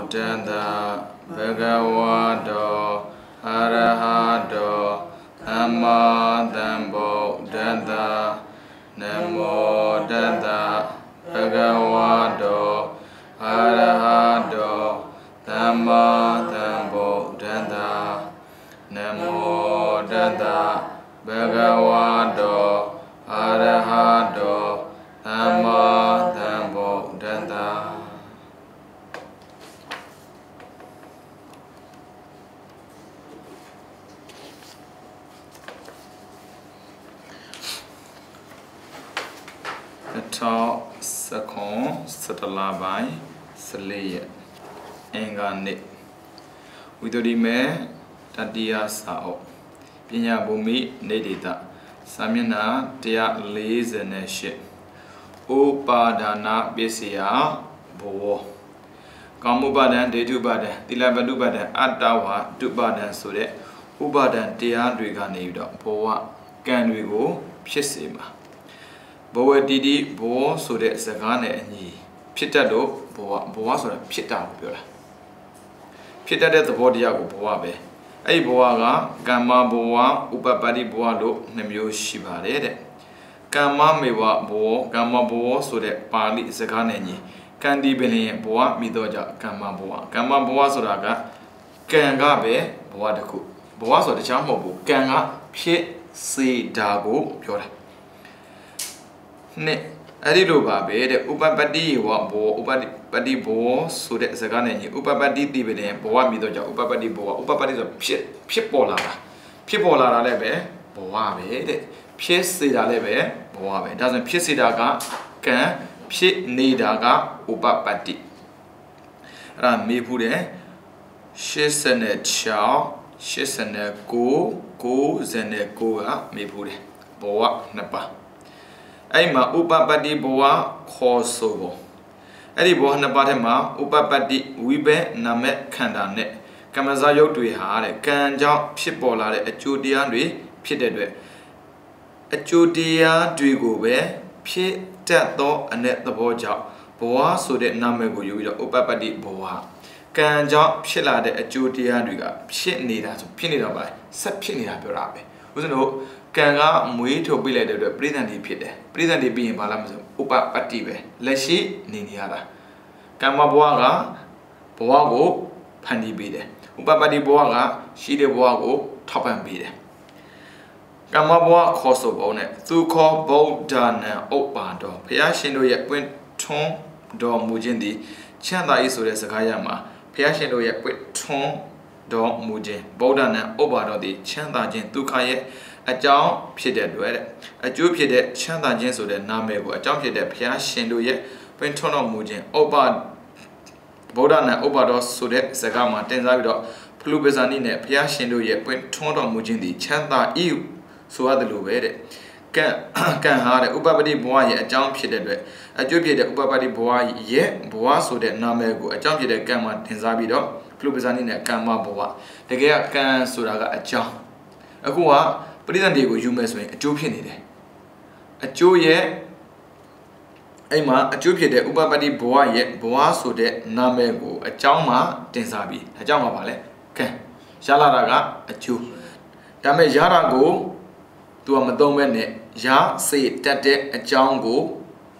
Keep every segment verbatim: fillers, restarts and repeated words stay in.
Buddha Bhagavato Arahato Dhamma Dhambuddha Namo Tassa Bhagavato Arahato Dhamma Dhambuddha Namo Tassa Bhagavato Arahato Dhamma Dhambuddha. The top second satellite slay Engane with the me Tadia Sao Pinya Bumi Nedita Samina Tia Liz and Ship Upadana Besia Bo Kamubadan de Dubadan, Tilabadubadan, Atawa, Dubadan Sude, Ubadan Tia Driganido, Poa, can we go? Pisima. Boa Didi, Bo, so that Sagane and ye. Pitado, Boa, Boa, so that Pita, Pita the body of Boabe. A Boaga, Gamma Boa, Upapadi Boado, Nemio Shiba. Gamma Mewa Bo, Gamma Bo, so that Pali Sagane. Kandi Bene Boa, Midoja, Gamma Boa, Gamma Boa Sodaga, Gangabe, Boa the cook. Boa so the Chambo, Ganga, Pit, Se Dago, Pure. Ne, Adido Babe, the Upapadi, what Bo, Upapadi Bo, so that Sagane, Upapadi Dibene, Boa Midoja, Upapadi Boa, Upapadi is a Pit, Pipola, Pipola Lebe, Boa, Pit Se Lebe, Boa, doesn't Pisidaga, can. Pit Nidaga Upapati Rami Pude Shisane Chow Shisane Go Go Zene Goa Mipure Boa Napa Aima Upapati Boa Kosovo Edi Boa Napatema Upapati Wibe Namet Kandane Kamazayo to Hare Kanja Pipola a Judian Pitedwe a Judia Dugobe Pit Tato and net the boja, Boa so that Namego you will Upapadi Boa. Can jump Shilla de a Judia Duga, Pit Nida to pin it by, Sap Pinida Perabe. Wasn't no Kanga Mui to be led the Britanny Pite, Britanny being Balam Upapatibe, Leshi Niniara. Kama Boaga, Boago, Pandi Bide, Upapadi Boaga, she de Boago, top and bide. Kamaboa Kosovo, through call both done Opado, Piashindo yet went Tom do Mujindi, Chanda is with Sakayama, Piashindo yet with Tom do Mujin, Bodan Obado the Chanda Jin Tukaye, a John Pieded, a Jew Pieded, Chanda Jin so the Namego, a John Pieded, Piashindo yet went Tono Mujin, Obad Bodan Obado so that Sagama, Tenzavido, Plubezanine, Piashindo yet went Tono Mujindi, Chanda Ew. So other Lubede can can hard Upapadi boy a jump shit a joby the Upapadi boy yet boa so that Namego a jump the gamma Tenzabido, Plubazanina Gamma boa. The gay can Suraga a jump. A goa, but then they go you mess with a jopian. A joe ye Emma a joby the Upapadi boy yet boa so that Namego a jama Tenzabi a jama vale can Shalaraga a jew. Dame Yara go. To a Madome, Ya say Tate a Jango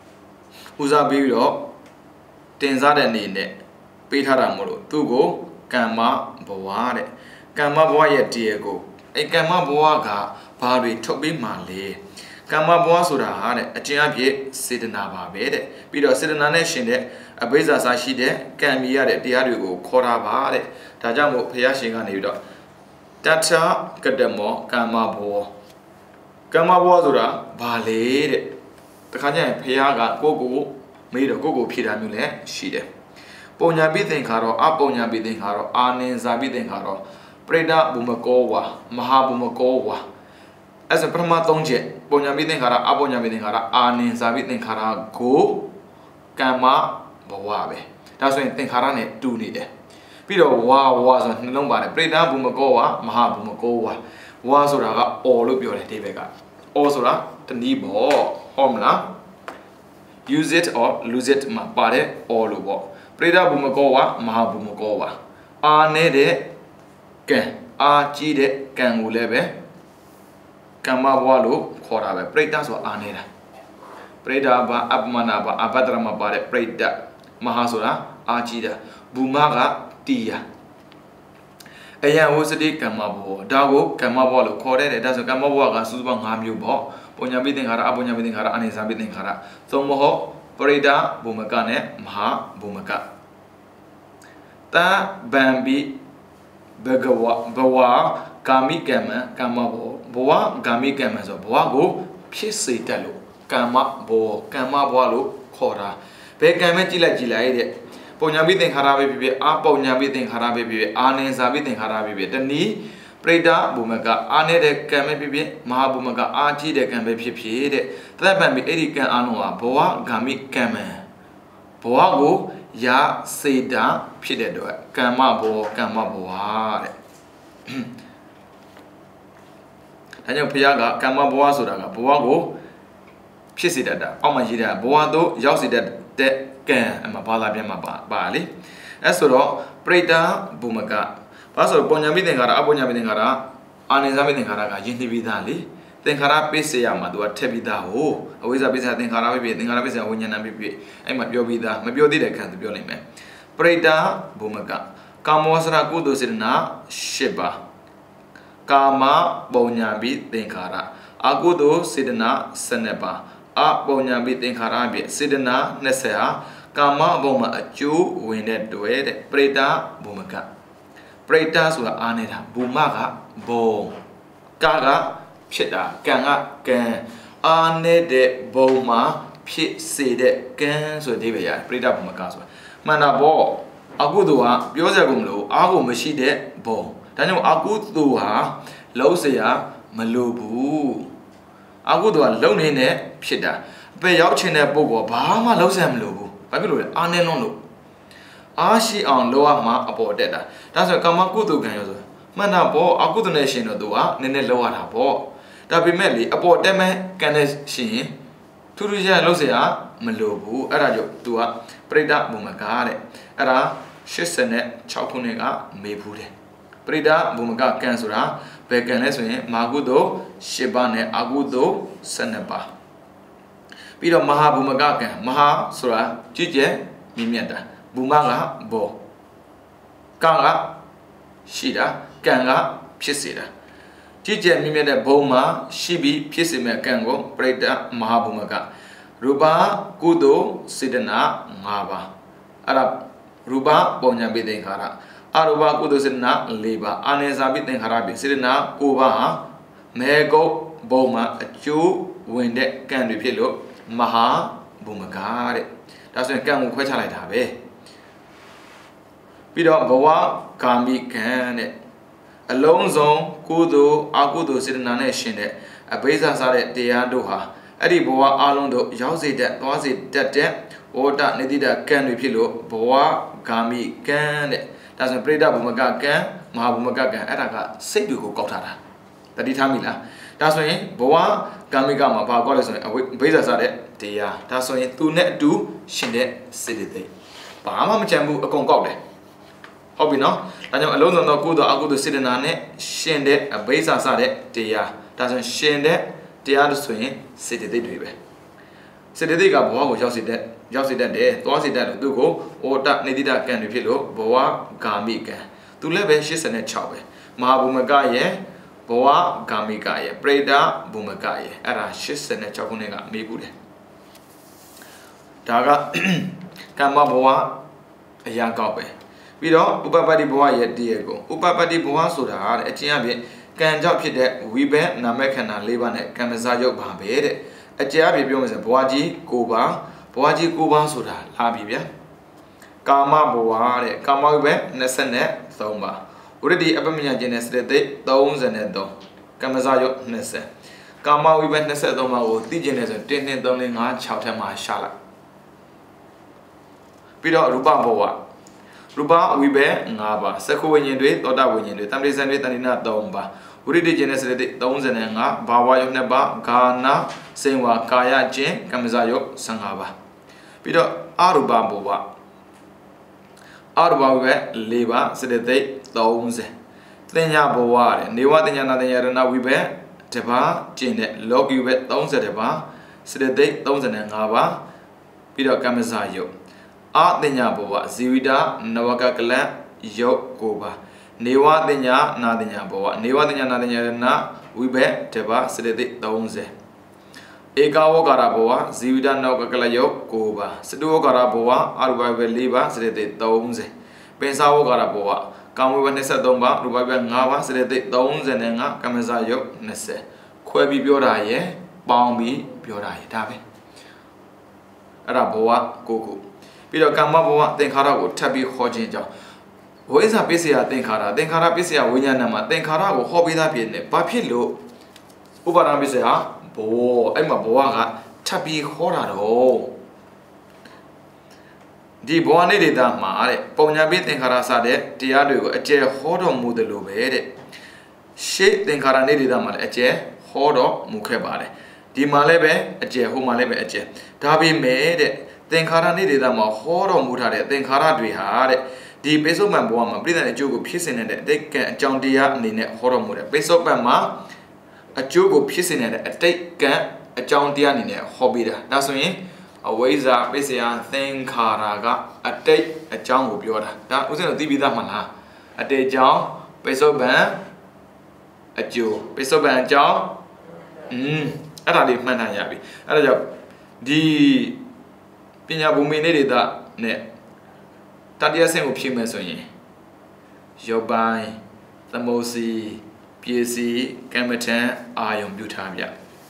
Uzabiro Tenzada Nine Pitaramuro, Tugo, Gamma Boare, Gamma Boya Diego, a Gamma Boaga, Pari Toby Male, Gamma Boasura, a Giabi, Sidnava Bede, Peter Sidnane Shinde, a Beza Sashide, Gamia Diago, Cora Vare, Tajamo Piashinganido, Tata Gadamo, Gamma Bo. Gamma Wazura, Balade. The Kanya Piaga, Gogo, made a Gogo Piramule, she de. Ponya Bithing Haro, Aponya Bithing Haro, Anin Zabithing Haro, Preda Bumakowa, Mahabumakowa. As a Pramatonje, Ponya Bithing Hara, Aponya Bithing Hara, Anin Zabithing Hara, go, Gamma Bawabe. That's when think Harane do need it. Peter Wa wasn't nobody, Preda Bumakowa, Mahabumakowa. Wazuraga all of your Tevega. Also, the Nibo, Homla. Use it or lose it, my body, all over. ပရိဒဘုမကောဝမဟာဘုမကောဝအာနေတဲ့ကံအာကြီးတဲ့ကံကိုလည်းပဲကမ္မဘဝလို့ခေါ်တာပဲပရိဒဆိုတာအာနေတာပရိဒဘာအပမနာဘာအဘဒရမပါတဲ့ပရိဒမဟာဆိုတာအာကြီးတာဘုမကတီယာအယံဝစတိကမ္မဘဝဒါကိုကမ္မဘဝလို့ခေါ်တယ်ဒါဆိုကမ္မဘဝကစုစုပေါင်း၅မျိုးပေါ့ပုညပိသင်္ခါရအပုညပိသင်္ခါရအနေစာပိသင်္ခါရသုံးမဟုတ်ပရိဒဘုမကနဲ့မဟာဘုမကတဗံပိဘဂဝဘဝကာမိကမ္မကမ္မဘောဘဝကာမိကမ္မဆိုဘဝကိုဖြစ်စေတတ်လို့ကမ္မဘောကမ္မဘဝလို့ခေါ်တာဘယ်ကံမဲ့ကြည့်လိုက်ကြည့်လိုက်တဲ့ပုညပိသင်္ခါရပဲဖြစ်ဖြစ်အာပုညပိသင်္ခါရပဲဖြစ်ဖြစ်အာနေစာပိသင်္ခါရပဲဖြစ်ဖြစ်တနည်းပရိဒဘုမကအာနေတဲ့ကံပဲဖြစ်ဖြစ်မဟာဘုမကအာကြီးတဲ့ကံပဲဖြစ်ဖြစ်တဲ့တသက်ပံပြီးအဲ့ဒီကံအလုံးဟာဘဝဂာမိကမ္မဘဝကိုရစေတာဖြစ်တဲ့တော့ကမ္မဘောကမ္မဘဝတဲ့ဒါကြောင့်ဘုရားကကမ္မဘဝဆိုတာကဘဝကိုဖြစ်စေတတ်တာအောက်မှာရေးတာဘဝသို့ရောက်စေတတ်တဲ့ကံအမှဘာသာပြန်မှာပါပါလေအဲဆိုတော့ပရိဒဘုမကဘာဆိုပုညပိသင်္ခါရအပုညပိသင်္ခါရအာနိသပိသင်္ခါရကယဉ်သိပြီးသားလေသင်္ခါရပိစေယမှာသူကထက်ပြီးသားဟိုအဝိဇ္ဇပိစေယသင်္ခါရပဲဖြစ်သင်္ခါရပိစေယဝိညာဏပဲဖြစ်အဲ့မှာပြောပြီးသားမပြောသေးတဲ့ခံသူပြောနိုင်မယ်ပရိဒဘုမကကာမောစရကုသိုလ်စေတနာ၈ပါးကာမပုညပိသင်္ခါရအကုသိုလ်စေတနာ၁၂ပါးအပုညပိသင်္ခါရဖြင့်စေတနာ၂၀ဟာကာမဘုံမှာအကျိုးဝင်တဲ့တွေ့တဲ့ပရိဒဘုမကပရိဒဆိုတာအာနေတာဘုမကဘုံကာကဖြစ်တာကံကကံအာနေတဲ့ဘုံမှာဖြစ်စေတဲ့ကံဆိုတဲ့အဓိပ္ပာယ်ရတယ်ပရိဒဘုမကဆိုတာမှန်တာပေါ့အကုသိုလ်ဟာပြောစရာကိုမလိုအားကိုမရှိတဲ့ဘုံဒါကြောင့်အကုသိုလ်ဟာလုံးเสียမလိုဘူးအကုသိုလ်ကလုံနေနဲ့ဖြစ်တာအပေရောက်ချင်တဲ့ပုဂ္ဂိုလ်ဘာမှလုံးစရာမလိုဘူးဘာဖြစ်လို့လဲအာနေလုံးလို့အားရှိအောင်လောရမှာအပေါ်တက်တာဒါဆိုကာမကုသိုလ်ကံရောဆိုမှန်တာပေါ့အကုသိုလ်နဲ့ရှင်တော့သူကနည်းနည်းလောရတာပေါ့ဒါပေမဲ့လေအပေါ်တက်မဲ့ကံနဲ့ရှင်ထူးထူးခြားခြားလုံးเสียမလိုဘူးအဲ့ဒါကြောင့်သူကပရိဒဘုမကတဲ့အဲ့ဒါ၈၆ခုနှစ်ကမေးဘူးတယ်ပရိဒဘုမကကံဆိုတာဘယ်ကံလဲဆိုရင်မာကုသိုလ်၈ပါးနဲ့အကုသိုလ်၁၂ပါးပြီးတော့မဟာဘုမကကံမဟာဆိုတာကြည်ကျဲမြင့်မြတ်တာဘုမကဘောကံကရှိတာကံကဖြစ်စေတာကြည်ကျဲမြင့်မြတ်တဲ့ဘုံမှာရှိပြီးဖြစ်စေမဲ့ကံကိုပရိဒမဟာဘုမကရူပကုသိုလ်စေတနာ၅ပါးအဲ့ဒါရူပပုံညာပိသင်္ခါရအရူပကုသိုလ်စေတနာ၄ပါးအာနေစာပိသင်္ခါရပိစေတနာ၉ပါးဟာမေကုတ်ဘုံမှာအကျိုးဝင်တဲ့ကံတွေဖြစ်လို့မဟာဘုမကတဲ့ဒါဆိုရင်ကံကိုခွဲခြားလိုက်တာပဲပြီးတော့ဘဝကာမိကံတဲ့အလုံးစုံကုသိုလ်အကုသိုလ်စေတနာနဲ့ရှင်တဲ့အဘိဇ္ဇာစားတဲ့တရားတို့ဟာအဲ့ဒီဘဝအလုံးတို့ရောက်စေတဲ့သွားစေတတ်တဲ့ဝဋ္ဌနေတိတကံတွေဖြစ်လို့ဘဝကာမိကံတဲ့ဒါဆိုရင်ပရိဒဘုမကကံမဟာဘုမကကံအဲ့ဒါကစိတ်တွေကိုကောက်ထားတာတတိထားမိလားဒါဆိုရင်ဘဝကာမိကမှာဘာကောက်လဲဆိုရင်အဘိဇ္ဇာစားတဲ့တရားဒါဆိုရင်သူနဲ့အတူရှင်တဲ့စေတသိက်ဘာမှမချမ်းဘူးအကုန်ကောက်တယ်ဟုတ်ပြီနော်ဒါကြောင့်အလုံးစုံသောကုသိုလ်အကုသိုလ်စေတနာနဲ့ရှင်တဲ့အဘိဇ္ဇာစားတဲ့တရားဒါဆိုရင်ရှင်တဲ့တရားလို့ဆိုရင်စေတသိက်တွေပဲစေတသိက်ကဘဝကိုရောက်စေတဲ့ရောက်စေတတ်တယ်သွားစေတတ်လို့သူကိုဩတနေတိတကံတွေဖြစ်လို့ဘဝဂာမိကံသူလည်းပဲ၈၆ပဲမဟာဘုမကရဲ့ဘဝဂာမိကရဲ့ပရိဒဘုမကရဲ့အဲ့ဒါ၈၆ခုနှစ်ကမေးဘူးတယ်ဒါကကမ္မဘဝအရာကောက်ပဲပြီးတော့ဥပပတ္တိဘဝရဲ့တည်းရဲ့ကိုဥပပတ္တိဘဝဆိုတာတဲ့အချင်းအဖြစ်ကံကြောင့်ဖြစ်တဲ့ဝိဘက်နာမခန္ဓာ၄ပါးနဲ့ကံမစားရုပ်ပါပဲတဲ့အကျအဖြစ်ပြောမယ်ဆိုဘဝကြီး၉ပါးဘဝကြီး၉ပါးဆိုတာလာပြီဗျာကာမဘဝတဲ့ကာမဝိဘက်၂၃ပါးဝိရတိအပမညာကျင်တဲ့စတသိက်၃၃ကမ္မဇာယုတ်၂၀ကာမဝိဘက်၂၃ပါးကိုသိကျင်တယ်ဆိုရင်၁ ၂ ၃ ၄ ၅ ၆ထက်မှရှာလိုက်ပြီးတော့ရူပဘဝရူပဝိဘက်၅ပါးစက္ခုဝိညာဉ်တွေသောတာဝိညာဉ်တွေတမ္ပရိစံတွေတဏိနာ၃ပါးဝိရတိကျင်တဲ့စတသိက်၃၅ဘာဝယုတ်၂ပါးဂါနာစေဝါကာယကျင်ကမ္မဇာယုတ်၁၅ပါးပြီးတော့အရူပဘဝအာရူပဝိဘက်၄ပါးစတဲ့သိသုံးဆယ်တင်ညာဘဝတဲ့နေဝတင်ညာနာတင်ညာရဏဝိဘက်တပါးကျင့်တဲ့လောကီဝိဘက်သုံးဆယ်တပါးစတဲ့သိသုံးဆယ်နဲ့၅ပါးပြီးတော့ကမ္မဇယုတ်အာတင်ညာဘဝဇီဝိတာနဝကကလန်ယုတ်ကိုပါနေဝတင်ညာနာတင်ညာဘဝနေဝတင်ညာနာတင်ညာရဏဝိဘက်တပါးစတဲ့သိသုံးဆယ်ဧကဝကာရဘဝဇီဝိတနောကကလယုတ်ကိုပါစတုဝကာရဘဝအာရူပဝိဘက်၄ပါးစတဲ့သိသုံးဆယ်ပင်စာဝကာရဘဝကာမဝိဘက်၂၃ပါးရူပဝိဘက်၅ပါးစတဲ့သိသုံးဆယ်နဲ့၅ကမ္မဇယုတ်၂၀ခွဲပြီးပြောတာရယ်ပေါင်းပြီးပြောတာရယ်ဒါပဲအဲ့ဒါဘဝကိုကိုပြီးတော့ကာမဘဝသင်္ခါရကိုထပ်ပြီးခေါ်ခြင်းကြောင့်ဝိဇ္ဇာပစ္စယသင်္ခါရသင်္ခါရပစ္စယဝိညာဏမှာသင်္ခါရကိုဟောပေးသားဖြစ်နေဘာဖြစ်လို့ဥပါဒံပစ္စယဘောအဲ့မှာဘဝကထပ်ပြီးခေါ်တာတော့ဒီဘဝနေဒေတာမှာတဲ့ပုံညာပိသင်္ခါရစတဲ့တရားတွေကိုအကျယ်ဟောတော်မူတယ်လို့ပဲတဲ့ရှေ့သင်္ခါရနေဒေတာမှာလည်းအကျယ်ဟောတော်မူခဲ့ပါတယ်ဒီမှာလည်းပဲအကျယ်ဟိုမှာလည်းပဲအကျယ်ဒါပေမဲ့တဲ့သင်္ခါရနေဒေတာမှာဟောတော်မူထားတဲ့သင်္ခါရတွေဟာတဲ့ဒီပိဿုပံဘဝမှာပြိဿအကျိုးကိုဖြစ်စေတဲ့အတိတ်ကအကြောင်းတရားအနေနဲ့ဟောတော်မူတယ်ပိဿုပံမှာအကျိုးကိုဖြစ်စေတဲ့အတိတ်ကအကြောင်းတရားအနေနဲ့ဟောပေးတာဒါဆိုရင်အဝိဇ္ဇာပစ္စယသင်္ခါရကအတိတ်အကြောင်းကိုပြောတာဒါဥစဉ်တော့သိပြီးသားမှလားအတိတ်အကြောင်းပိဿုပံအကျိုးပိဿုပံအကြောင်းอืมအဲ့ဒါလေးမှတ်ထားရပြီအဲ့ဒါကြောင့်ဒီပညာဘုံမေနေဒေတာနဲ့တတိယဆင့်ကိုဖြည့်မယ်ဆိုရင်ရုပ်ပိုင်းသမုစီပြေစီကမ္မထံအာယုံပြုထားပြ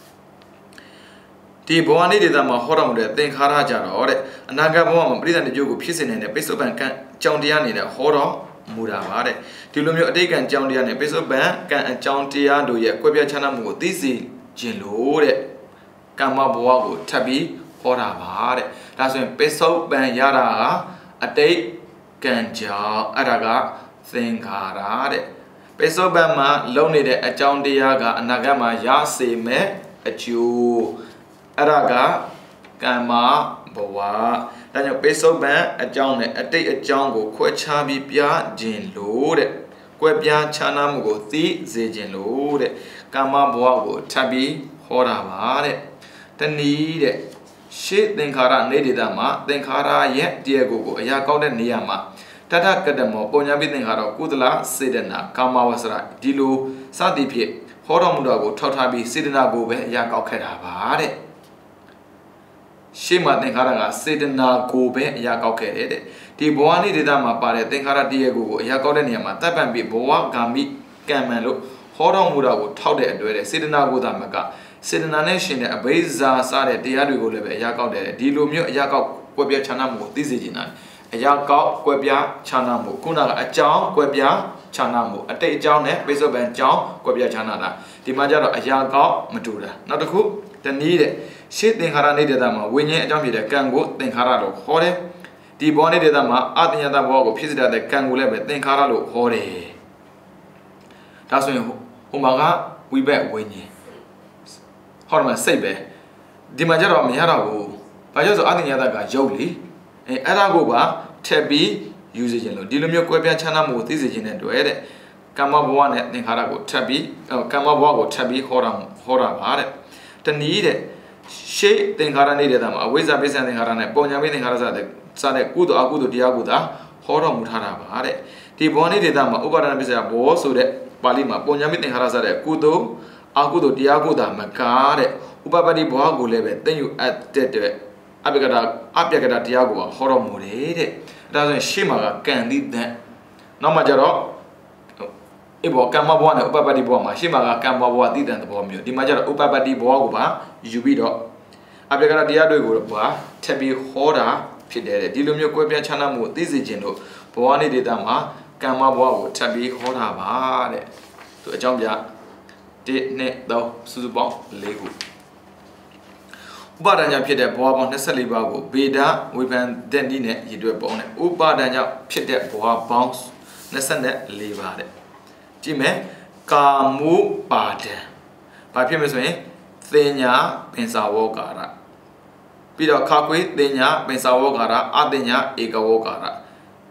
ဒီဘဝနေဒေတာမှာဟောတော်မူတဲ့သင်္ခါရကြတော့တဲ့အနာဂတ်ဘဝမှာပြိဿတကြိုးကိုဖြစ်စေနေတဲ့ပိဿုပံကံကြောင့်တရားနေတဲ့ဟောတော်မူတာပါတဲ့ဒီလိုမျိုးအတိတ်ကံကြောင့်တရားနဲ့ပိဿုပံကံအကြောင်းတရားတို့ရဲ့ကွဲပြားခြားနားမှုကိုသိစေခြင်းလို့တဲ့ကမ္မဘဝကိုထပ်ပြီးဟောတာပါတဲ့ဒါဆိုရင်ပိဿုပံရတာကအတိတ်ကံကြောင့်အဲ့ဒါကသင်္ခါရတဲ့ပိဿုပံမှာလုံနေတဲ့အကြောင်းတရားကအနာဂတ်မှာရစေမဲ့အကျိုးအဲ့ဒါကကမ္မဘဝဒါကြောင့်ပိဿုပံအကြောင်းနဲ့အတိတ်အကြောင်းကိုခွဲခြားပြီးပြခြင်းလို့တဲ့ကွဲပြားခြားနားမှုကိုသိစေခြင်းလို့တဲ့ကမ္မဘဝကိုထပ်ပြီးဟောတာပါတဲ့တနည်းတဲ့ရှေ့သင်္ခါရနေဒေတာမှာသင်္ခါရရဲ့တရားကိုကိုအရာကောင်းတဲ့နေရာမှာတထကတမောပုံညာပိသင်္ခါရကုသလစေတနာကာမဝဆရာဒီလိုစသည်ဖြင့်ဟောတော်မူတာကိုထောက်ထားပြီးစေတနာကိုပဲအရာကောက်ခဲ့တာပါတဲ့ရှေ့မှာသင်္ခါရကစေတနာကိုပဲအရာကောက်ခဲ့တယ်တဲ့ဒီဘဝနိဒေတာမှာပါတဲ့သင်္ခါရတရားကိုကိုအရာကောက်တဲ့နေရာမှာတပ်ပံပြီးဘဝဂ ामि ကံမှန်လို့ဟောတော်မူတာကိုထောက်တဲ့အတွက်တဲ့စေတနာကိုသာမကစေတနာနဲ့ရှင်တဲ့အဘိဇာစတဲ့တရားတွေကိုလည်းပဲအရာကောက်တယ်ဒီလိုမျိုးအရာကောက်ကွက်ပြချာနာမှုကိုသိစေချင်တာအရာကောက်ကွက်ပြချာနာမှုခုနကအကြောင်းကွက်ပြချာနာမှုအတိတ်အကြောင်းနဲ့ပိဿုပံအကြောင်းကွက်ပြချာနာတာဒီမှာကျတော့အရာကောက်မတူတာနောက်တစ်ခုတနည်းတဲ့ရှေ့သင်္ခါရနေဒေတာမှာဝိညာဉ်အကြောင်းဖြစ်တဲ့ကံကိုသင်္ခါရလို့ခေါ်တယ်ဒီဘောနေဒေတာမှာအတ္တညတဘောကိုဖြစ်စေတဲ့ကံကိုလည်းပဲသင်္ခါရလို့ခေါ်တယ်ဒါဆိုရင်ဟိုမှာကဝိဘက်ဝိညာဉ်ဟောမှာစိတ်ပဲဒီမှာကျတော့မရတော့ဘူးဘာကြောင့်ဆိုအတ္တညတကရုပ်လေအဲအဲ့ဒါကိုပါထက်ပြီးယူစေခြင်းလို့ဒီလိုမျိုးကွဲပြားခြားနားမှုကိုသိစေခြင်းနဲ့တွေ့တဲ့ကမ္မဘဝနဲ့သင်္ခါရကိုထပ်ပြီးကမ္မဘဝကိုထပ်ပြီးဟောတာဟောတာပါတဲ့တနည်းတဲ့ရှေ့သင်္ခါရနေတဲ့တာမှာအဝိဇ္ဇာပိဿံသင်္ခါရနဲ့ပုံညာပိသင်္ခါရစတဲ့စတဲ့ကုသိုလ်အကုသိုလ်တရားကိုသာဟောတော်မူထားတာပါတဲ့ဒီဘောနေတဲ့တာမှာဥပါဒနာပိဿံဘောဆိုတဲ့ပါဠိမှာပုံညာပိသင်္ခါရစတဲ့ကုသိုလ်အကုသိုလ်တရားကိုသာမကားတဲ့ဥပပတ္တိဘောကိုလည်းပဲသိယူအပ်တဲ့အပိကတာအပြကတာတရားကိုဟောတော်မူတယ်တဲ့ဒါဆိုရင်ရှေ့မှာကကံတိတန်နောက်မှကျတော့အေးဘောကမ္မဘဝနဲ့ဥပပတ္တိဘဝမှာရှေ့မှာကကမ္မဘဝတိတန်သဘောမျိုးဒီမှာကျတော့ဥပပတ္တိဘဝကိုပါယူပြီးတော့အပိကတာတရားတွေကိုပါထပ်ပြီးဟောတာဖြစ်တယ်တဲ့ဒီလိုမျိုးကွဲပြားခြားနားမှုကိုသိစေခြင်းတို့ဘဝနေဒေတာမှာကမ္မဘဝကိုထပ်ပြီးဟောတာပါတဲ့သူအကြောင်းပြတစ် နှစ် သုံးစုစုပေါင်းလေးခုဥပါဒဏ်ကြောင့်ဖြစ်တဲ့ဘဝပေါင်း၂၄ပါးကိုဗေဒဝေဖန်တဲ့နည်းနဲ့ရည်တွက်ပုံနဲ့ဥပါဒဏ်ကြောင့်ဖြစ်တဲ့ဘဝပေါင်း၂၄ပါးတဲ့ကြည့်မယ်ကာမုပါဒံဘာဖြစ်မလဲဆိုရင်သင်ညာပင်စာဝေါကာရပြီးတော့ခါခွေသင်ညာပင်စာဝေါကာရအသင်ညာဧကဝေါကာရ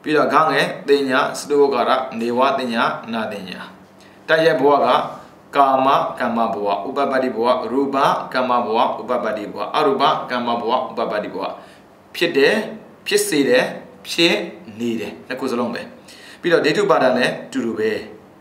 ပြီးတော့ခေါင်းငယ်တင်ညာစတုဝကရနေဝတင်ညာနာတင်ညာတိုက်ရဲ့ဘဝကကာမကမ္မဘဝဥပပတ္တိဘဝရူပကမ္မဘဝဥပပတ္တိဘဝအရူပကမ္မဘဝဥပပတ္တိဘဝဖြစ်တယ်ဖြစ်စေတယ်ဖြစ်နေတယ်နှစ်ခုစလုံးပဲပြီးတော့ဒိဋ္ဌုပါဒလည်းတူတူပဲ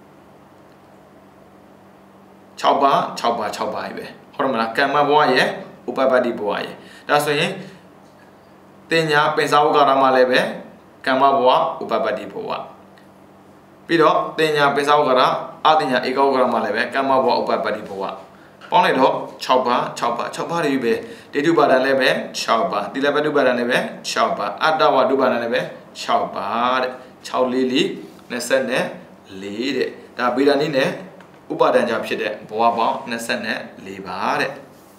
၆ပါး၆ပါး၆ပါးပဲဟုတ်တယ်မလားကမ္မဘဝရဲ့ဥပပတ္တိဘဝရဲ့ဒါဆိုရင်တင်ညာပင်စာဝကရမှာလည်းပဲကမ္မဘဝဥပပတ္တိဘဝပြီးတော့တင်ညာပင်စာဝကရအတင်ညာဧကဝကရမှာလည်းပဲကမ္မဘဝဥပပတ္တိဘဝပေါင်းလိုက်တော့၆ပါး၆ပါး၆ပါးတွေပဲဒိဋ္ဌုပါဒလည်းပဲ၆ပါးသီလပတ္တုပါဒလည်းပဲ၆ပါးအတ္တဝတ္တုပါဒလည်းပဲ၆ပါးတဲ့၆လေးလေး၂၄တဲ့ဒါဗေဒာနိနဲ့ဥပါဒံကြောင့်ဖြစ်တဲ့ဘဝပေါင်း၂၄ပါးတဲ့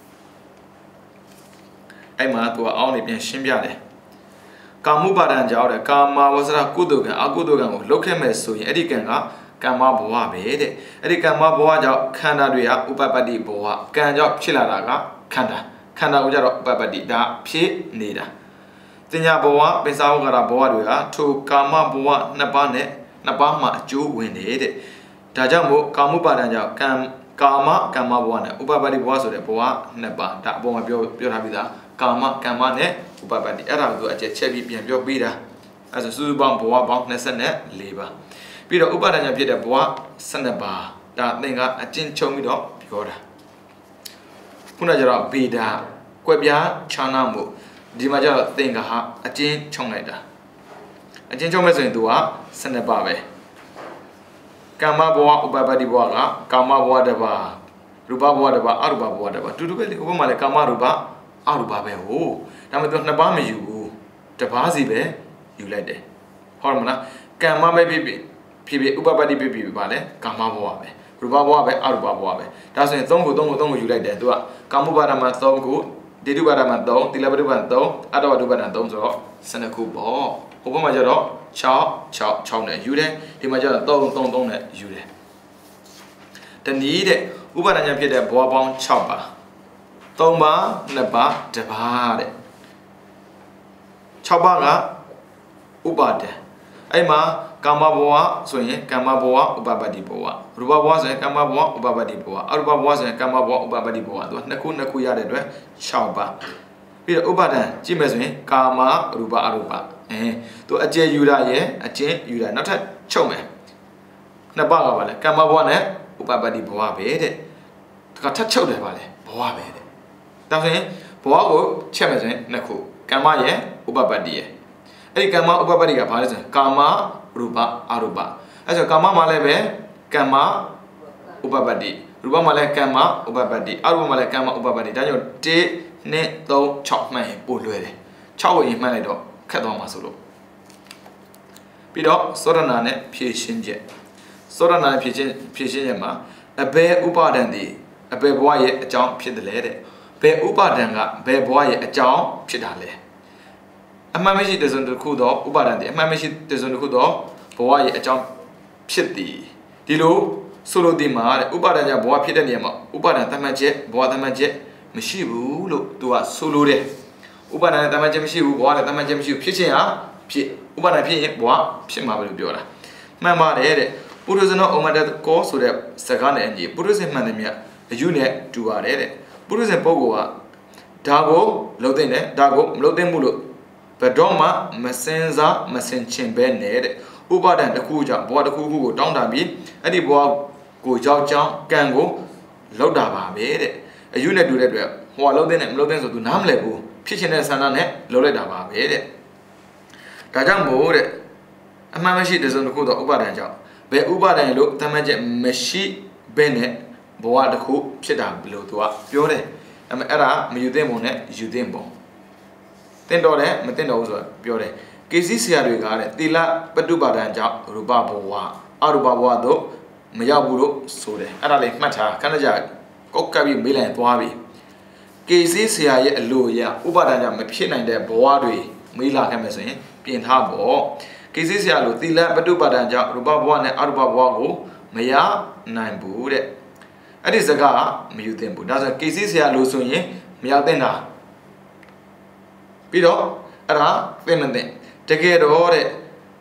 အဲ့မှာသူကအောင်းနေပြန်ရှင်းပြတယ်ကာမုပါဒံကြောင့်တဲ့ကာမဝဆရကုသိုလ်ကံအကုသိုလ်ကံကိုလှုပ်ခဲ့မဲ့ဆိုရင်အဲ့ဒီကံကကမ္မဘဝပဲတဲ့အဲ့ဒီကမ္မဘဝကြောင့်ခန္ဓာတွေကဥပပတ္တိဘဝကံကြောင့်ဖြစ်လာတာကခန္ဓာခန္ဓာကိုကြတော့ဥပပတ္တိဒါဖြစ်နေတာတင်ညာဘဝပင်စာဝကရဘဝတွေကထိုကာမဘဝနှစ်ပါးနဲ့နှစ်ပါးမှာအကျိုးဝင်နေတဲ့ဒါကြောင့်မို့ကာမုပါဒံကြောင့်ကံကာမကမ္မဘဝနဲ့ဥပပတ္တိဘဝဆိုတဲ့ဘဝနှစ်ပါးဒါအပေါ်မှာပြောပြောထားပြီးသားကာမကမ္မနဲ့ဥပပတ္တိအဲ့ဒါကိုသူအကျက်ချက်ပြီးပြန်ပြောပေးတာအဲ့ဆိုစုစုပေါင်းဘဝပေါင်း၂၄ပါးပြီးတော့ဥပါဒညာဖြစ်တဲ့ဘဝ၁၂ပါးဒါသင်ကအကျဉ်းချုပ်ပြီးတော့ပြောတာခုနကကျတော့ဗေဒာကွက်ပြားခြားနာမှုဒီမှာကျတော့သင်ကဟာအကျဉ်းချုပ်လိုက်တာအကျဉ်းချုပ်မဲ့ဆိုရင်သူက၁၂ပါးပဲကမ္မဘဝဥပပတ္တိဘဝကကာမဘဝတစ်ပါးရူပဘဝတစ်ပါးအရူပဘဝတစ်ပါးတူတူပဲလေဥပမာလေကာမရူပအရူပပဲဟိုဒါမှမဟုတ်နှစ်ပါးမယူဘူးတစ်ပါးစီပဲယူလိုက်တယ်ဟုတ်တယ်မလားကမ္မပဲဖြစ်ဖြစ်ဖြစ်ဖြစ်ဥပပတ္တိဖြစ်ဖြစ်ပါလေကာမဘဝပဲရူပဘဝပဲအရူပဘဝပဲဒါဆိုရင်၃ခု၃ခု၃ခုယူလိုက်တယ်သူကကာမုပါဒမှာ၃ခုဒိဋ္ဌုပါဒမှာ၃သီလပတ္တုပါဒ၃အတ္တဝတ္တုပါဒ၃ဆိုတော့၁၂ခုပေါ့ဟိုဘက်မှာကျတော့၆၆၆နဲ့ယူတယ်ဒီမှာကျတော့၃၃၃နဲ့ယူတယ်တနည်းတဲ့ဥပါဒညာဖြစ်တဲ့ဘဝပေါင်း၆ပါး၃ပါး၂ပါးတစ်ပါးတဲ့၆ပါးကဥပါဒံအဲ့မှာကာမဘဝဆိုရင်ကာမဘဝဥပပတ္တိဘဝရူပဘဝဆိုရင်ကာမဘဝဥပပတ္တိဘဝအရူပဘဝဆိုရင်ကာမဘဝဥပပတ္တိဘဝသူကနှစ်ခုနှစ်ခုရတဲ့အတွက်၆ပါးပြီးတော့ဥပါဒံကြည့်မယ်ဆိုရင်ကာမရူပအရူပအဲသူအကျဉ်းယူတာရဲ့အကျဉ်းယူတာနောက်ထပ်ချုပ်မယ်နှစ်ပါးကပါလဲကာမဘဝနဲ့ဥပပတ္တိဘဝပဲတဲ့ဒါကထပ်ချုပ်တယ်ပါလေဘဝပဲတဲ့ဒါဆိုရင်ဘဝကိုချက်မယ်ဆိုရင်နှစ်ခုကာမရဲ့ဥပပတ္တိရဲ့အဲ့ဒီကာမဥပပတ္တိကဘာလဲဆိုရင်ကာမရူပအရူပအဲ့ဆိုကာမမှာလည်းပဲကာမဥပပတ္တိရူပမှာလည်းကာမဥပပတ္တိအရူပမှာလည်းကာမဥပပတ္တိဒါကြောင့်၁ ၂ ၃ ၆မှန်ရင်ပို့လွယ်တယ်၆ကိုရင်မှန်လိုက်တော့ခက်သွားမှာဆိုလို့ပြီးတော့သောရဏနဲ့ဖြည့်ရှင်းချက်သောရဏနဲ့ဖြည့်ရှင်းဖြည့်ရှင်းချက်မှာအဘယ်ဥပါဒံဒီအဘယ်ဘဝရဲ့အကြောင်းဖြစ်တယ်လဲတဲ့ဘယ်ဥပါဒံကဘယ်ဘဝရဲ့အကြောင်းဖြစ်တာလဲအမှန်မရှိတဲ့စုံတစ်ခုတော့ဥပါဒံဒီအမှန်မရှိတဲ့စုံတစ်ခုတော့ဘဝရဲ့အကြောင်းဖြစ်သည်ဒီလိုဆိုလိုဒီမှာတဲ့ဥပါဒံကြောင့်ဘဝဖြစ်တဲ့နေရာမှာဥပါဒံတမန်ချက်ဘဝတမန်ချက်မရှိဘူးလို့သူကဆိုလိုတယ်ဥပါဒံနဲ့တမန်ချက်မရှိဘူးဘဝနဲ့တမန်ချက်မရှိဘူးဖြစ်ခြင်းဟာဖြစ်ဥပါဒံဖြစ်ရင်ဘဝဖြစ်မှာပဲလို့ပြောတာမှန်ပါတယ်တဲ့ပုရိသနောဩမတကောဆိုတဲ့စကားနဲ့အညီပုရိသမှန်တယ်မြတ်အယူနဲ့တူပါတယ်တဲ့ပုရိသပုဂ္ဂိုလ်ကဒါကိုလှုပ်တဲ့နဲ့ဒါကိုမလှုပ်တဲ့မှုလို့ဘယ်တော့မှမစင်စားမစင်ချင်ပဲနဲ့တဲ့ဥပါဒံတစ်ခုကြောင့်ဘဝတစ်ခုခုကိုတောင်းတပြီးအဲ့ဒီဘဝကိုကြောက်ကြောင်းကံကိုလှုပ်တာပါပဲတဲ့အယူနဲ့တူတဲ့အတွက်ဟိုကလှုပ်တဲ့နဲ့မလှုပ်တဲ့ဆိုသူနားမလည်ဘူးဖြစ်ချင်တဲ့ဆန္ဒနဲ့လှုပ်လိုက်တာပါပဲတဲ့ဒါကြောင့်မို့တဲ့အမှန်မရှိတဲ့စုံတစ်ခုတော့ဥပါဒံကြောင့်ဘယ်ဥပါဒံလို့တမန်ချက်မရှိဘဲနဲ့ဘဝတစ်ခုဖြစ်တာဘယ်လိုသူကပြောတယ်အဲ့အဲ့ဒါမယူသင့်ပုံနဲ့ယူသင့်ပုံတင်တော်တယ်မတင်တော်ဘူးဆိုတာပြောတယ်ကေစီဆရာတွေကတဲ့သီလပတ္တုပါဒံကြောင့်ရူပဘဝအရူပဘဝတို့မရောက်ဘူးလို့ဆိုတယ်အဲ့ဒါလေးမှတ်ထားခဏကြာကောက်ကပ်ပြီးမေးလိုက်သွားပြီကေစီဆရာရဲ့အလိုအရဥပါဒံကြောင့်မဖြစ်နိုင်တဲ့ဘဝတွေမေးလာခဲ့မယ်ဆိုရင်ပြင်ထားပေါ့ကေစီဆရာလိုသီလပတ္တုပါဒံကြောင့်ရူပဘဝနဲ့အရူပဘဝကိုမရနိုင်ဘူးတဲ့အဲ့ဒီစကားမယူသင့်ဘူးဒါဆိုကေစီဆရာလိုဆိုရင်မရောက်သင့်တာပြီးတော့အဲ့ဒါသိမသိတကယ်တော့တဲ့ဥ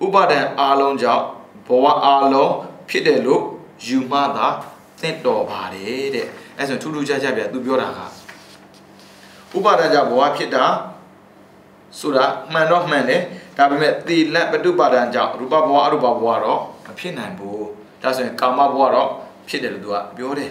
ဥပါဒံအားလုံးကြောင့်ဘဝအားလုံးဖြစ်တယ်လို့ယူမှသာသင့်တော်ပါတယ်တဲ့အဲ့ဆိုထူးထူးခြားခြားပြသူပြောတာကဥပါဒံကြောင့်ဘဝဖြစ်တာဆိုတာမှန်တော့မှန်တယ်ဒါပေမဲ့သီလပတုပါဒံကြောင့်ရူပဘဝအရူပဘဝတော့မဖြစ်နိုင်ဘူးဒါဆိုရင်ကာမဘဝတော့ဖြစ်တယ်လို့သူကပြောတယ်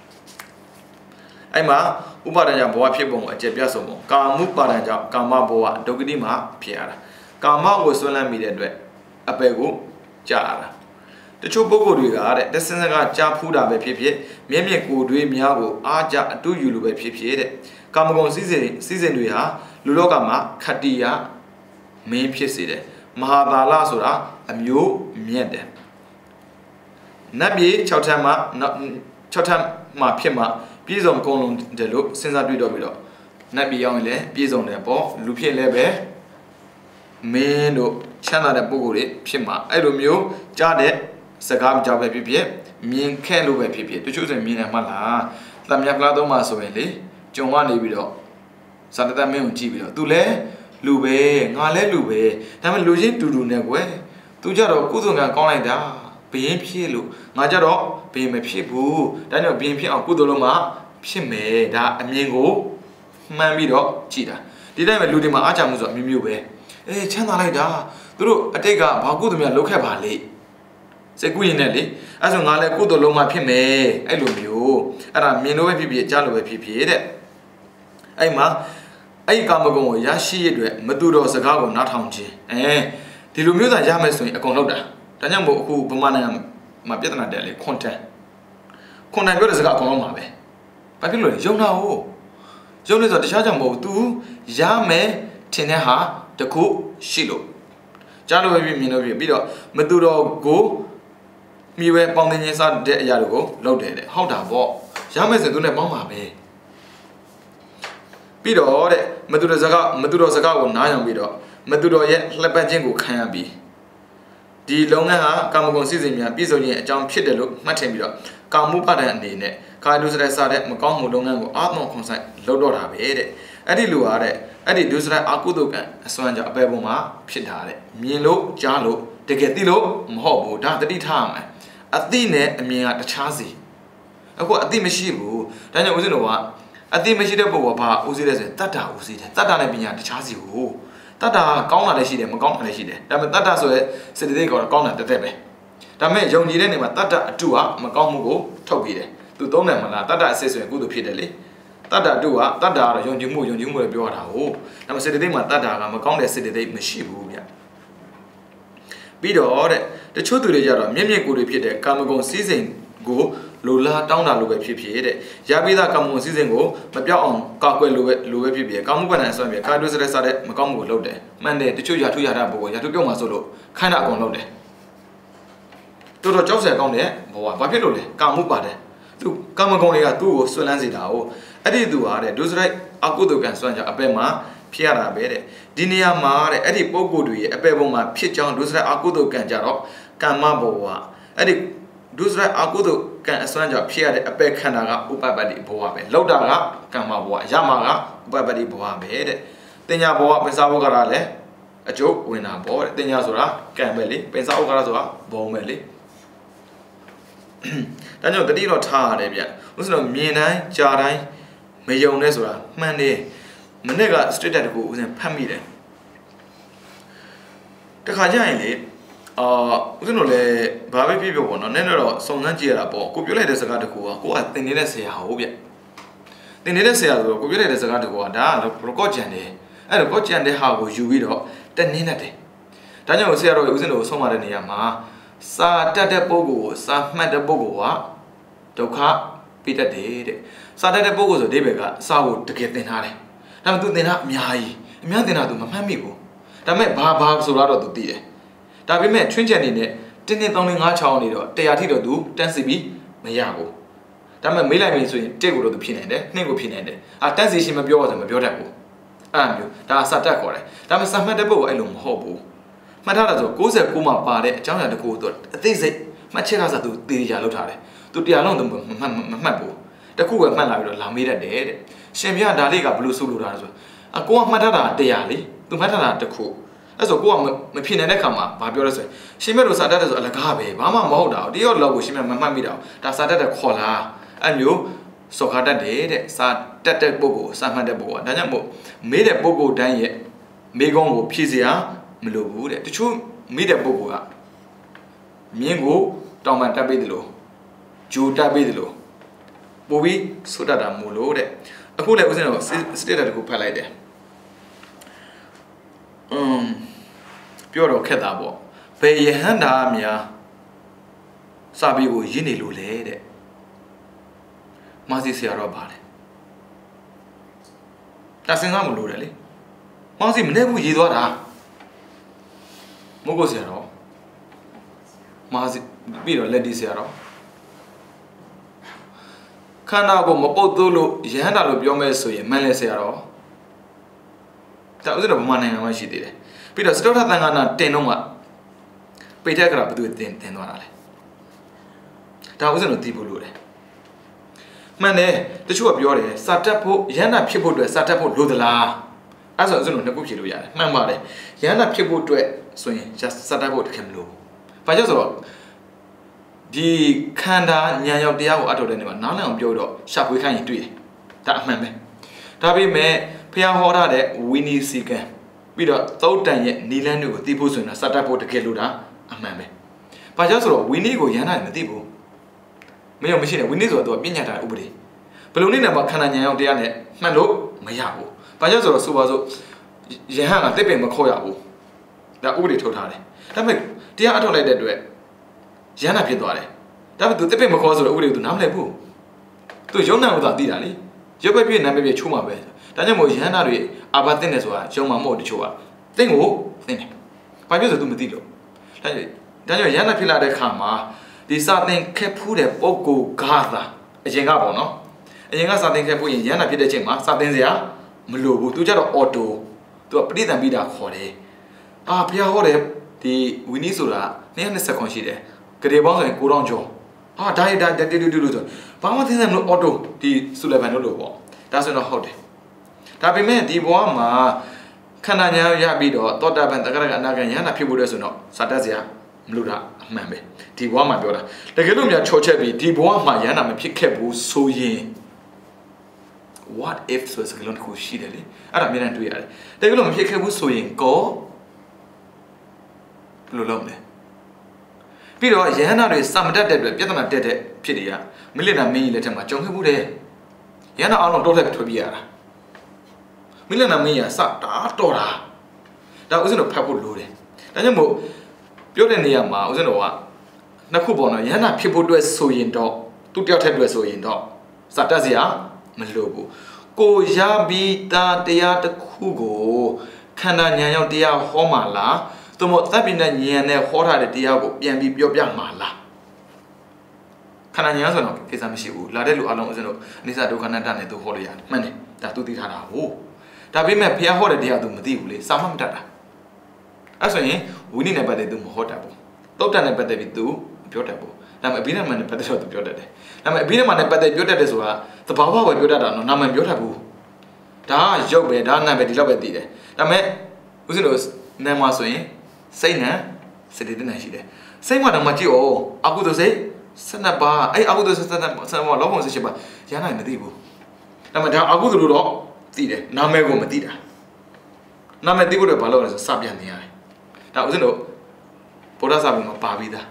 အဲ့မှာဥပါဒံကြောင့်ဘဝဖြစ်ပုံကိုအကျယ်ပြဆုံးပုံကာမုပါဒံကြောင့်ကာမဘဝဒုက္ခတိမှာဖြစ်ရတာကာမကိုဆွဲလန်းမိတဲ့အတွက်အပယ်ကိုကြာရတာတချို့ပုဂ္ဂိုလ်တွေကတဲ့တဆင်းစကားကြားဖူးတာပဲဖြစ်ဖြစ်မျက်မြက်ကိုယ်တွေးများကိုအားကြအတူယူလိုပဲဖြစ်ဖြစ်တဲ့ကာမဂုဏ်စည်းစိမ်စည်းစိမ်တွေဟာလူလောကမှာခတ္တိယမင်းဖြစ်စေတယ်မဟာသာလဆိုတာအမျိုးမြတ်တယ်နတ်ပြည်၆ထပ်မှ၆ထပ်မှဖြစ်မှပြည့်စုံကုန်လုံးတယ်လို့စဉ်းစားတွေ့တော့ပြီးတော့နတ်ပြည်ရောက်ရင်လည်းပြည့်စုံတယ်ပေါ့လူဖြစ်လည်းပဲမင်းတို့ချမ်းသာတဲ့ပုဂ္ဂိုလ်တွေဖြစ်မှာအဲ့လိုမျိုးကြားတဲ့စကားကြောက်ပဲဖြစ်ဖြစ်မြင်ခဲ့လို့ပဲဖြစ်ဖြစ်တချို့ဆိုမြင်တယ်မှလားတမယဖလားသုံးမှာဆိုရင်လေကြုံကနေပြီးတော့ဇာတတမင်းကိုကြည့်ပြီးတော့သူလဲလူပဲငါလဲလူပဲဒါပေမဲ့လူချင်းတူတူနဲ့ကွယ်သူကြတော့ကုသိုလ်ကံကောင်းလိုက်တာဘယင်းဖြစ်လို့ငါကြတော့ဘယင်းမဖြစ်ဘူးဒါကြောင့်ဘယင်းဖြစ်အောင်ကုသိုလ်လုံးမှာဖြစ်မယ်ဒါအမြင်ကိုမှန်ပြီးတော့ကြည်တာဒီတိုင်းပဲလူတွေမှာအားချမှုဆိုအမျိုးမျိုးပဲအေးချမ်းသာလိုက်တာသူတို့အတိတ်ကဘာကုသိုလ်များလုပ်ခဲ့ပါလေစိတ်ကူးရင်နဲ့လေအဲ့ဆိုငါလည်းကုသိုလ်လုံးမှာဖြစ်မယ်အဲ့လိုမျိုးအဲ့ဒါမြင်လို့ပဲဖြစ်ဖြစ်ကြားလို့ပဲဖြစ်ဖြစ်တဲ့အဲ့မှာအဲ့ဒီကာမဂုဏ်ကိုရရှိရတဲ့မတူတော်စကားကိုနားထောင်ခြင်းအဲဒီလိုမျိုးသာရမယ်ဆိုရင်အကုန်လောက်တာဒါကြောင့်မို့အခုဗမာနိုင်ငံမှာပြဿနာတက်လေခွန်တန်ခွန်တန်ပြောတဲ့စကားအကုန်လုံးပါပဲဘာဖြစ်လို့လဲယုံတာဟုတ်ယုံနေဆိုတခြားကြောင့်မဟုတ် तू ရမယ်ထင်တဲ့ဟာတခုရှိလို့ကြားလို့ပဲမြင်လို့ပြပြီးတော့မတူတော်ကိုမြည်ဝဲပေါင်းတင်ခြင်းစတဲ့အရာတွေကိုလုပ်တယ်တဲ့ဟုတ်တာပေါ့ရမယ်ဆိုသူနဲ့ပေါင်းပါပဲပြီးတော့တဲ့မတူတော်စကားမတူတော်စကားကိုနားယောင်ပြီးတော့မတူတော်ရဲ့လှပက်ခြင်းကိုခံရပြီးဒီလုပ်ငန်းဟာကာမဂုဏ်စည်းစိမ်များပြည့်စုံခြင်းအကြောင်းဖြစ်တယ်လို့မှတ်ထင်ပြီးတော့ကာမုပဒံအနေနဲ့ကာယဒုစရိုက်စတဲ့မကောင်းမှုလုပ်ငန်းကိုအာမောခွန်ဆိုင်လုပ်တော့တာပဲတဲ့အဲ့ဒီလူဟာတဲ့အဲ့ဒီဒုစရိုက်အာကုသိုလ်ကံအစွမ်းကြောင့်အပေပုံမှာဖြစ်တာတဲ့မြင်လို့ကြားလို့တကယ်သိလို့မဟုတ်ဘူးဒါတတိထားရမယ်အသိနဲ့အမြင်ကတခြားစီအခုအသိမရှိဘူးဒါကြောင့်ဦးဇင်းတို့ကအသိမရှိတဲ့ပုဂ္ဂိုလ်ကဘာဦးစီးလဲဆိုရင်တတ္တာဦးစီးတယ်တတ္တာနဲ့ပညာတခြားစီကိုတတ္တာကောင်းတာလည်းရှိတယ်မကောင်းတာလည်းရှိတယ်ဒါပေမဲ့တတ္တာဆိုရဲစေတသိက်ကတော့ကောင်းတာတက်တက်ပဲဒါပေမဲ့ယုံကြည်တဲ့နေမှာတတ္တာအတုကမကောင်းမှုကိုထုတ်ပြီးတယ်သူသုံးတယ်မလားတတ္တာအစစ်ဆိုရင်ကုသိုလ်ဖြစ်တယ်လေတတ္တာတုကတတ္တာကတော့ယုံကြည်မှုယုံကြည်မှုလည်းပြောတာဟုတ်ဒါပေမဲ့စေတသိက်မှာတတ္တာကမကောင်းတဲ့စေတသိက်မရှိဘူးဗျပြီးတော့တဲ့တချို့သူတွေကြတော့မျက်မြက်ကိုယ်တွေဖြစ်တဲ့ကာမဂုဏ်စည်းစိမ်ကိုလိုလားတောင်းတာလိုပဲဖြစ်ဖြစ်တဲ့ရပိသကာမဂုဏ်စည်းစိမ်ကိုမပြောက်အောင်ကာကွယ်လိုပဲလိုပဲဖြစ်ဖြစ်ကာမှုပဏ္ဏအစွမ်းပြကာတွဲစတဲ့စတဲ့မကောင်းမှုကိုလုပ်တယ်မှန်တယ်တချို့ရာထုရတာဘဝရာထုပြုတ်မှာဆိုလို့ခိုင်းတာအကုန်လုပ်တယ်တော်တော်ကြောက်စရာကောင်းတဲ့ဘဝဘာဖြစ်လို့လဲကာမှုပါတယ်သူကာမဂုဏ်တွေကသူ့ကိုဆွလန်းစေတာ哦အဲ့ဒီသူဟာတဲ့ဒုစရိုက်အကုသိုလ်ကံစွမ်းကြောင့်အပယ်မှာဖြစ်ရတာပဲတဲ့ဒီနေရာမှာတဲ့အဲ့ဒီပုံကိုယ်တွေရဲ့အပယ်ပုံမှာဖြစ်ကြောင်းဒုစရိုက်အကုသိုလ်ကံကြတော့ကမ္မဘဝအဲ့ဒီဒုစရိုက်အကုသိုလ်ကံအစွမ်းကြောင့်ဖြစ်ရတဲ့အပယ်ခန္ဓာကဥပပတ္တိဘဝပဲလောက်တာကကမ္မဘဝရမှာကဥပပတ္တိဘဝပဲတဲ့တင်ညာဘဝပင်စားဘဝကလည်းအကျိုးဝင်တာပေါ့တဲ့တင်ညာဆိုတာကံပဲလေပင်စားဘဝကဆိုတာဘုံပဲလေဒါကြောင့်တတိတော့ထားရတယ်ဗျဥစ္စာမြင်တိုင်းကြားတိုင်းမယုံနဲ့ဆိုတာမှန်တယ်မနေ့က straight တက်တကူဥစဉ်ဖတ်မိတယ်တခါကျရင်လေအာဥစဉ်တို့လည်းဘာပဲဖြစ်ဖြစ်ပေါ့နော်နည်းနည်းတော့စုံစမ်းကြည့်ရတာပေါ့ကိုပြောလိုက်တဲ့စကားတကူကကိုကသင်နေတဲ့ဆရာဟုတ်ဗျသင်နေတဲ့ဆရာဆိုတော့ကိုပြောလိုက်တဲ့စကားတကူကဒါက record ကြံတယ်အဲ့တော့ record ကြံတဲ့ဟာကိုယူပြီးတော့တက်နေတတ်တယ်ဒါကြောင့်ဆရာတော်ဥစဉ်တို့ဆုံးမတဲ့နေရာမှာစာတတ်တဲ့ပုဂ္ဂိုလ်ကိုစာမှတ်တဲ့ပုဂ္ဂိုလ်ကဒုက္ခပြတတ်တယ်တဲ့စာတတ်တဲ့ပုဂ္ဂိုလ်ဆိုအဓိပ္ပာယ်ကစာကိုတကယ်သင်ထားတယ်ဒါပေမဲ့ तू သင်တာအများကြီးအများသင်တာ तू မမှတ်မိဘူးဒါပေမဲ့ဘာဘာဆိုတော့ तू သိတယ်ဒါပေမဲ့ချွင်းချက်အနေနဲ့တင်းတင်းသုံးလေးငါးချောင်းနေတော့တရားထိတော့ तू တန်းစီပြီးမရဘူးဒါပေမဲ့မေးလိုက်ပြီဆိုရင်တစ်ကိုတော့ तू ဖြစ်နိုင်တယ်နှစ်ကိုဖြစ်နိုင်တယ်အာတန်းစီရှင်မပြောရဆိုမပြောတတ်ဘူးအဲ့လိုမျိုးဒါစာတတ်ခေါ်တယ်ဒါပေမဲ့စာမှတ်တဲ့ပုဂ္ဂိုလ်အဲ့လိုမဟုတ်ဘူးမှတ်ထားတာဆို၉၉မှာပါတဲ့အကြောင်းအရာတကူတော့အသိစိတ်မှတ်ချက်ကစား तू တေးရလောက်ထားတယ် तू တရားလုံး तू မမှတ်မမှတ်ဘူးတခုပဲမှတ်လာပြီးတော့လာမေးတတ်တယ်တဲ့ရှင်ပြဒါလေးကဘလို့ဆိုလို့တာဆိုအကိုကမှတ်ထားတာတရားလေ तू မှတ်ထားတာတခုအဲ့ဆိုကိုကမဖြစ်နေတဲ့ခါမှာဘာပြောလဲဆိုရင်ရှင်မြတ်တို့စာတတ်တယ်ဆိုအလကားပဲဘာမှမဟုတ်တာတရောလောက်ကိုရှင်မြတ်မမှတ်မိတာဒါစာတတ်တယ်ခေါ်လာအဲ့မျိုးစော်ခါတတ်တယ်တဲ့စာတက်တဲ့ပုဂ္ဂိုလ်စာမှတ်တဲ့ပုဂ္ဂိုလ်ကဒါကြောင့်မို့မေးတဲ့ပုဂ္ဂိုလ်တိုင်းရဲ့မေးခွန်းကိုဖြေစရာမလိုဘူးတဲ့တချို့မေးတဲ့ပုဂ္ဂိုလ်ကမြင်းကိုတောင်ပန်တက်ပေးတယ်လို့ဂျူတက်ပေးတယ်လို့ပို့ပြီးဆွတ်တတ်တာမို့လို့တဲ့အခုလည်းဦးဇင်းတို့စတေတတကူဖတ်လိုက်တယ်อืมပြောတော့ခက်တာပေါ့ဘယ်ယဟန္တာများစာပေကိုရင်းနေလို့လဲတဲ့မာစီဆရာတော်ပါတယ်ဒါစဉ်းစားမလို့တယ်လေမာစီမနေ့ကရေးသွားတာမဟုတ်ကိုဆရာတော်မာစီပြီးတော့လက်ဒီဆရာတော်ခန္ဓာကိုမပုတ်သို့လို့ယဟန္တာလို့ပြောမဲ့ဆိုရင်မှန်လဲဆရာတော်ဒါဥစ္စာတော့ဗမာနိုင်ငံမှာရှိသေးတယ်ပြီးတော့စတောထသံဃာနာတင်တော့ကပိဋကရာဘယ်သူတင်တင်သွားတာလဲဒါဥစ္စာတော့သိဖို့လိုတယ်မှန်တယ်တချို့ကပြောတယ်စာတက်ဖို့ယဟန္တာဖြစ်ဖို့အတွက်စာတက်ဖို့လိုသလားအဲ့ဆိုဥစ္စာတော့နှစ်ခုဖြေလို့ရတယ်မှန်ပါတယ်ယဟန္တာဖြစ်ဖို့အတွက်ဆိုရင်စာတက်ဖို့တကယ်မလိုဘာကြောင့်ဆိုတော့ဒီခန္ဓာဉာဏ်ရောက်တရားကိုအထောက်တဲ့နေမှာနားလည်အောင်ပြောတော့ရှာဖွေခိုင်းရင်တွေ့တယ်ဒါအမှန်ပဲဒါပေမဲ့ဖျားဟောထားတဲ့ဝီနီစီကံပြီးတော့သုတ်တန်ရဲ့နီလန်းတွေကိုသိဖို့ဆိုရင်စတတ်ဖို့တကယ်လို့တာအမှန်ပဲဘာကြောင့်ဆိုတော့ဝီနီကိုရန်နိုင်မသိဘူးမရောမရှိနဲ့ဝီနီဆိုတော့သူကပြညာတာဥပဒေဘယ်လိုနည်းနဲ့မှခန္ဓာဉာဏ်ရောက်တရားနဲ့မှတ်လို့မရဘူးဘာကြောင့်ဆိုတော့ဆိုပါစို့ယဟန်ကတစ်ပင်မခေါ်ရဘူးဒါဥပဒေထုတ်ထားတယ်ဒါပေမဲ့တရားအထောက်လိုက်တဲ့အတွက်ရန်နာဖြစ်သွားတယ်ဒါပေမဲ့သူတစ်ပင်မခေါ်ဆိုတော့ဥပဒေကသူနားမလည်ဘူးသူရုံနာကိုသာသိတာလေရုပ်ပဲပြည့်နာမည်ပြည့်ချိုးမှာပဲဒါကြောင့်မို့ရဟန္တာတွေအာဘာသိနေဆိုတာရုံမှာမဟုတ်တချို့ကသိကိုသိနေဘာဖြစ်လို့ तू မသိလို့ဒါကြောင့်ဒါကြောင့်ရဟန္တာဖြစ်လာတဲ့ခါမှာဒီစာသင်ခက်ဖူးတဲ့ပုဂ္ဂိုလ်ကသာအရင်ကပေါ့နော်အရင်ကစာသင်ခက်ဖူးရင်ရဟန္တာဖြစ်တဲ့ချိန်မှာစာသင်စရာမလိုဘူး तू ကြတော့အော်တို तू ကပဋိသင်္ပိတာခေါ်တယ်အာဘုရားဟောတယ်ဒီဝီနီဆိုတာနှစ်နှစ်စက္ကွန်ရှိတယ်ကြရေပေါင်းဆိုရင်ကိုးထောင်ကျော်ဟာဒါရဒါတူတူတူလို့ဆိုဘာမှသိစရာမလိုအော်တိုဒီဆူလေဗန်တို့လို့ပေါ့ဒါဆိုတော့ဟုတ်တယ်ဒါပေမဲ့ဒီဘဝမှာခန္ဓာဉာဏ်ရပြီးတော့သောတာပန်တက္ကရာအနာဂံယန္တာဖြစ်ဖို့လဲဆိုတော့စာတတ်စရာမလိုတာအမှန်ပဲဒီဘဝမှာပြောတာတကယ်လို့များချောချက်ပြီးဒီဘဝမှာယန္တာမဖြစ်ခဲ့ဘူးဆိုရင် what if ဆိုစကလုံးကိုရှိတယ်လေအဲ့ဒါအမြဲတမ်းတွေးရတယ်တကယ်လို့မဖြစ်ခဲ့ဘူးဆိုရင်ကောဘယ်လိုလုပ်လဲပြီးတော့ယန္တာတွေစာမတတ်တဲ့အတွက်ပြဿနာတက်တဲ့ဖြစ်တွေကမိလနာမင်းကြီးလက်ထက်မှာကြုံခဲ့မှုတယ်ယန္တာအောင်တော့တောထက်ထွက်ပြေးရတာမိလနာမင်းရစတာတော်တာဒါဥစဉ်တော့ဖတ်ဖို့လိုတယ်ဒါကြောင့်မို့ပြောတဲ့နေရာမှာဥစဉ်တော့ကနှစ်ခုပေါ့နော်ယန္တာဖြစ်ဖို့အတွက်ဆိုရင်တော့သူတယောက်ထက်အတွက်ဆိုရင်တော့စတတ်စရာမလိုဘူးကိုရပြီးသားတရားတစ်ခုကိုခန္ဓာဉာဏ်ရောက်တရားဟောမှာလားသို့မဟုတ်သဗ္ဗညဉာဏ်နဲ့ဟောထားတဲ့တရားကိုပြန်ပြီးပြောပြမှာလားခန္ဓာဉာဏ်ဆိုတော့ကိစ္စမရှိဘူးလာတဲ့လူအလုံးဥစဉ်တော့အနိစ္စဒုက္ခအနတ္တနဲ့သူဟောလို့ရတယ်မှန်တယ်ဒါသူသိထားတာဟုတ်ဒါပေမဲ့ဘုရားဟောတဲ့တရားသူမသိဘူးလေစာမှတ်မတတ်တာအဲ့ဆိုရင်ဝိနည်းနဲ့ပတ်သက်သူမဟောတတ်ဘူးသုတ်တန်နဲ့ပတ်သက်ပြီးသူပြောတတ်ဘူးဒါပေမဲ့အဘိဓမ္မာနဲ့ပတ်သက်တော့သူပြောတတ်တယ်ဒါပေမဲ့အဘိဓမ္မာနဲ့ပတ်သက်ပြောတတ်တယ်ဆိုတာသဘာဝပဲပြောတတ်တာနော်နာမည်ပြောတတ်ဘူးဒါကရုပ်ပဲဒါနာမည်ဒီလောက်ပဲသိတယ်ဒါပေမဲ့ဥစဉ်တို့နာမဆိုရင်စိတ်နဲ့စေတသိက်နဲ့ရှိတယ်စိတ်မှတော့မကြည့်အောင်အကုသိုလ်စိတ်စနပါအဲ့အကုသိုလ်စိတ်စနစနပါလောဘစိတ်ရှိပါရဟနိုင်မသိဘူးဒါပေမဲ့ဒါအကုသိုလ်လို့တော့သိတယ်နာမည်ကိုမသိတာနာမည်သိဖို့တော့ဘာလို့လဲဆိုစပြန်နေရတယ်ဒါဥစဉ်တို့ဗုဒ္ဓစာပေမှာပါပြီးသား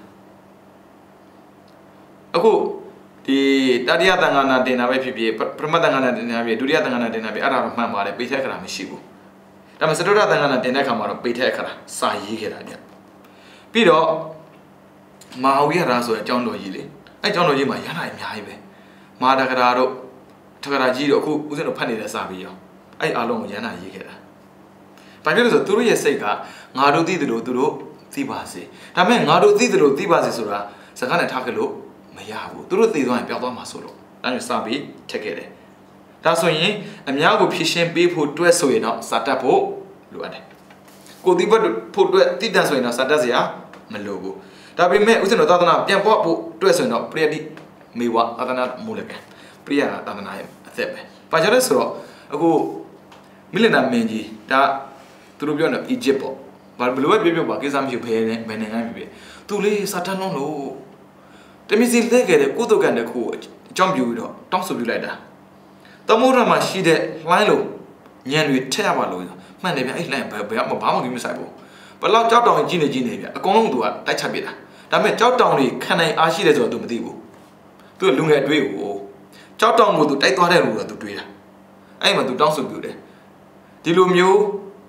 အခုဒီတတိယသံဃာနာတင်တာပဲဖြစ်ဖြစ်ပရမတ္တသံဃာနာတင်တာဖြစ်ဒုတိယသံဃာနာတင်တာဖြစ်အဲ့ဒါတော့မှန်ပါတယ်ပိဋကခရာမရှိဘူးဒါပေမဲ့စတုတ္ထသံဃာနာတင်တဲ့အခါမှာတော့ပိဋကခရာစာရေးခဲ့တာညပြီးတော့မဟာဝိဟာရဆိုတဲ့အကြောင်းတော်ကြီးလေအဲ့အကြောင်းတော်ကြီးမှာရဟနာအများကြီးပဲမဟာတက္ကရာတို့ထက္ကရာကြီးတို့အခုဦးဇင်းတို့ဖတ်နေတဲ့စာပေရောအဲ့အားလုံးကိုရဟနာရေးခဲ့တာဘာဖြစ်လို့ဆိုသူတို့ရဲ့စိတ်ကငါတို့သိတယ်လို့သူတို့သိပါစေဒါပေမဲ့ငါတို့သိတယ်လို့သိပါစေဆိုတာစကားနဲ့ထားခဲ့လို့မရဘူးသူတို့သိသွားရင်ပျောက်သွားမှာဆိုတော့ဒါကြောင့်စာပေထက်ခဲ့တယ်ဒါဆိုရင်အများကိုဖြည့်ရှင်းပေးဖို့တွဲဆိုရင်တော့စာတတ်ဖို့လိုအပ်တယ်ကိုဒီဘတ်ဖို့တွဲတိတန်ဆိုရင်တော့စာတတ်စရာမလိုဘူးဒါပေမဲ့ဥစဉ်တော်သာသနာပြန်ပွားဖို့တွဲဆိုရင်တော့ပရိယတိမေဝသာသနာမူလကပရိယသာသနာရဲ့အသက်ပဲဘာကြောင့်လဲဆိုတော့အခုမိလနာမင်းကြီးဒါသူတို့ပြောနေအီဂျစ်ပေါ့ဘာဘလို့ပဲပြောပါကိစ္စမရှိဘယ်နဲ့ဘယ်နိုင်ငံဖြစ်ဖြစ်သူလေးစာတန်းလုံးလို့တမီစီလက်ခဲ့တဲ့ကုသကန်တစ်ခုအကြောင်းပြပြီးတော့တောင်းဆိုပြလိုက်တာသမုဒ္ဒရာမှာရှိတဲ့လှိုင်းလို့ညံတွေထက်ရပါလို့မှန်တယ်ဗျအဲ့လှိုင်းဘယ်ဘယ်မှဘာမှမဆိုင်ဘူးဘလောက်ကြောက်တောင်ကြီးနေကြီးနေဗျအကုန်လုံးသူကတိုက်ချက်ပြတာဒါပေမဲ့ကြောက်တောင်တွေခံနိုင်အားရှိတယ်ဆိုတော့သူမသိဘူးသူကလူငယ်တွေးကိုကြောက်တောင်ကိုသူတိုက်သွားတဲ့လူကသူတွေးတာအဲ့မှာသူတောင်းဆိုပြတယ်ဒီလိုမျိုး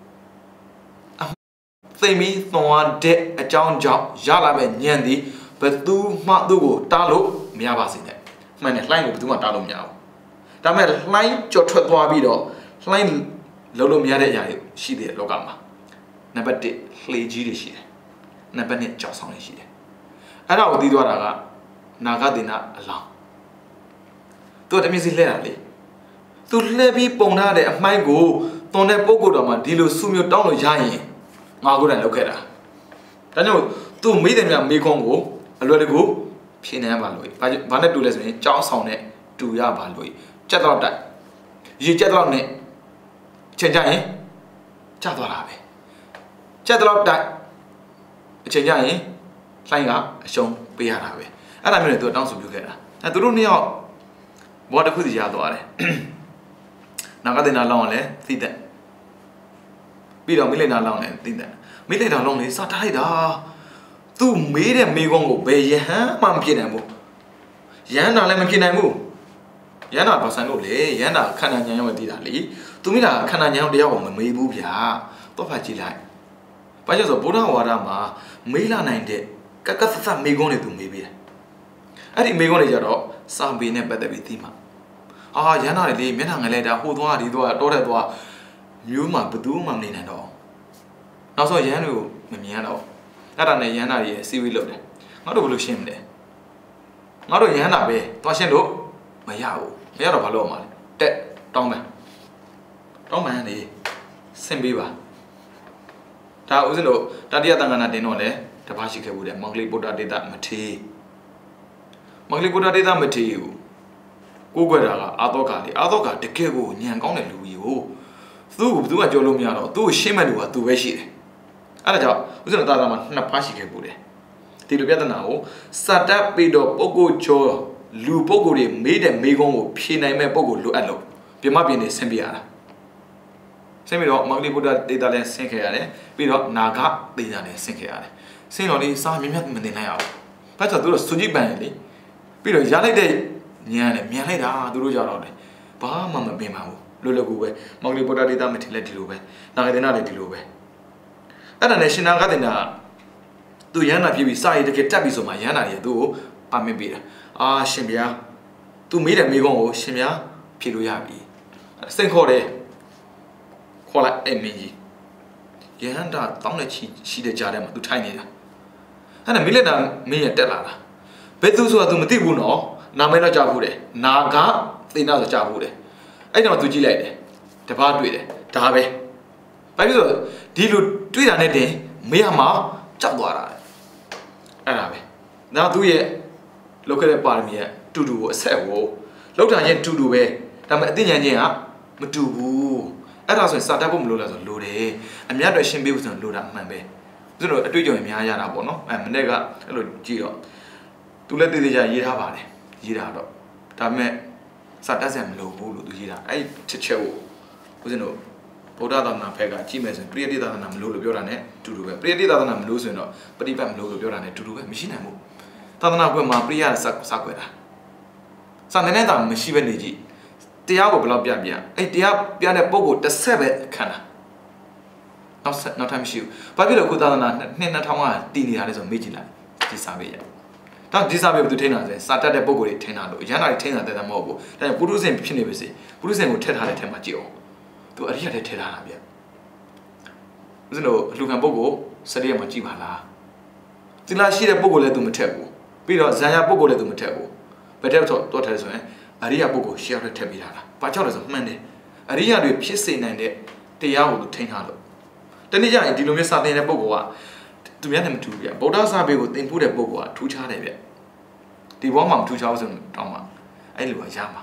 သိမီသွားတဲ့အကြောင်းကြောင့်ရလာမဲ့ညံသည်ဘယ်သူမှသူ့ကိုတားလို့မရပါစေနဲ့မှန်တယ်လှိုင်းကိုဘယ်သူမှတားလို့မရဘူးဒါပေမဲ့လှိုင်းကြော်ထွက်သွားပြီးတော့လှိုင်းလုံးလို့မရတဲ့အရာတွေရှိတယ်လောကမှာနံပါတ်တစ်လှေကြီးတွေရှိတယ်နံပါတ်နှစ်ကြောက်ဆောင်တွေရှိတယ်အဲ့ဒါကိုသိသွားတာကနာဂဒေနာအလောင်းသူတမင်စီလှဲတာလေသူလှဲပြီးပုံထားတဲ့အမိုက်ကိုသွန်တဲ့ပုံကိုယ်တော်မှာဒီလိုစုမျိုးတောင်းလို့ရရင်ငါကိုယ်တိုင်လုပ်ခဲ့တာဒါကြောင့်သူမိတယ်များမိခွန်းကိုအလွယ်တကူဖြေနေရပါလို့ဘာဘာနဲ့တူလဲဆိုရင်ကြောင်းဆောင်နဲ့တူရပါလို့ကြက်တော့တိုက်ရေကြက်တော့နဲ့ချိန်ကြရင်ကျသွားတာပဲကြက်တော့တိုက်အချိန်ကြရင်လှိုင်းကအရှုံးပေးရတာပဲအဲ့ဒါမျိုးနဲ့သူတောင်းဆိုပြုခဲ့တာအဲသူတို့နှစ်ယောက်ဘောတစ်ခုစီရသွားတယ်နာဂဒေနာလောင်းလည်းသိတဲ့ပြီးတော့မိလိနာလောင်းလည်းသိတဲ့မိလိနာလောင်းလေးစထားလိုက်တာသူမေးတဲ့မေးခွန်းကိုဘယ်ယဟန်မှမဖြစ်နိုင်ဘူးယဟန်တာလည်းမဖြစ်နိုင်ဘူးယဟန်တာတော့ဆန်လို့လေယဟန်တာခန္ဓာဉာဏ်ရောက်တည်တာလေသူမိတာခန္ဓာဉာဏ်တရားကိုမမေးဘူးဗျာတော့ဖတ်ကြည့်လိုက်ဘာကြောင့်ဆိုဗုဒ္ဓဝါဒမှာမေးလာနိုင်တဲ့ကကသသမေးခွန်းတွေသူမေးပြီးတယ်အဲ့ဒီမေးခွန်းတွေကြတော့စာပေနဲ့ပတ်သက်ပြီးသိမှာအာရန်နာတွေလေမျက်နှာငယ်လိုက်တာဟိုသွားဒီသွားတောတဲ့သွားမျိုးမှဘသူမှမနေနိုင်တော့နောက်ဆုံးရန်တွေကိုမမြင်ရတော့အဲ့ဒါနဲ့ရန်နာတွေရဲ့စီဝေးလုပ်တယ်ငါတို့ဘယ်လိုရှင်းမလဲငါတို့ရန်နာပဲသွားရှင်းလို့မရဘူးမရတော့ဘာလို့အောင်မလဲတက်တောင်းပန်တောင်းပန်နေဆင်ပေးပါဒါဥစဉ်တို့တတိယတန်ခါနာတင်တော့လေတပါးရှိခဲ့ဘူးတဲ့မောင်ကလေးဗုဒ္ဓဒေသမထေးမောင်ကလေးဗုဒ္ဓဒေသမထေးကိုကိုွယ်တာကအာသောကလေအာသောကတကယ်ကိုညံကောင်းတဲ့လူကြီးကိုသူ့ကိုဘယ်သူမှကြော်လို့မရတော့သူ့ကိုရှင်းမဲ့လူကသူပဲရှိတယ်အဲ့ဒါကြောင့်ဥစဉ်တို့တာတာမှာနှစ်ပါးရှိခဲ့ဘူးတယ်ဒီလိုပြဿနာကိုစတတ်ပြီးတော့ပုဂ္ဂိုလ်ကျော်လူပုဂ္ဂိုလ်တွေမေးတဲ့မေးခွန်းကိုဖြေနိုင်မဲ့ပုဂ္ဂိုလ်လိုအပ်လို့ပြမပြင်းနေဆင်းပြရတာဆင်းပြီးတော့မောင်ကလေးဗုဒ္ဓဒေတာလည်းဆင်းခဲ့ရတယ်ပြီးတော့နာဂဒေတာလည်းဆင်းခဲ့ရတယ်ဆင်းတော်လေးစာမြင်မြတ်မနေနိုင်အောင်ဘာကြောင့်သူတို့စူကြီးပန်လေပြီးတော့ရလိုက်တဲ့ညံတယ်မြန်လိုက်တာသူတို့ကြောက်တော့တယ်ဘာမှမပင်ပါဘူးလွယ်လွယ်ကူပဲမောင်ကလေးဗုဒ္ဓဒေတာမထင်လဲဒီလိုပဲနာဂဒေနာလည်းဒီလိုပဲအဲ့ဒါနဲ့ရှင်နာဂဒေနာသူရဟန္တာဖြစ်ပြီးစာရည်တကယ်တက်ပြီးဆိုမှရဟန္တာတွေသူ့ကိုပါမစ်ပေးတာအာရှင်ဗျာသူမေးတဲ့မေးခွန်းကိုရှင်ဗျာဖြေလို့ရပြီစိတ်ခေါ်တယ်ခေါ်လိုက်အဲ့မင်းကြီးရဟန္တာတောင်းတဲ့ချီရှိတဲ့ကြားထဲမှာသူထိုင်နေတာအဲ့ဒါမိလက်နာမင်းရတက်လာတာဘယ်သူဆိုတာသူမသိဘူးနော်နာမည်တော့ကြားဘူးတယ်နာဂသေနာဆိုကြားဘူးတယ်အဲ့တော့သူကြည့်လိုက်တယ်တပားတွေ့တယ်ဒါပဲဘာဖြစ်လို့ဒီလိုတွေ့တာနဲ့တင်မင်းမှာကြောက်သွားတာအဲ့ဒါပဲနောက်သူရဲ့လောက်ခဲ့တဲ့ပါရမီရဲ့တူတူကိုအဆက်ကိုလောက်တာချင်းတူတူပဲဒါပေမဲ့အသိဉာဏ်ချင်းကမတူဘူးအဲ့ဒါဆိုရင်စာတတ်ဖို့မလိုလားဆိုလိုတယ်အများတော့ရှင်းပေးဖို့ဆိုလိုတာအမှန်ပဲသူတို့အတွေ့အကြုံအများရတာပေါ့နော်အဲမနေ့ကအဲ့လိုကြည့်တော့သူလည်းတည်တည်ကြရေးထားပါတယ်ရေးတာတော့ဒါပေမဲ့စာတတ်စရာမလိုဘူးလို့သူရေးတာအဲ့ချက်ချက်ကိုဦးဇင်းတို့ဗုဒ္ဓသာသနာဘက်ကကြည့်မယ်ဆိုရင်ပရိယတိသာသနာမလို့လို့ပြောတာ ਨੇ တူတူပဲပရိယတိသာသနာမလို့ဆိုရင်တော့ပฏิပတ်မလို့လို့ပြောတာ ਨੇ တူတူပဲမရှိနိုင်ဘူးသာသနာကွယ်မှာပရိယစစကွယ်တာစာနေနေတာမရှိပဲနေကြည့်တရားကိုဘယ်လောက်ပြပြအဲ့တရားပြတဲ့ပုံကိုတစ်ဆက်ပဲခံတာနောက်ဆက်နောက်ထပ်မရှိဘူးဘာဖြစ်လို့ကုသသာသနာနှစ်နှစ်ထောင်ကတည်နေတာလဲဆိုမေးကြည့်လိုက်ဒီစာပေရတော့ဒီစာပေဘယ်သူထိန်းတာလဲစာတတ်တဲ့ပုံကိုတွေထိန်းတာလို့ရဟန္တာတွေထိန်းတာတဲ့မဟုတ်ဘူးဒါကြောင့်ပုရုဇဉ်ဖြစ်နေပါစေပုရုဇဉ်ကိုထည့်ထားတဲ့ထဲမှာကြည့်အောင်သူအရိယာတွေထည့်ထားတာဗျဦးဇင်းတို့လူခံပုဂ္ဂိုလ်စရိယမှာကြည့်ပါလားသီလရှိတဲ့ပုဂ္ဂိုလ်လည်းသူမထည့်ဘူးပြီးတော့ဇာယပုဂ္ဂိုလ်လည်းသူမထည့်ဘူးဘယ်ထက်တော့တော့ထည့်ဆိုရင်အရိယာပုဂ္ဂိုလ်ရှေ့ရောက်ထည့်ပေးတာလားဘာကြောင့်လဲဆိုမှန်တယ်အရိယာတွေဖြစ်စေနိုင်တဲ့တရားကိုသူထိန်းထားလို့တနေ့ကျရင်ဒီလိုမျိုးစာသင်တဲ့ပုဂ္ဂိုလ်ကသူများနဲ့မတူဘူးဗျဗုဒ္ဓစာပေကိုသင်ဖို့တဲ့ပုဂ္ဂိုလ်ကထူးခြားတယ်ဗျဒီဘောမှာမထူးခြားဘူးဆိုတော့တောင်းပါအဲ့လိုရမှာ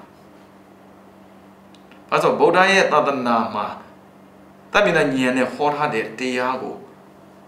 အဲဆိုဗုဒ္ဓရဲ့သာသနာမှာတပိဏဉာဏ်နဲ့ဟောထားတဲ့တရားကို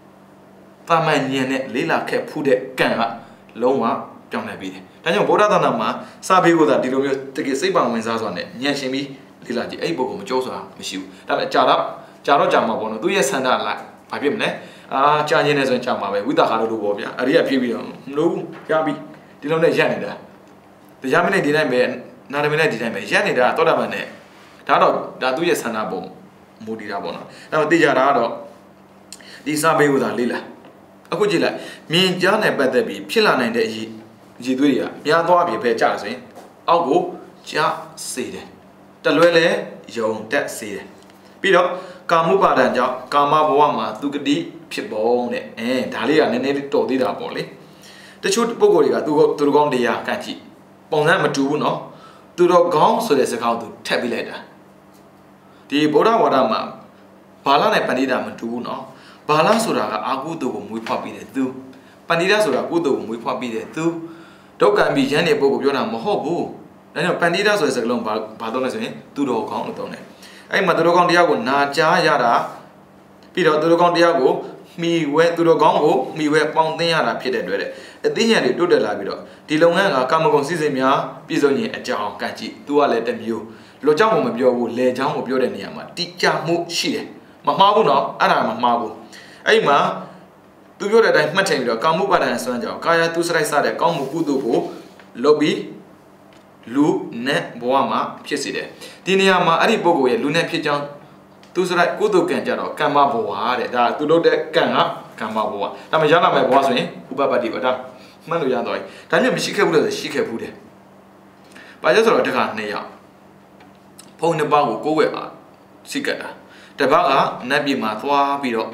တာမန်ညံနဲ့လေးလာခက်ဖူးတဲ့ကံကလုံးဝပြောင်းလဲပြီးတယ်ဒါကြောင့်ဗုဒ္ဓသာသနာမှာစာပေကိုသာဒီလိုမျိုးတကယ်စိတ်ပါဝင်စားစွာနဲ့ညံရှင်ပြီးလေးလာကြည့်အဲ့ပုဂ္ဂိုလ်မကြောဆိုတာမရှိဘူးဒါပေမဲ့ကြာတော့ကြာတော့ကြာမှာပေါ့နော်သူရဲ့ဆန္ဒလိုက်ဘာဖြစ်မလဲအာကြာညင်းနေဆိုရင်ကြာမှာပဲဝိသခါလို့လို့ပေါ့ဗျာအရိယာဖြစ်ပြီးတော့မလို့ရပြီဒီလိုနဲ့ရက်နေတာတရားမင်းနဲ့ဒီတိုင်းပဲနာရမင်းနဲ့ဒီတိုင်းပဲရက်နေတာတောတာပန်နဲ့ဒါတော့ဒါသူရဲ့ဆန္ဒပုံမူတည်တာပေါ့နော်အဲ့တော့သိကြတာကတော့ဒီစာပေကိုသာလေးလာအခုကြည့်လိုက်မြင်ကြားနဲ့ပတ်သက်ပြီးဖြစ်လာနိုင်တဲ့အရေးအရေးသွေးတွေကများသွားပြီပဲကြာဆိုရင်အောက်ကိုကြားစေတယ်တလွဲလဲယုံတက်စေတယ်ပြီးတော့ကာမုပါဒံကြောင့်ကာမဘဝမှာသူကတိဖြစ်ပုံတဲ့အဲဒါလေးကနည်းနည်းလေးတော်သေးတာပေါ့လေတချို့ပုဂ္ဂိုလ်တွေကသူသူတော်ကောင်းတရားကန့်ကြည့်ပုံစံမတူဘူးနော်သူတော်ကောင်းဆိုတဲ့စကားကိုသူထက်ပြီးလိုက်တာဒီဗုဒ္ဓဝါဒမှာဘာလနဲ့ပဏိတာမတူဘူးနော်ဘာလဆိုတာကအာကုသိုလ်ကိုမွေးဖွားပြီးတယ်သူပဏိတာဆိုတာကုသိုလ်ကိုမွေးဖွားပြီးတယ်သူဒုက္ကံပြီးရန်တဲ့ပုဂ္ဂိုလ်ပြောတာမဟုတ်ဘူးဒါကြောင့်ပဏိတာဆိုတဲ့စကားလုံးဘာဘာသုံးလဲဆိုရင်သူတော်ကောင်းလို့သုံးတယ်အဲ့မှာသူတော်ကောင်းတရားကိုနာကြားရတာပြီးတော့သူတော်ကောင်းတရားကိုမှီဝဲသူတော်ကောင်းကိုမှီဝဲပေါင်းသင်းရတာဖြစ်တဲ့အတွက်အသိဉာဏ်တွေတိုးတက်လာပြီးတော့ဒီလုပ်ငန်းကကာမဂုဏ်စည်းစိမ်များပြည်စုံရင်အကြောင်းကကြည့်သူကလည်းတစ်မျိုးလောကြောင့်မပြောဘူးလေချောင်းကိုပြောတဲ့နေရာမှာတိကျမှုရှိတယ်မမှားဘူးနော်အဲ့ဒါမမှားဘူးအဲ့မှာသူပြောတဲ့အတိုင်းမှတ်ထင်ပြီးတော့ကာမုပါဒံစွမ်းကြောင့်ကာယသူစရိုက်စတဲ့ကောင်းမှုကုသိုလ်ကိုလုပ်ပြီးလူနဲ့ဘဝမှာဖြစ်စေတယ်ဒီနေရာမှာအဲ့ဒီပုဂ္ဂိုလ်ရဲ့လူနဲ့ဖြစ်ကြောင်းသူစရိုက်ကုသိုလ်ကံကြတော့ကမ္မဘဝတဲ့ဒါသူလုပ်တဲ့ကံကကမ္မဘဝဒါမှရလာမယ့်ဘဝဆိုရင်ဥပပတ္တိပါဒါမှတ်လို့ရတော့ဒါမျိုးမရှိခဲ့ဘူးလို့ဆိုရှိခဲ့ဘူးတယ်ဘာလို့ဆိုတော့တခါနှစ်ယောက်ဖုံနှစ်ပါးကိုကိုးဝဲအားစိတ်ကတာတပတ်ကနတ်ပြည်မှာသွားပြီးတော့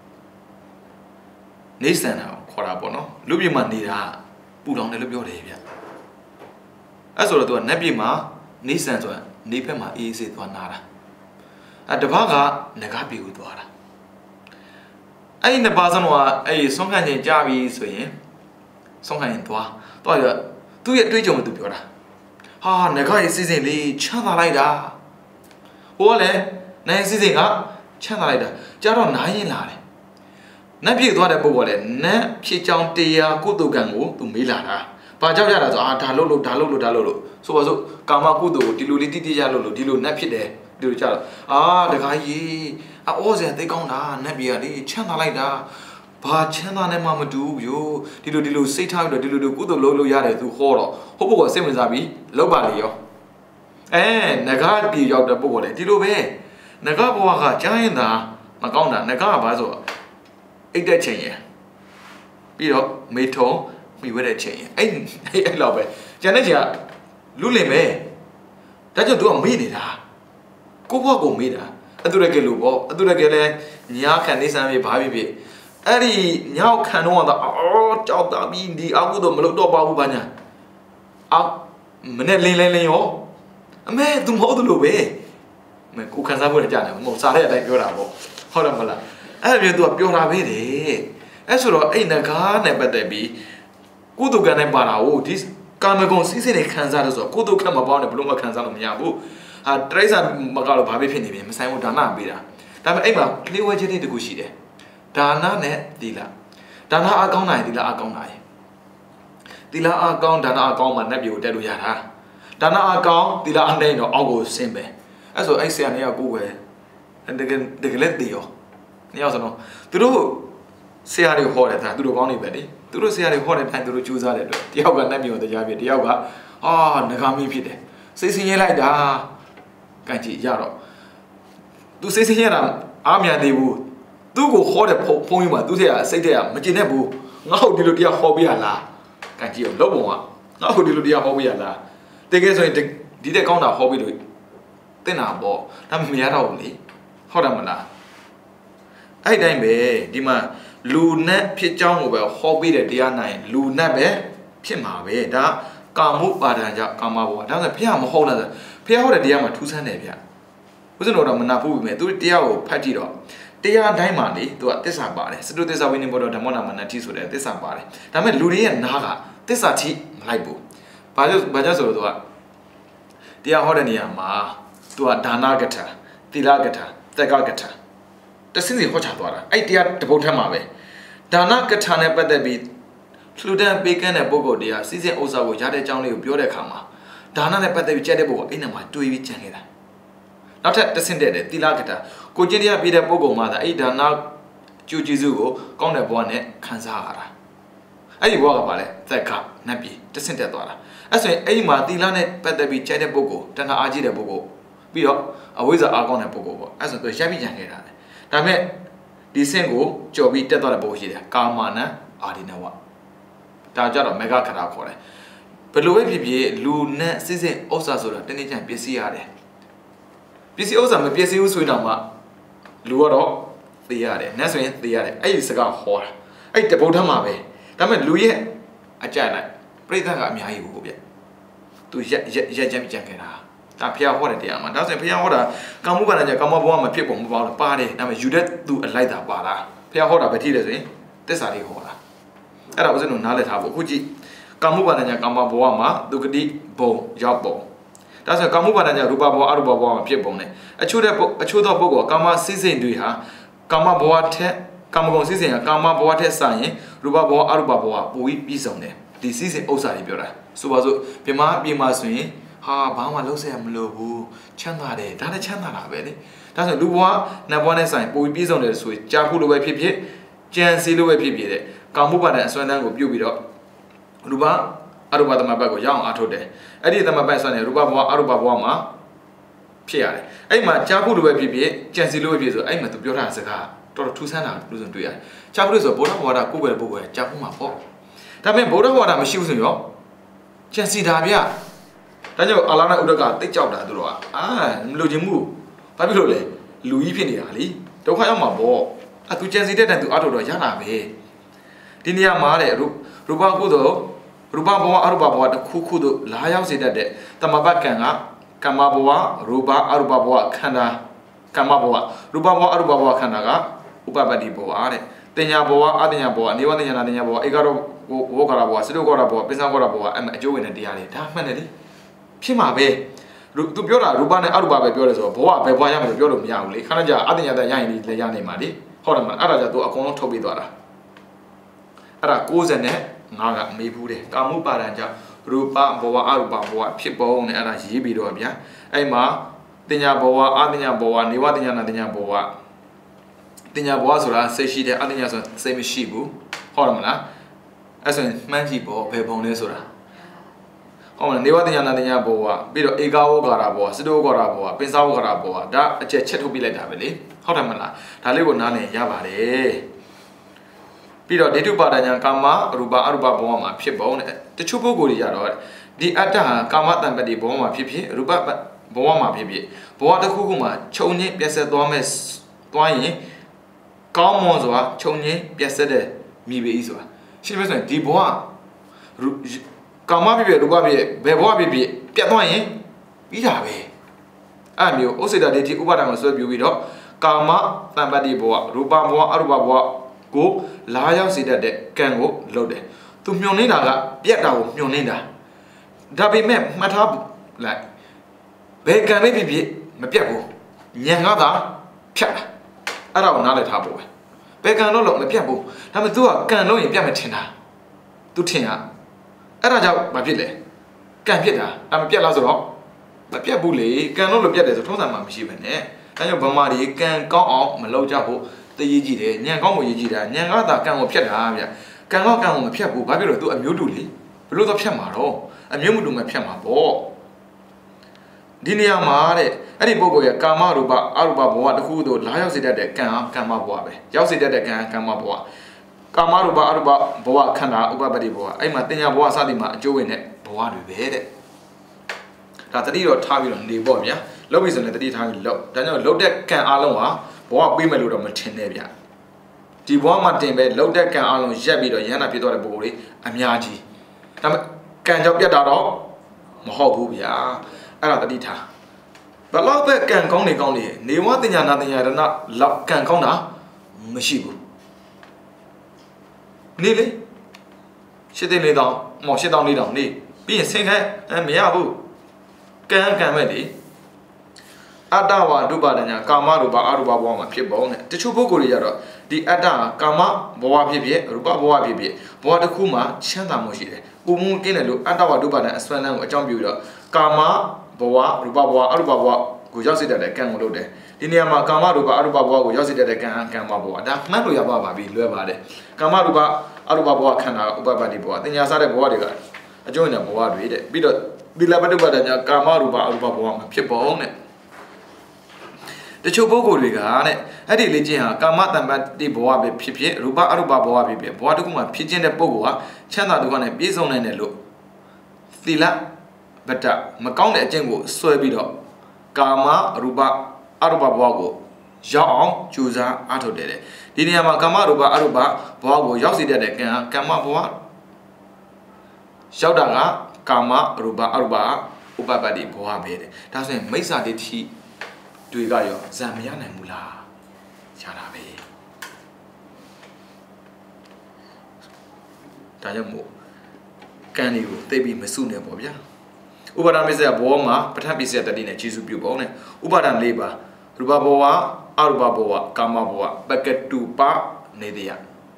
နေဆန်တာခေါ်တာပေါ့နော်လူပြည်မှာနေတာပူလောင်တယ်လို့ပြောတယ်ဗျအဲ့ဆိုတော့သူကနတ်ပြည်မှာနေဆန်ဆိုတာနေဖက်မှာအေးစေးသွားနာတာအဲ့တပတ်ကငကားပြည်ကိုသွားတာအဲ့ဒီနှစ်ပါးစလုံးကအဲ့ဒီဆုံးခံခြင်းကြပြီဆိုရင်ဆုံးခံရင်သွားသွားရသူ့ရဲ့တွေးကြုံမှုသူပြောတာဟာငကားရဲ့စီစဉ်လေးချမ်းသာလိုက်တာဟိုကလည်းနိုင်စီစဉ်ကချမ်းသာလိုက်တာကြတော့နားရင်လာတယ်နတ်ပြည်သွားတဲ့ပုဂ္ဂိုလ်လည်းနတ်ဖြစ်ကြောင်းတရားကုသိုလ်ကံကိုသူမေးလာတာဘာကြောင့်ရတာဆိုအာဒါလို့လို့ဒါလို့လို့ဒါလို့လို့ဆိုပါစို့ကာမကုသိုလ်ကိုဒီလိုလေးတိတိကျလို့လို့ဒီလိုနတ်ဖြစ်တယ်ဒီလိုကြတော့အာတခါကြီးအော်စရာသိကောင်းတာနတ်ပြည်ကလေချမ်းသာလိုက်တာဘာချမ်းသာနဲ့မှမတူဘူးဗျိုဒီလိုဒီလိုစိတ်ထားပြီးတော့ဒီလိုလိုကုသိုလ်လုပ်လို့ရတယ်သူဟောတော့ဟုတ်ပုဂ္ဂိုလ်စိတ်ဝင်စားပြီးလောက်ပါလေရောအဲငကားပြည်ရောက်တဲ့ပုဂ္ဂိုလ်လေဒီလိုပဲငကားဘဝကကြားရင်သာမကောင်းတာငကားကဘာဆိုအိတ်တဲ့ချိန်ရပြီးတော့မေထုံမိဝဲတဲ့ချိန်ရအဲ့အဲ့လောက်ပဲကျန်တဲ့ချိန်ကလူလင်ပဲဒါကြောင့်သူကမေ့နေတာကိုဘွားကိုမေ့တာအတူတကယ်လို့ပေါ့အတူတကယ်လဲညာခံနေစမ်းပြီဘာဖြစ်ဖြစ်အဲ့ဒီညောက်ခံတော့တော့အော်ကြောက်တာပြီးဒီအကုတော့မလုပ်တော့ပါဘူးဘာညာအောက်မနဲ့လင်းလင်းလင်းရောအမေသူမဟုတ်လို့ပဲမကိုခံစားဖို့လည်းကြားတယ်မဟုတ်စားတဲ့အတိုင်းပြောတာပေါ့ဟုတ်တယ်မလားအဲ့ဒီမျိုးသူကပြောတာပဲတဲ့အဲ့ဆိုတော့အဲ့နဂါးနဲ့ပတ်သက်ပြီးကုသကံနဲ့ပါတာကိုဒီကာမဂုဏ်စိစိနဲ့ခံစားလို့ဆိုတော့ကုသကံမပေါင်းနဲ့ဘလို့မခံစားလို့မရဘူးဟာတရိစ္ဆာန်မကတော့ဘာပဲဖြစ်နေပြီမဆိုင်ဘူးဒါနပေးတာဒါပေမဲ့အဲ့မှာလျှို့ဝှက်ခြင်းတခုရှိတယ်ဒါနနဲ့သီလဒါနအကောင်းနိုင်သီလအကောင်းနိုင်သီလအကောင်းဒါနအကောင်းမှနတ်ပြည်ကိုတက်လို့ရတာဒါနအကောင်းသီလအနှိမ့်တော့အောက်ကိုဆင်းပဲအဲ့ဆိုအဲ့ဆရာနေရာကိုယ်ပဲတကယ်တကယ်လက်တည်ရောနေရာဆိုတော့သူတို့ဆရာတွေဟောတယ်ဒါသူတို့ကောင်းနေပဲလေသူတို့ဆရာတွေဟောတဲ့တိုင်းသူတို့ကြိုးစားတဲ့အတွက်တယောက်ကနတ်ပြည်ကိုတရားပြတယောက်ကအာငကားမင်းဖြစ်တယ်စိတ်ဆင်းရဲလိုက်တာကံကြည့်ရတော့သူစိတ်ဆင်းရဲတာအားမရသေးဘူးသူ့ကိုဟောတဲ့ဖုံဖုံးကြီးမှာသူ့ထဲကစိတ်ထဲကမကျင်တဲ့ဘူးငါ့ကိုဒီလိုတရားဟောပြရလားကံကြည့်ရောလောက်ပုံကငါ့ကိုဒီလိုတရားဟောပြရလားတကယ်ဆိုရင်ဒီတဲ့ကောင်းတာဟောပြလို့တင်တာပေါ့ဒါမရတော့ဘူးလေဟုတ်တယ်မလားအဲ့တိုင်းပဲဒီမှာလူနဲ့ဖြစ်ကြောင်းကိုပဲဟောပြတဲ့တရားနိုင်လူနဲ့ပဲဖြစ်မှာပဲဒါကာမုပါဒံကြောင့်ကာမဘဝဒါဆိုဖះမဟုတ်လားဆိုဖះဟောတဲ့တရားမှာထူးဆန်းတယ်ဗျဥစဉ်တော့မနာဘူးပြီမဲ့သူတရားကိုဖတ်ကြည့်တော့တရားတိုင်းမှာလေသူကသစ္စာပါတယ်စတုသစ္စာဝိနိဘောဓဓမ္မနာမနတိဆိုတဲ့သစ္စာပါတယ်ဒါပေမဲ့လူတွေရဲ့နားကသစ္စာချိမလိုက်ဘူးဘာလို့ဘာကြောင့်ဆိုတော့သူကတရားဟောတဲ့နေရာမှာသူကဒါနကထာသီလကထာတက္ကကထာတဆင်းစီဟောချသွားတာအဲ့တရားတပုတ်ထက်မှာပဲ Dana Katana Padabi, Fludan Bacon and Bogo, they are season also with Jade Johnny Bioda Kama. Dana Padabi Jadebo in a my two each Janida. Not at the Sinded, Tilagata, Kojinia be the Bogo mother, Aida Jujizugo, Kona Bonnet, Kanzara. I walk about it, Thaka, Nabi, the Sintadora. As when Aima, Dilane, Padabi Jade Bogo, Dana Ajida Bogo. We are a wizard Argon and Bogo, as a Jabi Janida. Dame, the single, Joby Tedora Bogia, Kamana, Adinawa. Tajara Mega Karacore. But Louis Pipier, Luna, Season, Osasura, Tenijan, P C R. P C Osam, P C U Swinama, Luaro, the Yare, Naswin, the Yare, I used to go horror. I the Bodamabe. Dame Louis, a Jana, pray that I'm Yahu. To Jajam Jankana. Tapia water, dear man. Doesn't Pia water. Come over and come over my people about the party. I'm a Judet do a light up bala. Pia water, but he does it. This are the horror. And I was in another table. Kuji. Come over and come up Wama, do the bow, job bow. That's a come over and Rubabo Aruba people. A chuda, a chuda bogo, Kama season do ya. Kama boate, Kama season, Kama boate sign, Rubabo Aruba, we be on there. This is also a bureau. So was Pima be my swing. Ha, Bama Losam Lobu, Chanade, Dana Chanana, very. That's a Lua, Nabone sign, boy bees on the switch, Jabu away pipi, Jan Silu pipi, Kamuba and Swanan will be up. Ruba, Aruba the Mabago, young Atode. I did the Mabasan, Ruba, Aruba Wama, Pierre. I'm a Jabu away pipi, Jan Silu pipi, I'm at the Bureau Saka, Tor Tusana, losing to ya. Jabu is a Boda water, Google Boy, Japuma Pop. That meant Boda water machines in your Jan Sidabia. Tanyo Alana Udaga, take out that door. Ah, Lojimu. Pabilo, Louis Piniali. Don't have my ball. I could just did and to Auto Yana Bay. Dinia Mare, Ruba Gudo, Ruba Aruba, the Kukudo, Layao said that Tamabakanga, Kamaboa, Ruba Aruba, Kana, Kamaboa, Ruba Aruba, Kanaga, Ubabadi Boare, Tenyaboa, Adinaboa, Niwana Nabo, Egaro, Wokarabo, Sidogorabo, Pisangorabo, and Joe in a diary. Definitely. Pima Bay. To Biora, Rubana Aruba Biores or Boa, Beboyam, Bioro Yamli, Kanaja, Adina, the Yanni, the Yanni Madi, Horaman, Araja to Akono Tobidora. Ara goes and Naga, Mibude, Kamu Paranja, Rupa, Boa, Aruba, Boa, Pipon, and a Jibidobia, Ema, Dinya Boa, Adina Boa, Niwadina, Dina Boa, Dinya Boazura, say she the Adina, same Shibu, Horamana, as in Manjibo, Bebonesura. Oh, never the Yanadina Boa, Bido Egao Garaboa, Sido Garaboa, Pensao Garaboa, that a chet to be like Davili, Hotamana, Talibu Nane, Yabare. Bido de Dupadanya Kama, Ruba Aruba Boma, Pibone, the Chupoguri Yaro, the Ataha, Kama Tambadi Boma Pipi, Ruba Boma Pipi, Boa the Kukuma, Choni, Piasa Domes, Toye, Kalmonzoa, Choni, Piasa de Mibi Iswa. She was a Diboa. Kama bibi ruba bibi bebo bibi piatoye bidabe amio osida de ti ubada ma so biu bi do kama tambadi bo ruba bo aruba bo ko la yaw sidat de kan ko lou de tu myonနေတာကပြက်တာကိုမျွန်နေတာဒါပေမဲ့မှတ်ထားလိုက်ဘယ်ကံလေးဖြစ်ဖြစ်မပြတ်ဘူးညံကားတာဖြတ်တာအဲ့ဒါကိုနားလည်ထားဖို့ပဲဘယ်ကံလို့လို့မပြတ်ဘူးဒါပေမဲ့ तू ကကံလို့ရင်ပြတ်မထင်တာ तू ထင်တာအဲ့ဒါကြောင့်မဖြစ်လေကံဖြစ်တာအမပြတ်လားဆိုတော့မပြတ်ဘူးလေကံလို့လို့ပြတ်တယ်ဆိုထုံးစံမှမရှိပဲနဲ့အဲကြောင့်ဗမာတွေကံကောင်းအောင်မလုပ်ကြဖို့တည်ရည်ကြည့်တယ်ညံကောင်းဖို့ရည်ကြည့်တာညံကားတာကံကိုဖြတ်တာဗျကံကောင်းကံကိုမဖြတ်ဘူးဘာဖြစ်လို့ तू အမျိုးတူလေဘလို့တော့ဖြတ်မှာတော့အမျိုးမတူမှဖြတ်မှာပေါ့ဒီနေရာမှာတဲ့အဲ့ဒီပုဂ္ဂိုလ်ရဲ့ကာမရူပအရူပဘဝတစ်ခုသို့လာရောက်စေတတ်တဲ့ကံကံမဘဝပဲရောက်စေတတ်တဲ့ကံကံမဘဝကာမရူပအရူပဘဝခန္ဓာဥပပတ္တိဘဝအဲ့မှာတင်ညာဘဝစသည်မှာအကျိုးဝင်တဲ့ဘဝတွေပဲတဲ့ဒါတတိတော့ထားပြီးတော့နေပေါ့ဗျာလောက်ပြီဆိုရင်တတိထားပြီးလောက်ဒါကြောင့်လောက်တဲ့ကံအလုံးဟာဘဝပေးမယ်လို့တော့မထင်နဲ့ဗျာဒီဘဝမှာတင်ပဲလောက်တဲ့ကံအလုံးရက်ပြီးတော့ရဟန္တာဖြစ်သွားတဲ့ပုဂ္ဂိုလ်တွေအများကြီးဒါပေမဲ့ကံကြောင့်ပြတ်တာတော့မဟုတ်ဘူးဗျာအဲ့ဒါတတိထားဘလောက်ပဲကံကောင်းနေကောင်းနေနေဝတင်ညာနာတင်ညာရဏလောက်ကံကောင်းတာမရှိဘူးနေလေရှစ်သိန်းလေးတောင်မော်ရှစ်တောင်လေးတောင်နေပြီးရင်ဆင်းခဲအဲမရဘူးကံကံမဲ့လေအတ္တဝါဒုပါဒညာကာမရူပအရူပဘဝမှာဖြစ်ပုံနဲ့တချို့ပုဂ္ဂိုလ်တွေကြတော့ဒီအတ္တကာမဘဝဖြစ်ဖြစ်ရူပဘဝဖြစ်ဖြစ်ဘဝတစ်ခုမှာချမ်းသာမှုရှိတယ်။ဥမှုကင်းတယ်လို့အတ္တဝဒုပါဒံအစွမ်းလန်းကိုအကြောင်းပြုတော့ကာမဘဝရူပဘဝအရူပဘဝကိုရောက်စေတဲ့ကံကိုလုပ်တယ်။ဒီနေရာမှာကာမရူပအရူပဘဝကိုရောက်စေတဲ့ကံကံမဘဝဒါမှတ်လို့ရပါပါပြီလွယ်ပါတယ်။ကာမရူပအရူပဘဝခန္ဓာဥပပတ္တိဘဝတင်ညာစားတဲ့ဘဝတွေကအကျိုးနဲ့ဘဝတွေတဲ့ပြီးတော့သီလပတ္တပဒညာကာမရူပအရူပဘဝမှာဖြစ်ပေါ်တဲ့တချို့ပုဂ္ဂိုလ်တွေကတဲ့အဲ့ဒီလေ့ကျင့်ဟာကာမတမ္ပတ္တိဘဝပဲဖြစ်ဖြစ်ရူပအရူပဘဝဖြစ်ဖြစ်ဘဝတစ်ခုမှာဖြစ်ခြင်းတဲ့ပုဂ္ဂိုလ်ဟာချမ်းသာဒုက္ခနဲ့ပြည့်စုံနိုင်တယ်လို့သီလပတ္တမကောင်းတဲ့အကျင့်ကိုဆွဲပြီးတော့ကာမရူပအရူပဘဝကိုရောက်အောင်ကြိုးစားအားထုတ်တယ်ဒီနေရာမှာကာမရူပအရူပဘဝကိုရောက်စေတဲ့ကံကမ္မဘဝရောက်တာကကာမရူပအရူပဥပပတ္တိဘဝပဲတဲ့ဒါဆိုရင်မိစ္ဆာဒိဋ္ဌိတွေကရောဇံမရနိုင်ဘူးလားရတာပဲဒါကြောင့်မို့ကံတွေကိုသိပြီးမစုနဲ့ပေါ့ဗျာဥပါဒမစ္ဆယဘောမှာပဋ္ဌာန်းပစ္စယတတိနဲ့ခြေစုပြုပေါ့နဲ့ဥပါဒံ၄ပါးရူပဘဝအရူပဘဝကာမဘဝပကတုပနေတယ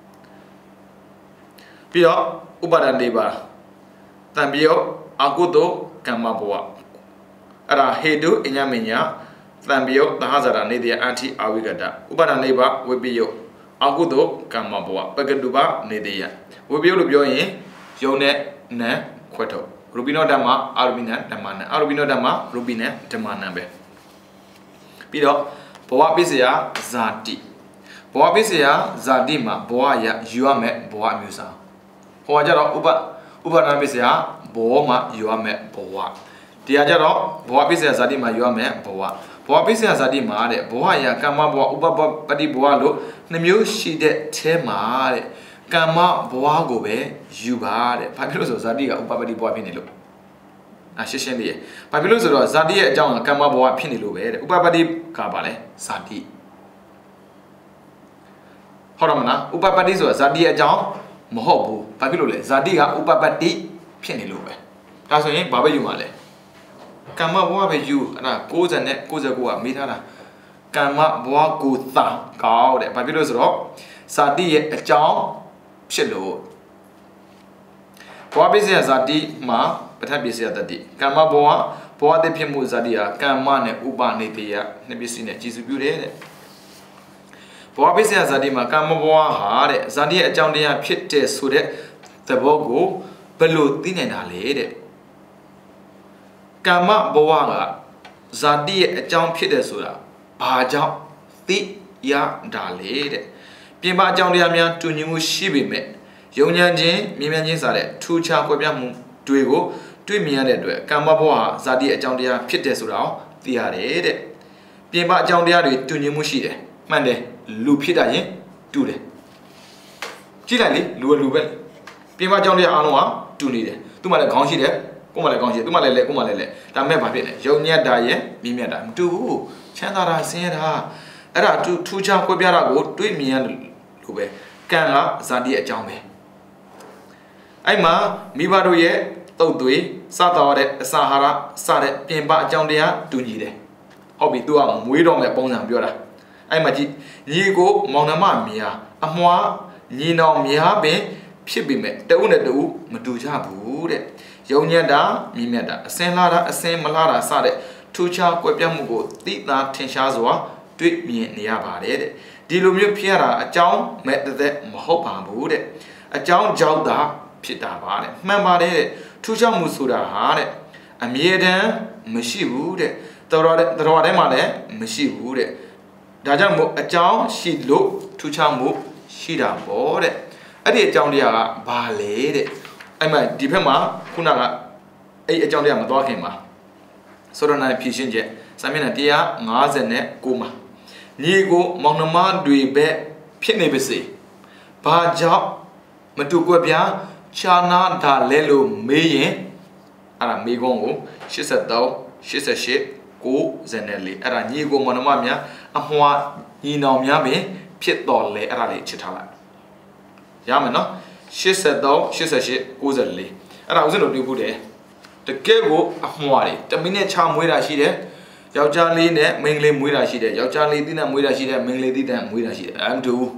ပြီးတော့ဥပါဒံ၄ပါးတံပြောအကုသိုလ်ကမ္မဘဝအဲ့ဒါဟေတုအညမညာတံပြောသဟဇာရနေတယအဋ္ဌိအာဝိကတဥပါဒံ၄ပါးဝိပယအကုသိုလ်ကမ္မဘဝပကတုပနေတယဝိပယလို့ပြောရင်ယုံနဲ့နံခွဲထုတ်ရူပိနောဓမ္မအာရူပိနံဓမ္မနံအာရူပိနောဓမ္မရူပိနံဓမ္မနံပဲပြီးတော့ဘဝပစ္စယဇာတိဘဝပစ္စယဇာတိမှာဘဝရယူရမယ်ဘဝအမျိုးအစားဟောကြတော့ဥပဥပါဒပစ္စယဘောမှာယူရမယ်ဘဝတရားကြတော့ဘဝပစ္စယဇာတိမှာယူရမယ်ဘဝဘဝပစ္စယဇာတိမှာတဲ့ဘဝရကမ္မဘဝဥပပပတိဘဝလို့နှမျိုးရှိတဲ့အဲမှာတဲ့ကမ္မဘဝကိုပဲယူပါတဲ့ဘာဖြစ်လို့ဆိုဇာတိကဥပပတိဘဝဖြစ်နေလို့အရှင်းရှင်းလေးဘာဖြစ်လို့ဆိုတော့ဇာတိရဲ့အကြောင်းကကမ္မဘဝဖြစ်နေလို့ပဲတဲ့ဥပပတိကပါလဲဇာတိဟုတ်တယ်မလားဥပပတိဆိုတာဇာတိရဲ့အကြောင်းမဟုတ်ဘူးဘာဖြစ်လို့လဲဇာတိကဥပပတိဖြစ်နေလို့ပဲဒါဆိုရင်ဘာပဲယူမှာလဲကမ္မဘဝပဲယူအဲ့ဒါ၉၀နဲ့၉၉ကမေးထားတာကမ္မဘဝကိုသာကောက်တဲ့ဘာဖြစ်လို့ဆိုတော့ဇာတိရဲ့အကြောင်းဖြစ်လို့ဘဝပစ္စယဇာတိမှာပဋ္ဌာန်းပစ္စယတတိကမ္မဘဝဘဝတည်းဖြစ်မှုဇာတိဟာကမ္မနဲ့ဥပနေတယနှစ်ပစ္စည်းနဲ့ကြည်စုပြုတယ်တဲ့ဘဝပစ္စယဇာတိမှာကမ္မဘဝဟာတဲ့ဇာတိရဲ့အကြောင်းတရားဖြစ်တဲ့ဆိုတဲ့သဘောကိုဘယ်လိုသိနိုင်တာလဲတဲ့ကမ္မဘဝကဇာတိရဲ့အကြောင်းဖြစ်တယ်ဆိုတာဘာကြောင့်သိရတာလဲတဲ့ပြင်ပအကြောင်းတရားများတူညီမှုရှိပေမဲ့ယုံဉာဏ်ချင်းမြင်မြန်ချင်းစားတဲ့ထူးခြားကွဲပြားမှုတွေကိုတွေ့မြင်ရတဲ့အတွက်ကမ္မဘဝဟာဇာတိအကြောင်းတရားဖြစ်တယ်ဆိုတာကိုသိရတယ်တဲ့ပြင်ပအကြောင်းတရားတွေတူညီမှုရှိတယ်မှန်တယ်လူဖြစ်တာရင်တူတယ်ကြည့်လိုက်လေလူကလူပဲပြင်ပအကြောင်းတရားအားလုံးကတူနေတယ်သူ့မှာလည်းခေါင်းရှိတယ်ကိုယ်မှာလည်းခေါင်းရှိတယ်သူ့မှာလည်းလဲကိုယ်မှာလည်းလဲဒါမဲ့ဘာဖြစ်လဲယုံညက်တာရဲ့မြင်မြတ်တာမတူဘူးချမ်းသာတာဆင်းရဲတာအဲ့ဒါထူးခြားကွဲပြားတာကိုတွေ့မြင်ရလို့ပဲကံကဇာတိအကြောင်းပဲအဲ့မှာမိဘတို့ရဲ့တုတ်သွေးစတော်တဲ့အစာဟာရစတဲ့ပြင်ပအကြောင်းတရားတူညီတယ်ဟုတ်ပြီသူကမွေးတော်မဲ့ပုံစံပြောတာအဲ့မှာကြည့်ညီကိုမောင်နှမများအမွှားညီနောင်များပင်ဖြစ်ပေမဲ့တဦးနဲ့တဦးမတူကြဘူးတဲ့ယုံညံ့တာမြင်မြတ်တာအစင်လာတာအစင်မလာတာစတဲ့ထူးခြားကွဲပြားမှုကိုသိသာထင်ရှားစွာတွေ့မြင်နေရပါတယ်တဲ့ဒီလိုမျိုးဖြစ်ရတာအကြောင်းမဲ့တဲ့မဟုတ်ပါဘူးတဲ့အကြောင်းကြောင့်သာဖြစ်တာပါတဲ့မှန်ပါတယ်တဲ့ထူးခြားမှုဆိုတာဟာတဲ့အမြဲတမ်းမရှိဘူးတဲ့တော်တော်တဲ့တော်ထဲမှာလည်းမရှိဘူးတဲ့ဒါကြောင့်မို့အကြောင်းရှိလို့ထူးခြားမှုရှိတာပေါ့တဲ့အဲ့ဒီအကြောင်းတရားကဘာလဲတဲ့အဲ့မှာဒီဘက်မှာခုနကအဲ့အကြောင်းတရားမသွားခင်မှာဆိုတော့နိုင်ဖြည့်ရှင်းချက်စာမျက်နှာone fifty-nineမှာညီကိုမောင်နှမတွေပဲဖြစ်နေပါစေဘာကြောင့်မတူကွက်ပြားခြားနာတာလဲလို့မေးရင်အဲ့ဒါမေးခွန်းကိုeighty-three eighty-eight ninety-fourအဲ့ဒါညီကိုမောင်နှမများအမွှားညီနောင်များပင်ဖြစ်တော်လဲအဲ့ဒါလေးချစ်ထားလိုက်ရမယ်နော်eighty-three eighty-eight ninety-fourအဲ့ဒါဥစဉ်တို့တွေ့ဖို့တယ်တကယ်ကိုအမွှားတွေတမိနစ်ချမွေးတာရှိတယ်ယောက်ျားလေးနဲ့မိန်းကလေးမွေးတာရှိတယ်ယောက်ျားလေးသီးနှံမွေးတာရှိတယ်မိန်းကလေးသီးနှံမွေးတာရှိတယ်အဲ့ဒါမတူဘူး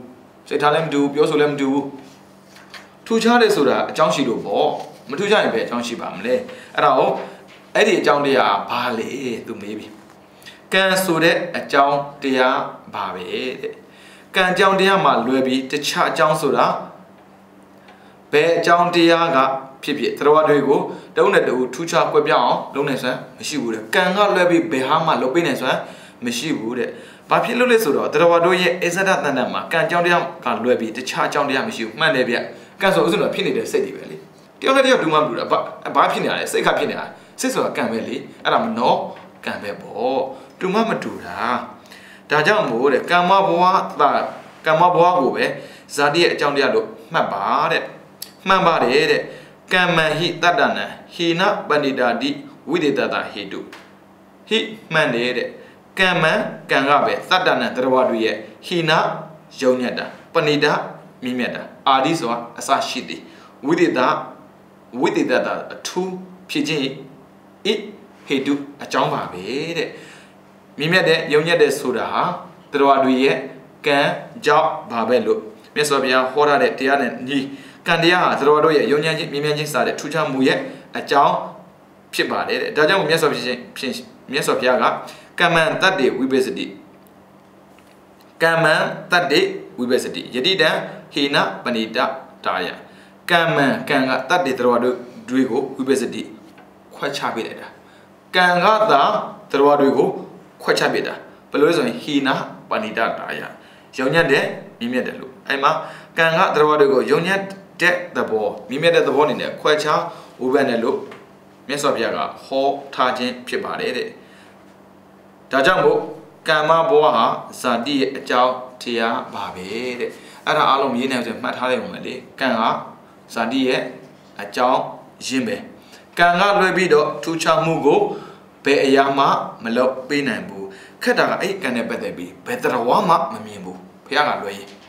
စိတ်ထားလည်းမတူပြောဆိုလည်းမတူထူးခြားတယ်ဆိုတာအကြောင်းရှိလို့ပေါ့မထူးခြားရင်ပဲအကြောင်းရှိပါမလဲအဲ့ဒါကိုအဲ့ဒီအကြောင်းတရားဘာလဲသူမေးပြီကံဆိုတဲ့အကြောင်းတရားဘာပဲတဲ့ကံအကြောင်းတရားမှာလွယ်ပြီးတခြားအကြောင်းဆိုတာဘယ်အကြောင်းတရားကဖြစ်ဖြစ်တရားတွေကိုတုံးနဲ့တူထူးခြားကွက်ပြအောင်လုံးနေစွမ်းမရှိဘူးတဲ့ကံကလွယ်ပြီးဘယ်ဟာမှလုပ်ပေးနေစွမ်းမရှိဘူးတဲ့ဘာဖြစ်လို့လဲဆိုတော့တရားတို့ရဲ့အစ္ဆဒတန်တန်မှာကံအကြောင်းတရားကလွယ်ပြီးတခြားအကြောင်းတရားမရှိဘူးမှန်တယ်ဗျကံဆိုဥစ္စာဖြစ်နေတဲ့စိတ်တွေပဲလေတယောက်နဲ့တယောက်ဒူးမှမတူတာဘာဘာဖြစ်နေရလဲစိတ်ကဖြစ်နေတာစိတ်ဆိုတာကံပဲလေအဲ့ဒါမနော်ကံပဲပေါ့ဒူးမှမတူတာဒါကြောင့်မို့တဲ့ကမ္မဘဝသာကမ္မဘဝကိုပဲဇာတိရဲ့အကြောင်းတရားလို့မှတ်ပါတဲ့မှန်ပါတယ်တဲ့ကမ္မဟိတတ္တနံဟိနပဏိတာတိဝိသေတတဟေတုဟိမှန်တယ်တဲ့ကမ္မကံကပဲတတ္တနံတရားတွေရဲ့ဟိနယုံညက်တာပဏိတာမြင့်မြတ်တာအာဒီဆိုတာအစရှိသည်ဝိသေတဝိသေတတအထူးဖြစ်ခြင်းဣဟေတုအကြောင်းပါပဲတဲ့မြင့်မြတ်တဲ့ယုံညက်တဲ့ဆိုတာဟာတရားတွေရဲ့ကံကြောင့်ဘာပဲလို့မြတ်စွာဘုရားဟောထားတဲ့တရားနဲ့ညီကံတရားဟာတရားတို့ရဲ့ယုံညံ့ခြင်းမြင်မြင်ခြင်းစတဲ့ထူးခြားမှုရဲ့အကြောင်းဖြစ်ပါတယ်တဲ့ဒါကြောင့်မြတ်စွာဘုရားရှင်မြတ်စွာဘုရားကကမ္မံတတ္တေဝိပဿတိကမ္မံတတ္တေဝိပဿတိယတိတံဟိနပဏိတတာယကမ္မံကံကတတ္တေတရားတို့တွေကိုဝိပဿတိခွဲခြားပေးလိုက်တာကံကသာတရားတွေကိုခွဲခြားပေးတာဘယ်လိုလဲဆိုရင်ဟိနပဏိတတာယယုံညံ့တဲ့မြင်မြတ်တယ်လို့အဲ့မှာကံကတရားတွေကိုယုံညံ့တဲ့သဘောမြင်မြတ်တဲ့သဘောအနေနဲ့ခွဲခြားဝိပဿနာလို့မြတ်စွာဘုရားကဟောထားခြင်းဖြစ်ပါတယ်တဲ့ဒါကြောင့်မို့ကမ္မဘဝဟာဇာတိရဲ့အကြောင်းတရားပါပဲတဲ့အဲ့ဒါအားလုံးရေးနိုင်ဆိုမှတ်ထားလိုက်အောင်လေကံကဇာတိရဲ့အကြောင်းရင်းပဲကံကလွဲပြီးတော့ထူးခြားမှုကိုဘယ်အရာမှမလုပ်ပေးနိုင်ဘူးခက်တာကအဲ့ကံနဲ့ပတ်သက်ပြီးဘယ်တရားဝမှမမြင်ဘူးဘုရားကလွဲရင်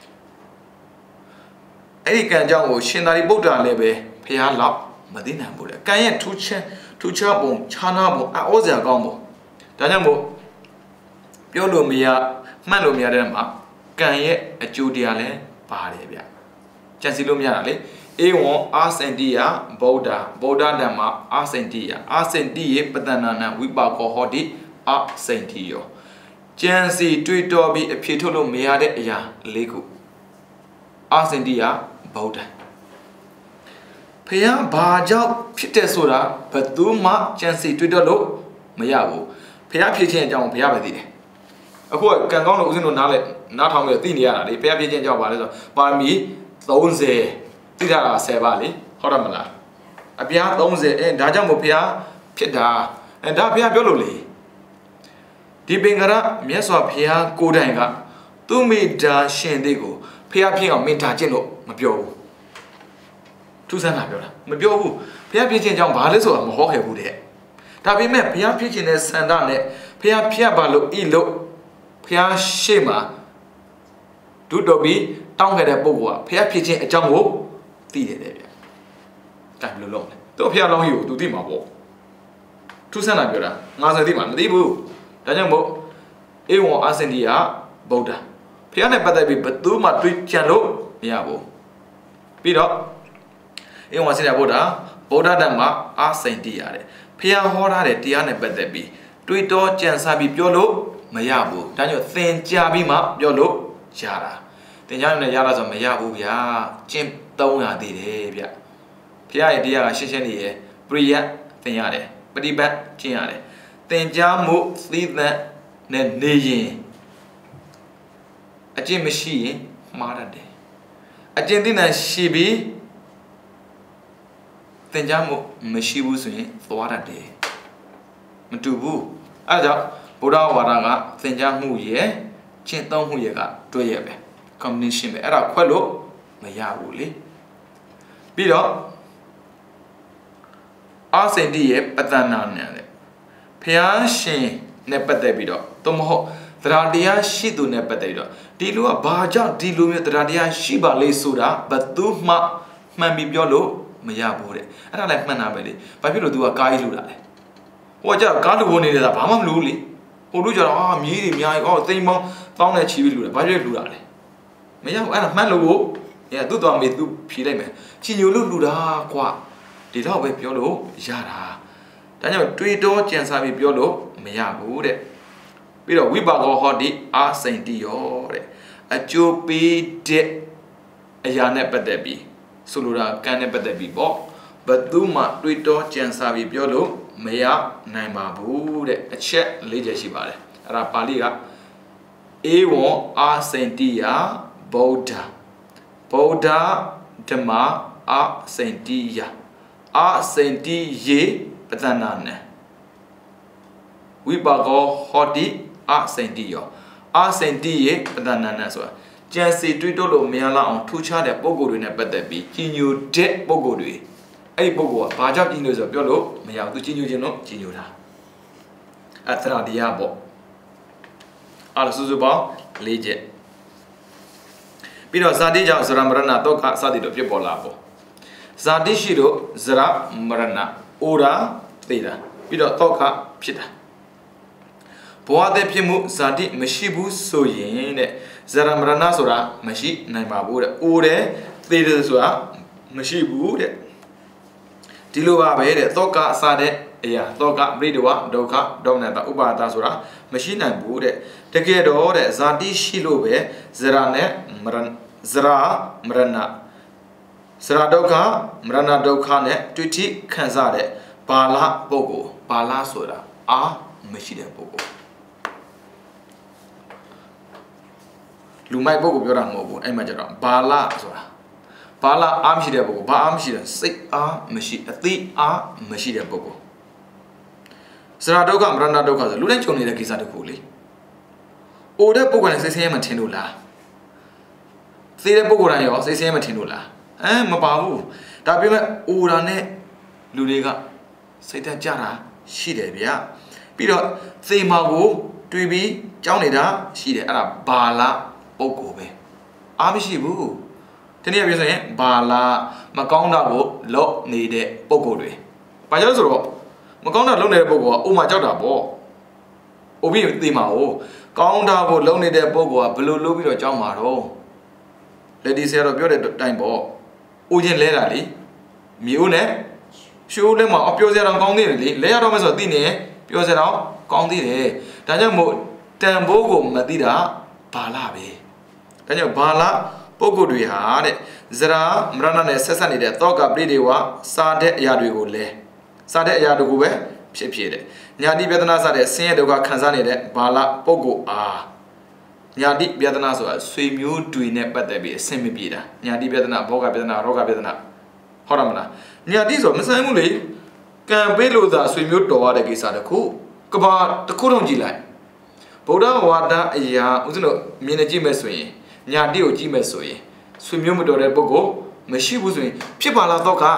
အဲ့ဒီကံကြောင့်ကိုရှင်သာရိပုတ္တရာလည်းပဲဘုရားလောက်မသိနိုင်ဘူးလေကံရဲ့ထူးခြားထူးခြားပုံခြားနာပုံအောစရာကောင်းပုံဒါကြောင့်မို့ပြောလို့မရမှတ်လို့မရတဲ့မှာကံရဲ့အကျိုးတရားလည်းပါတယ်ဗျကြံစည်လို့မရတာလေဧဝံအာစန္တိယဗုဒ္ဓဗုဒ္ဓဓမ္မအာစန္တိယအာစန္တိယေပတ္တနာနံဝိပါကောဟောတိအာစန္တိယောကြံစည်တွေးတောပြီးအဖြစ်ထုတ်လို့မရတဲ့အရာလေးခုအာစန္တိယဗုဒ္ဓဖះဘာကြောင့်ဖြစ်တယ်ဆိုတာဘယ်သူမှကြံစည်တွေးတောလို့မရဘူးဖះဖြစ်ခြင်းအကြောင်းဘုရားပဲသိတယ်အခုကံကောင်းလို့ဦးဇင်းတို့နားလဲနားထောင်ပြီးသိနေရတာလေဖះဖြစ်ခြင်းအကြောင်းပါလဲဆိုပါရမီသုံးဆယ်သိတာဆယ်ပါလေဟုတ်တယ်မလားအပြားသုံးဆယ်အဲဒါကြောင့်မို့ဖះဖြစ်တာအဲဒါဖះပြောလို့လေဒီပင်ကရမြတ်စွာဘုရားကိုယ်တိုင်ကသူမိတာရှင်သေးကိုဖះဖြစ်အောင်မင်တာကျင့်လို့မပြောဘူးထူးဆန်းတာပြောတာမပြောဘူးဘုရားဖြစ်ခြင်းကြောင့်ဘာလဲဆိုတာမဟောခဲ့ဘူးတဲ့ဒါပေမဲ့ဘုရားဖြစ်ခြင်းတဲ့ဆန္ဒနဲ့ဘုရားဖြတ်ပါလို့ဤလို့ဘုရားရှေ့မှာဒုတော်ပြီးတောင်းခဲ့တဲ့ပုဂ္ဂိုလ်ကဘုရားဖြစ်ခြင်းအကြောင်းကိုသိတယ်တဲ့ဗျ။ဒါဘယ်လိုလုပ်လဲ။သူဘုရားလောင်းကြီးကိုသူသိမှာပေါ့။ထူးဆန်းတာပြောတာငါဆိုသိမှာမသိဘူး။ဒါကြောင့်မို့ဧဝံအာစန္တိယဗုဒ္ဓဘုရားနဲ့ပတ်သက်ပြီးဘယ်သူမှတွေးကြံလို့မရဘူး။ပြီးတော့ဧဝံအာစန္တိယဗုဒ္ဓဗုဒ္ဓဓမ္မအာစန္တိယတဲ့ဖះဟောထားတဲ့တရားနဲ့ပတ်သက်ပြီးတွေးတောကြံစားပြီးပြောလို့မရဘူးဒါကြောင့်သင်ကြားပြီးမှပြောလို့ရတာသင်ကြားနေရတာဆိုမရဘူးဗျာကျင့်သုံးရသေးတယ်ဗျဖះရဲ့တရားကရှင်းရှင်းလေးရယ်ပရိယတ်သင်ရတယ်ပฏิပတ်ကျင့်ရတယ်သင်ကြားမှုသီးသန့်နဲ့နေရင်အကျင့်မရှိရင်မှားတတ်တယ်အကျင့်သိတဲ့ရှိပြီးသင်ကြားမှုမရှိဘူးဆိုရင်သွားတတ်တယ်မတူဘူးအဲဒါကြောင့်ဗုဒ္ဓဝါဒကသင်ကြားမှုရဲ့ကျင့်သုံးမှုရဲ့ကတွဲရပဲ combination ပဲအဲ့ဒါခွက်လို့မရဘူးလေပြီးတော့အာစန္တိရဲ့ပတ္တနာနံလေဖျားရှင်နဲ့ပတ်သက်ပြီးတော့သို့မဟုတ်သရတရားရှိသူနဲ့ပတ်သက်ပြီးတော့ဒီလူကဘာကြောင့်ဒီလိုမျိုးသရတရားရှိပါလေဆိုတာဘယ်သူမှမှန်ပြီးပြောလို့မရဘူးတဲ့အဲ့ဒါလည်းမှန်တာပဲလေဘာဖြစ်လို့ तू ကကားကြီးလူတာလဲဟိုကကျတော့ကားလူဝင်နေတယ်ဆိုတာဘာမှမလို့လေဟိုတို့ကျတော့အာမြေးတွေအများကြီးအော်သိမ်းပေါင်းတောင်းတဲ့ချီပြီးလူတယ်ဘာဖြစ်လို့လူတာလဲ没有，俺买了我，呀，都当没都皮来没，只有路路啦，挂，地道被标路下啦，但要最多检查被标路没呀不的，比如尾巴高好的啊，身体哟的，啊就比的，哎呀那不得比，所以啦，干那不得比啵，不都嘛最多检查被标路没呀难嘛不的，而且理解是吧的，那巴黎个。A one A Saintia Buddha Buddha Dhamma A Saintia A Saintiye Patanane Vipago Hoti A Saintio A Saintiye Patanane so Jansi Tritolo Miala on two chart at Bogo in a better be Kinu de Bogo A Bogo Baja Inos of Yolo Mia to Chinu Geno Chinura Atra Diabo Al Suzuba, Legit. Pino Sadija Zramrana Toka Sadido Pipolabo. Sadishiro Zra Marana Ura Theda. Pino Toka Pita. Poade Pimu Sadi Meshibu Soyin Zaramrana Sura Meshi Naimabura Ure Theda Sura Meshibu Tiluba Bede Toka Sade. Yeah, Toka Bridua, Doka, Domnata Ubata Sura, Machine and Bude, Tegedo, Zadi Shilobe, Zerane, Mran, Zra, Mrana, Zradoka, Mrana Dokane, Tuti, Kanzade, Bala Bogo, Bala Sura, Ah, Machine Bogo. Lumai Bogo Yoran Mobu, Emajara, Bala Sura. Bala Amshida Bogo, Ba Amshida, Sick Ah, Machine, a Thee Ah, Machine Bogo. Saradoka Mrana Doka, Ludan Choni the Kisa de Kuli. Oda Bogan says him at Tinula. Thea Bogorayo says him at Tinula. Eh, Mababu. Tabima Urane Ludiga. Seta Jara, she debia. Piro, Themago, Tubi, Johnida, she de Bala Bogobe. Amishibu. Tenia is saying Bala, Maconda, Lo, Nede, Bogode. Pajazoro. မကောင်းတာလုံးနေတဲ့ပုဂ္ဂိုလ်ကအိုမှာကြောက်တာပေါ့။အိုပြီးသိမှာ哦။ကောင်းတာကိုလုံးနေတဲ့ပုဂ္ဂိုလ်ကဘယ်လိုလုပ်ပြီးတော့ကြောက်မှာတော့။လက်ဒီဆရာတော်ပြောတဲ့အတိုင်းပေါ့။အိုချင်းလဲတာလေ။မျိုးနဲ့ရှိုးလဲမှာအပြောစရာတော့ကောင်းသေးတယ်လေ။လဲရတော့မှဆိုသိနေပြောစရာတော့ကောင်းသေးတယ်။ဒါကြောင့်မို့တန်ဖိုးကိုမသိတာဘာလပဲ။ဒါကြောင့်ဘာလပုဂ္ဂိုလ်တွေဟာတဲ့ဇရာမရဏနဲ့ဆက်ဆက်နေတဲ့သောကပရိဒေဝစာတဲ့အရာတွေကိုလဲစာတဲ့အရာတို့ကိုပဲဖြစ်ဖြစ်တယ်ညာတိပြဒနာစတဲ့ဆင်းရဲဒုက္ခခံစားနေတဲ့ဘာလပုဂ္ဂိုလ်အားညာတိပြဒနာဆိုတာဆွေမျိုးတွေနဲ့ပတ်သက်ပြီးအဆင်မပြေတာညာတိပြဒနာဘောဂပြဒနာရောဂပြဒနာဟုတ်တယ်မလားညာတိဆိုမဆိုင်ဘူးလေကံပေးလို့သာဆွေမျိုးတော်ရတဲ့ကိစ္စတခုကဘာတခုတော့ကြည့်လိုက်ဗုဒ္ဓဝါဒအရာဦးဇင်းတို့မြင်နေကြည့်မယ်ဆိုရင်ညာတိကိုကြည့်မယ်ဆိုရင်ဆွေမျိုးမတော်တဲ့ပုဂ္ဂိုလ်မရှိဘူးဆိုရင်ဖြစ်ပါလားတော့က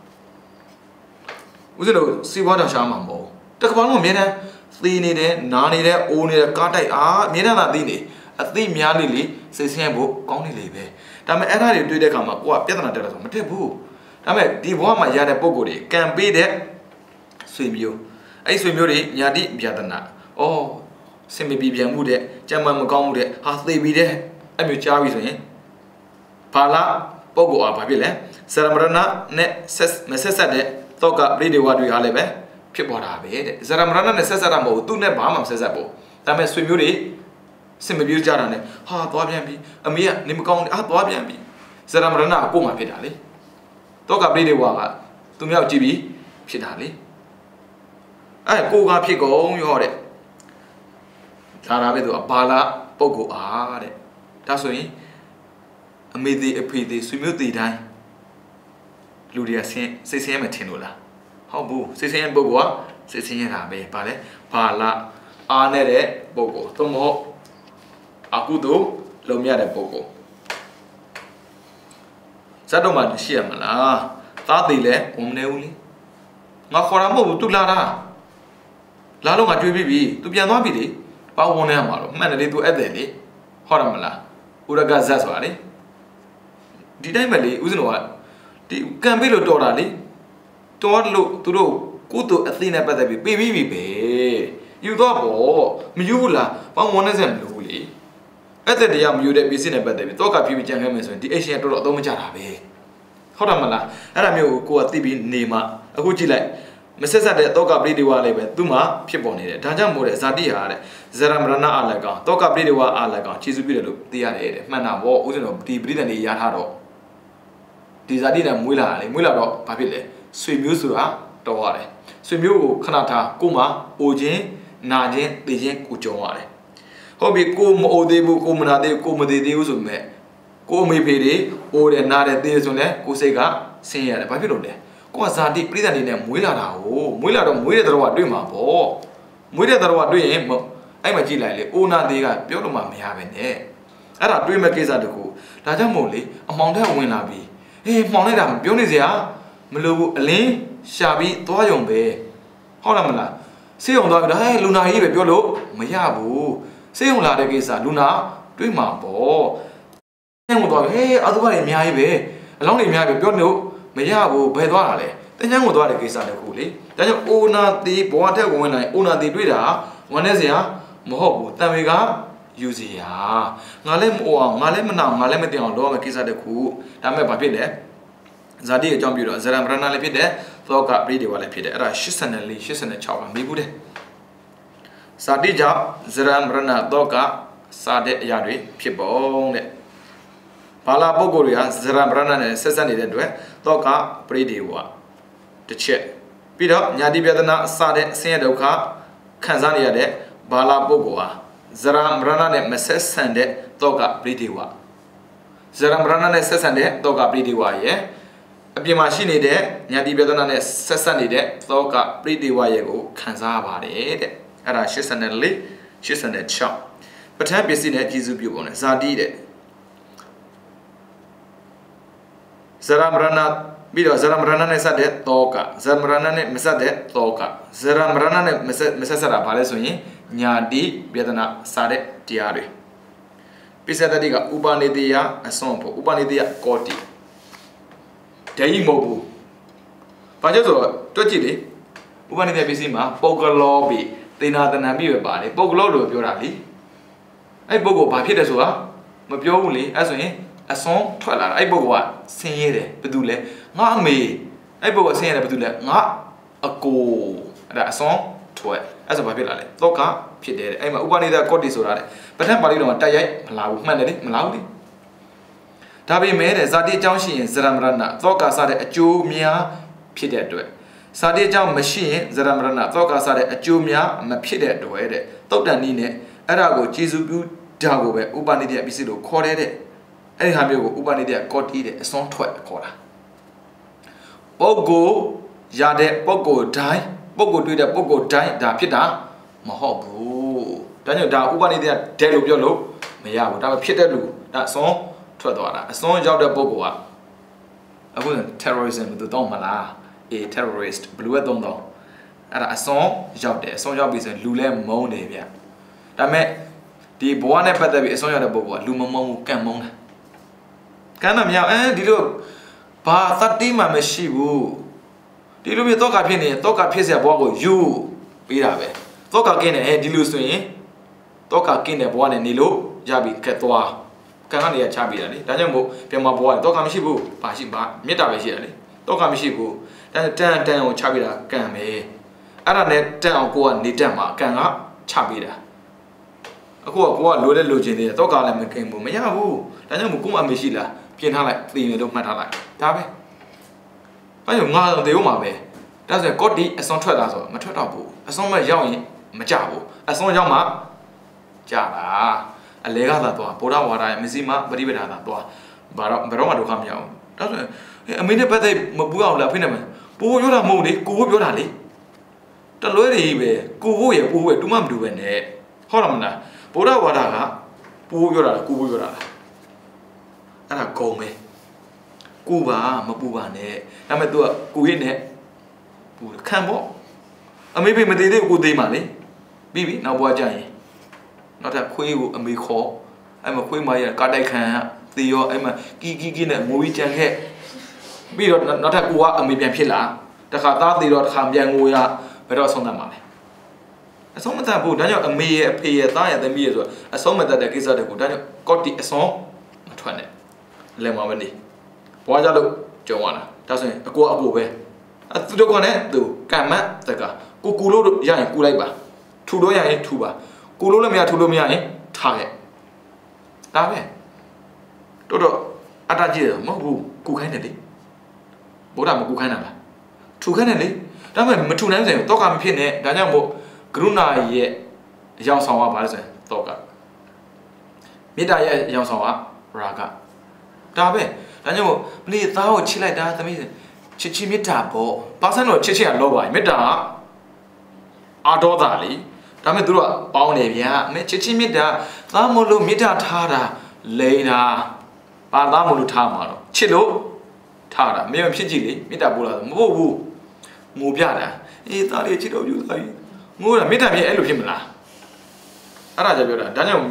ဦးဇင်းတို့စီးပွားတောင်ရှားမှာမဟုတ်တကဘာလုံးအမြဲတမ်းသီးနေတယ်နားနေတယ်အိုးနေတယ်ကားတိုက်အားအမြဲတမ်းသာသီးနေအသိများနေလေစိတ်ဆင်းရဲဖို့ကောင်းနေလေပဲဒါပေမဲ့အဲ့ဒါတွေတွေ့တဲ့အခါမှာကိုကပြဿနာတက်လာဆိုမတက်ဘူးဒါပေမဲ့ဒီဘဝမှာရတဲ့ပုံကိုယ်တွေကံပေးတဲ့ဆွေမျိုးအဲ့ဆွေမျိုးတွေညာတိပြဿနာအော်စင်မပြေပြန်မှုတဲ့ကြမ်းမမကောင်းမှုတဲ့ဟာသိပြီးတဲ့အမျိုးကြားပြီဆိုရင်ဘာလာပုံကိုယ်အားဘာဖြစ်လဲဆရမရဏနဲ့ဆက်မဆက်ဆက်တဲ့တော့ကပရိဒေဝတွေအားလည်းပဲဖြစ်ပေါ်တာပဲတဲ့ဇရမရဏနဲ့ဆက်ဆက်တာမဟုတ်သူနဲ့ဘာမှမဆက်ဆက်ဘူးဒါပေမဲ့ဆွေမျိုးတွေစင်မပြေကြတာနဲ့ဟာသွားပြန်ပြီအမေကနေမကောင်းအာသွားပြန်ပြီဇရမရဏကကို့မှာဖြစ်တာလေတော့ကပရိဒေဝကသူမြောက်ကြည့်ပြီးဖြစ်တာလေအဲကိုကဖြစ်ကုန်ရောတဲ့ဒါရာပဲသူအဘာလာပုဂ္ဂိုလ်အားတဲ့ဒါဆိုရင်အမေသေးအဖေသေးဆွေမျိုးသေးတိုင်းလူတွေကဆင်းစိတ်ဆင်းရဲမှထင်လို့လားဟုတ်ဘူးစိတ်ဆင်းရဲပုဂ္ဂိုလ်ကစိတ်ဆင်းရဲတာပဲဗာလဲဘာလာအားနေတဲ့ပုဂ္ဂိုလ်သို့မဟုတ်အကုသိုလ်လုံမြတဲ့ပုဂ္ဂိုလ်ဇတ်တော်မှာရှိရမလားသားသေးလဲဝင်မနေဘူးလေငါခေါ်တာမဟုတ်ဘူးသူလာတာလာလို့ငါကြွေးပြီးပြီသူပြန်သွားပြီလေဘာဝင်နေရမှာတော့မှန်တယ်လေသူအဲ့တယ်လေဟုတ်တယ်မလားဥရကဇတ်ဆိုတာလေဒီတိုင်းပဲလေဦးဇင်းတော်ကဒီကံပေးလို့တော်တာလေတော်လို့သူတို့ကုသိုလ်အသိနဲ့ပတ်သက်ပြီးပေးပြီးပြီပဲယူတော့ပေါ့မယူဘူးလားဘာဝင်နေစရာမလိုဘူးလေအဲ့တဲ့တရားမယူတဲ့ပစ္စည်းနဲ့ပတ်သက်ပြီးတောကဖြစ်ပြီးကြံခဲ့မယ်ဆိုရင်ဒီ action တော်တော်အသုံးမကျတာပဲဟုတ်တယ်မလားအဲ့ဒါမျိုးကိုကိုကသိပြီးနေမှာအခုကြည့်လိုက်မဆက်ဆက်တဲ့တောကပရိဒီဝါလေးပဲသူ့မှာဖြစ်ပေါ်နေတယ်ဒါကြောင့်မို့တဲ့ဇာတိဟာတဲ့ဇရမရဏအလကောင်တောကပရိဒီဝါအလကောင်ခြေစုပ်ပြတယ်လို့သိရတယ်တဲ့မှန်တာပေါ့ဥစဉ်တော့ဒီပရိသတ်တွေရထားတော့ဒီဇာတိနဲ့မွေးလာတယ်မွေးလာတော့ဘာဖြစ်လဲဆွေမျိုးဆိုတာတော်ရတယ်ဆွေမျိုးကိုခဏထားကိုမှအိုခြင်းနာခြင်းသိခြင်းကိုကြုံရတယ်ဟုတ်ပြီကိုမအိုသေးဘူးကိုမနာသေးဘူးကိုမသေးသေးဘူးဆိုပေမဲ့ကိုအမေဖေတွေအိုတယ်နာတယ်သေးတယ်ဆိုရင်ကိုစိတ်ကဆင်းရဲတယ်ဘာဖြစ်လို့လဲကိုကဇာတိပြိဿနေနဲ့မွေးလာတာကိုမွေးလာတော့မွေးတဲ့တော်ကတွေ့မှာပေါ့မွေးတဲ့တော်ကတွေ့ရင်အဲ့မှာကြည့်လိုက်လေအိုနာသေးကပြောလို့မှမရပဲနဲ့အဲ့ဒါတွေးမဲ့ကိစ္စတကူဒါကြောင့်မို့လေအမောင်တဲ့ဝင်လာပြီဟေးမှောင်လိုက်တာမပြောနေစရာမလိုဘူးအလင်းရှာပြီးသွားရုံပဲဟုတ်လားမလားဆေးရုံသွားပြီးတော့ဟဲ့လူနာကြီးပဲပြောလို့မရဘူးဆေးရုံလာတဲ့ကိစ္စလူနာတွေးမှာပေါ့ဆင်းဝင်သွားပြီဟေးအတူပါလေအများကြီးပဲအလောင်းတွေအများကြီးပဲပြောလို့မရဘူးဘယ်သွားတာလဲတင်းချမ်းကိုသွားတဲ့ကိစ္စတခုလေဒါကြောင့်အိုနာတီဘဝထက်ဝင်လာရင်အိုနာတီတွေ့တာဝန်နေစရာမဟုတ်ဘူးတန်ဝေကယူစရာငါလည်းမအိုအောင်ငါလည်းမနာငါလည်းမတင်အောင်လုပ်ရမယ့်ကိစ္စတခုဒါမဲ့ဘာဖြစ်လဲဇာတိအကြောင်းပြတော့ဇရမရဏလည်းဖြစ်တယ်သောကပရိဒီဝါလည်းဖြစ်တယ်အဲ့ဒါeighty-four eighty-sixပါမေးဘူးတယ်ဇာတိကြောင့်ဇရမရဏသောကစားတဲ့အရာတွေဖြစ်ပုံတဲ့ဘာလာပုဂ္ဂိုလ်တွေကဇရမရဏနဲ့ဆက်ဆက်နေတဲ့အတွက်သောကပရိဒီဝါတစ်ချက်ပြီးတော့ညာတိပြဒနာစတဲ့ဆင်းရဲဒုက္ခခံစားနေရတဲ့ဘာလာပုဂ္ဂိုလ်ဟာဇရမရဏနဲ့မဆက်ဆံတဲ့သောကပရိဒီဝါဇရမရဏနဲ့ဆက်ဆံတဲ့သောကပရိဒီဝါရဲ့အပြင်မှာရှိနေတဲ့ညာတိပြဒနာနဲ့ဆက်ဆက်နေတဲ့သောကပရိဒီဝါရဲ့ကိုခံစားရပါတယ်တဲ့အဲ့ဒါeighty-four eighty-sixပဋ္ဌာန်းပစ္စည်းနဲ့ကျေစုပြုပုံနဲ့ဇာတိတဲ့ဇရမရဏပြီးတော့ဇရမရဏနဲ့ဆက်တဲ့သောကဇရမရဏနဲ့မဆက်တဲ့သောကဇရမရဏနဲ့မဆက်မဆက်ဆက်တာဘာလဲဆိုရင်ညာတိပြဒနာစားတဲ့တရားတွေပိစတတိကဥပနိတိယအစွန်ဖို့ဥပနိတိယကောတိဒိဋ္ဌိမဟုတ်ဘူးဘာကြောင့်ဆိုတော့တွက်ကြည့်လေဥပနိတိယပစ္စည်းမှာပုဂ္ဂလောပိသေနာတဏံပြီးပဲပါတယ်ပုဂ္ဂလောလို့ပြောတာလေအဲ့ပုဂ္ဂိုလ်ဘာဖြစ်တယ်ဆိုတာမပြောဘူးလေအဲ့ဆိုရင်အစွန်ထွက်လာတာအဲ့ပုဂ္ဂိုလ်ကဆင်းရဲတယ်ဘယ်သူလဲငါအမေအဲ့ပုဂ္ဂိုလ်ဆင်းရဲတယ်ဘယ်သူလဲငါအကိုအဲ့ဒါအစွန်ထွက်အဲ့ဆိုဘာဖြစ်လာလဲသောကဖြစ်တယ်အဲ့မှာဥပနိဒကောတိဆိုတာလေပဋ္ဌာန်းပါဠိတော်မှာတက်ရိုက်မလာဘူးမှန်တယ်လေမလာဘူးလေဒါပေမဲ့တဲ့ဇာတိအကြောင်းရှိရင်ဇရမရဏသောကစားတဲ့အကျိုးများဖြစ်တဲ့အတွက်ဇာတိအကြောင်းမရှိရင်ဇရမရဏသောကစားတဲ့အကျိုးများမဖြစ်တဲ့အတွက်တဲ့တုတ်တန်နည်းနဲ့အဲ့ဒါကိုကျေစုပြုဓာတ်ကိုပဲဥပနိဒပစ္စည်းလို့ခေါ်တဲ့အဲ့ဒီဟာမျိုးကိုဥပနိဒကောတိတဲ့အစွန်းထွက်ခေါ်တာပုဂ္ဂိုလ်ရတဲ့ပုဂ္ဂိုလ်တိုင်းပုဂ္ဂိုလ်တွေ့တဲ့ပုဂ္ဂိုလ်တိုင်းဒါဖြစ်တာမဟုတ်ဘူးဒါကြောင့်ဒါဥပနိဒဒဲလို့ပြောလို့မရဘူးဒါပဲဖြစ်တဲ့လူဒါအစွန်းထွက်သွားတာအစွန်းရောက်တဲ့ပုဂ္ဂိုလ်ကအခု terrorism လို့တော့မလားအေ terrorist ဘလူးရဲ့သုံးတော့အဲ့ဒါအစွန်းရောက်တယ်အစွန်းရောက်ပြီဆိုရင်လူလဲမုန်းတယ်ဗျဒါမဲ့ဒီဘဝနဲ့ပတ်သက်ပြီးအစွန်းရောက်တဲ့ပုဂ္ဂိုလ်ကလူမမုန်းဘူးကံမုန်းတာကံမမြောက်အဲဒီလိုဘာသတ္တိမှမရှိဘူးဒီလိုမျိုးတောကဖြစ်နေရင်တောကဖြစ်เสียဘဝကိုယူပေးတာပဲတောကကင်းတယ်အဲဒီလိုဆိုရင်တောကကင်းတဲ့ဘဝနဲ့နေလို့ရပြီကဲသွားကံကနေရချပေးတာလေဒါကြောင့်မို့ပြန်မဘဝတောကမရှိဘူးဘာရှိဘာမေတ္တာပဲရှိတယ်လေတောကမရှိဘူးဒါတန်တန်ကိုချပေးတာကံပဲအဲ့ဒါနဲ့တန်အောင်ကိုကနေတတ်မှာကံကချပေးတာအခုကကိုကလိုတဲ့လိုချင်သေးတယ်တောကလည်းမကင်ဘူးမရဘူးဒါကြောင့်မို့ကိုမအမေရှိလားပြင်ထားလိုက်သိနေလို့မှတ်ထားလိုက်ဒါပဲအဲ့တော့ငါတေဦးမှာပဲဒါဆိုရင်ကော့တီအစွန်ထွက်လာဆိုမထွက်တော့ဘူးအစွန်မရောက်ရင်မကြဘူးအစွန်ရောက်မှကြတာအလဲကသာသွားဗုဒ္ဓဝါဒရဲ့မစီမပရိပဒါသာသွားဘာတော့ဘယ်တော့မှဒုက္ခမရအောင်ဒါဆိုရင်အမေနဲ့ပတ်သက်မပူအောင်လားဖိနေမှာပူဖို့ပြောတာမဟုတ်လေကိုဖို့ပြောတာလေတလွဲတွေပဲကိုဖို့ရပူဖို့တူမှမတူပဲနဲ့ဟုတ်တယ်မလားဗုဒ္ဓဝါဒကပူဖို့ပြောတာလားကိုဖို့ပြောတာလားအဲ့ဒါဂုံပဲကိုပါမပူပါနဲ့ဒါပေမဲ့ तू ကကိုရစ်နဲ့ပူခံပေါ့အမေဖေမသေးသေးကိုသေးမှလေပြီးပြီနောက်ဘွားကြရင်နောက်ထပ်ခွေးကိုအမေခေါ်အဲ့မှာခွေးမရကာတိုက်ခံသေရောအဲ့မှာကီကီကီနဲ့ငိုပြီးကြံခဲ့ပြီးတော့နောက်ထပ်ကိုကအမေပြန်ဖြစ်လာတခါသားသေးတော့တခါပြန်ငိုရဘယ်တော့ဆုံးသတ်မှာလဲအဆုံးမတတ်ဘူးဒါကြောင့်အမေရဲ့အဖေရဲ့သားရဲ့သမီးရဲ့ဆိုအဆုံးမတတ်တဲ့ကိစ္စတွေကိုဒါကြောင့်ကော့တီအဆုံးမထွက်နဲ့လဲမှာပဲနေဘွားကြလို့ကြုံရတာဒါဆိုရင်အကိုအကိုပဲအသူတို့ကလည်းသူကံမတ်တကကိုကူလို့ရရင်ကူလိုက်ပါထူလို့ရရင်ထူပါကူလို့လည်းမရထူလို့မရရင်ထားခဲ့ဒါပဲတော်တော်အတကြီးတယ်မဟုတ်ဘူးကူခိုင်းတယ်လေဘုရားမကူခိုင်းတာလားထူခိုင်းတယ်လေဒါပေမဲ့မထူနိုင်စင်တော့ကမဖြစ်နဲ့ဒါကြောင့်မို့ကရုဏာရဲ့အယောင်ဆောင်ကဘာလဲဆိုရင်တော့ကမေတ္တာရဲ့အယောင်ဆောင်ကရာဂဒါပဲဒါကြောင့်မို့မလေးသားကိုချစ်လိုက်တာသမီးချစ်ချင်းမေတ္တာပေါ့ဘာစံတော့ချစ်ချင်းကလောပါမေတ္တာအာဒေါသလေဒါပေမဲ့သူတို့ကပေါင်းတယ်ဗျာအမေချစ်ချင်းမေတ္တာသားမလို့မေတ္တာထားတာလိန်တာဘာသားမလို့ထားမှာတော့ချစ်လို့ထားတာမင်းမဖြစ်ကြည့်လေမေတ္တာပို့လာမဟုတ်ဘူးငိုပြတာအေးသားလေးချစ်တော့ယူသားကြီးငိုတာမေတ္တာဖြစ်အဲ့လိုဖြစ်မလားအဲ့ဒါကြောင့်ပြောတာဒါကြောင့်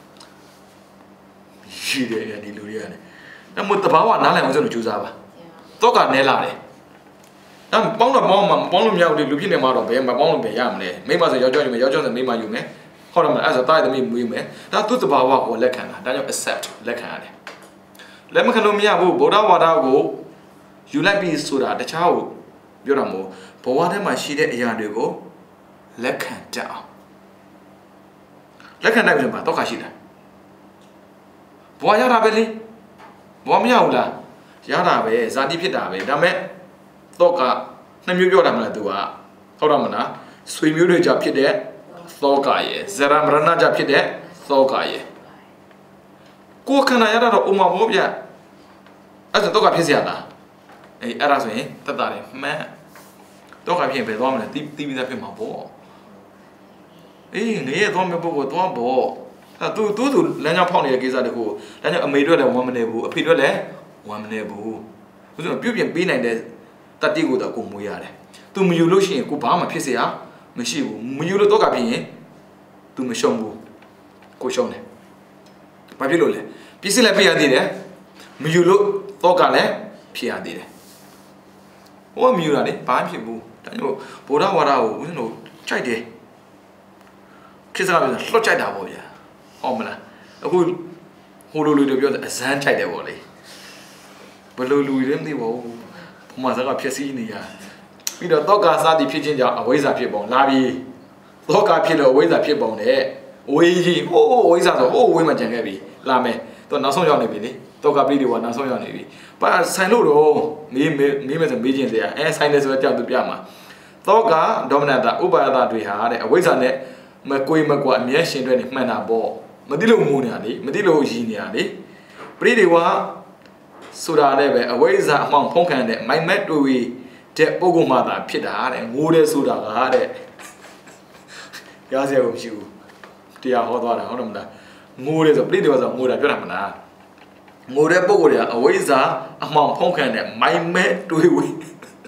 ရှိတယ်ဒီလူတွေကလည်းဒါမှမဟုတ်တဘာဝနားလည်အောင်ဆိုလို့ကြိုးစားပါတော့ကနဲလာတယ်ဒါပေါင်းတော့ပေါင်းမှာမပေါင်းလို့မရဘူးလူဖြစ်နေမှာတော့ဘယ်မပေါင်းလို့ဘယ်ရမလဲမိမဆိုယောက်ျားယူမယ်ယောက်ျားဆိုမိမယူမယ်ဟုတ်တယ်မလားအဲ့ဒါတားရသမီးမွေးမယ်ဒါသူ့တဘာဝကိုလက်ခံတာဒါကြောင့် accept လက်ခံရတယ်လက်မခံလို့မရဘူးဗုဒ္ဓဝါဒကိုယူလိုက်ပြီးဆိုတာတခြားကိုပြောတာမဟုတ်ဘဝထဲမှာရှိတဲ့အရာတွေကိုလက်ခံတတ်အောင်လက်ခံတတ်ပြီဆိုတော့တော့ခါရှိတယ်ဘဝရတာပဲလေဘဝမရဘူးလားရတာပဲဇာတိဖြစ်တာပဲဒါမဲ့တော့ကနှစ်မျိုးပြောတာမလားသူကဟုတ်တော့မလားဆွေမျိုးတွေကြောင့်ဖြစ်တဲ့သောကရဲ့ဇရမရဏကြောင့်ဖြစ်တဲ့သောကရဲ့ကိုယ်ခန္ဓာရတာတော့ဥမာဘောဗျအဲ့ဒါတော့ကဖြစ်เสียလားအေးအဲ့ဒါဆိုရင်တတ်တာတယ်မှန်တော့ကဖြစ်ရင်ဘယ်သွားမလဲတီးတီးပြီးသားဖြစ်မှာပေါ့အေးနေရသွားမယ်ပုဂ္ဂိုလ်သွားပေါ့အဲ့သူသူသူလမ်းကြောင်းဖောက်နေတဲ့ကိစ္စတခုလမ်းကြောင်းအမေတို့လည်းဝမ်းမနေဘူးအဖေတို့လည်းဝမ်းမနေဘူးဘယ်လိုပြုတ်ပြင်ပေးနိုင်တဲ့တတိကိုတော့ကိုမွေးရတယ်သူမယူလို့ရှိရင်ကိုဘာမှဖြစ်เสียမရှိဘူးမယူလို့တော့ကဖြစ်ရင်သူမရှုံးဘူးကိုရှုံးတယ်ဘာဖြစ်လို့လဲပြစ်စစ်လည်းပြရသေးတယ်မယူလို့တော့ကလည်းဖြစ်ရသေးတယ်ဟိုကမယူတာလေဘာမှဖြစ်ဘူးဒါကြောင့်ဗုဒ္ဓဝါဒကိုဦးဇင်းတို့ကြိုက်တယ်ခေတ်စားပြန်လှော့ကြိုက်တာပေါ့ဗျာဟုတ်မလားအခုဟိုလိုလူတွေပြောတယ်အဇမ်းကြိုက်တယ်ပေါ့လေဘယ်လိုလူတွေလဲမသိပါဘူးဘုမစကားဖြစ်စီနေရပြီးတော့တောကစားသည်ဖြစ်ခြင်းကြောင့်အဝိဇ္ဇာဖြစ်ပုံလာပြီတောကဖြစ်လို့အဝိဇ္ဇာဖြစ်ပုံနဲ့ဝေးကြီးဟိုးအဝိဇ္ဇာဆိုဟိုးဝေးမှကြံခဲ့ပြီလာမယ်သူနောက်ဆုံးရောက်နေပြီလေတောကပိတွေကနောက်ဆုံးရောက်နေပြီဘာဆိုင်လို့တော့မေးမေးမေးမယ်ဆိုမေးခြင်းတရားအဲဆိုင်တယ်ဆိုတော့ကြောက်သူပြမှာတောကဒေါမနတာဥပါယတာတွေဟာတဲ့အဝိဇ္ဇာနဲ့မကွေးမကွာအမျက်ရှင်တွေနဲ့မှန်တာပေါ့မသိလို့ငိုနေတာလေမသိလို့ရည်နေတာလေပရိဒီဝါဆိုတာလည်းပဲအဝိဇ္ဇာအမှောင်ဖုံးခံတဲ့မိုင်မက်တွေတဲ့ပုဂ္ဂိုလ်မှသာဖြစ်တာတဲ့ငိုတယ်ဆိုတာကတဲ့ရစရာမရှိဘူးတရားဟောသွားတာဟုတ်တယ်မလားငိုတယ်ဆိုပရိဒီဝါဆိုငိုတာပြောတာမလားငိုတဲ့ပုဂ္ဂိုလ်တွေကအဝိဇ္ဇာအမှောင်ဖုံးခံတဲ့မိုင်မက်တွေဝေး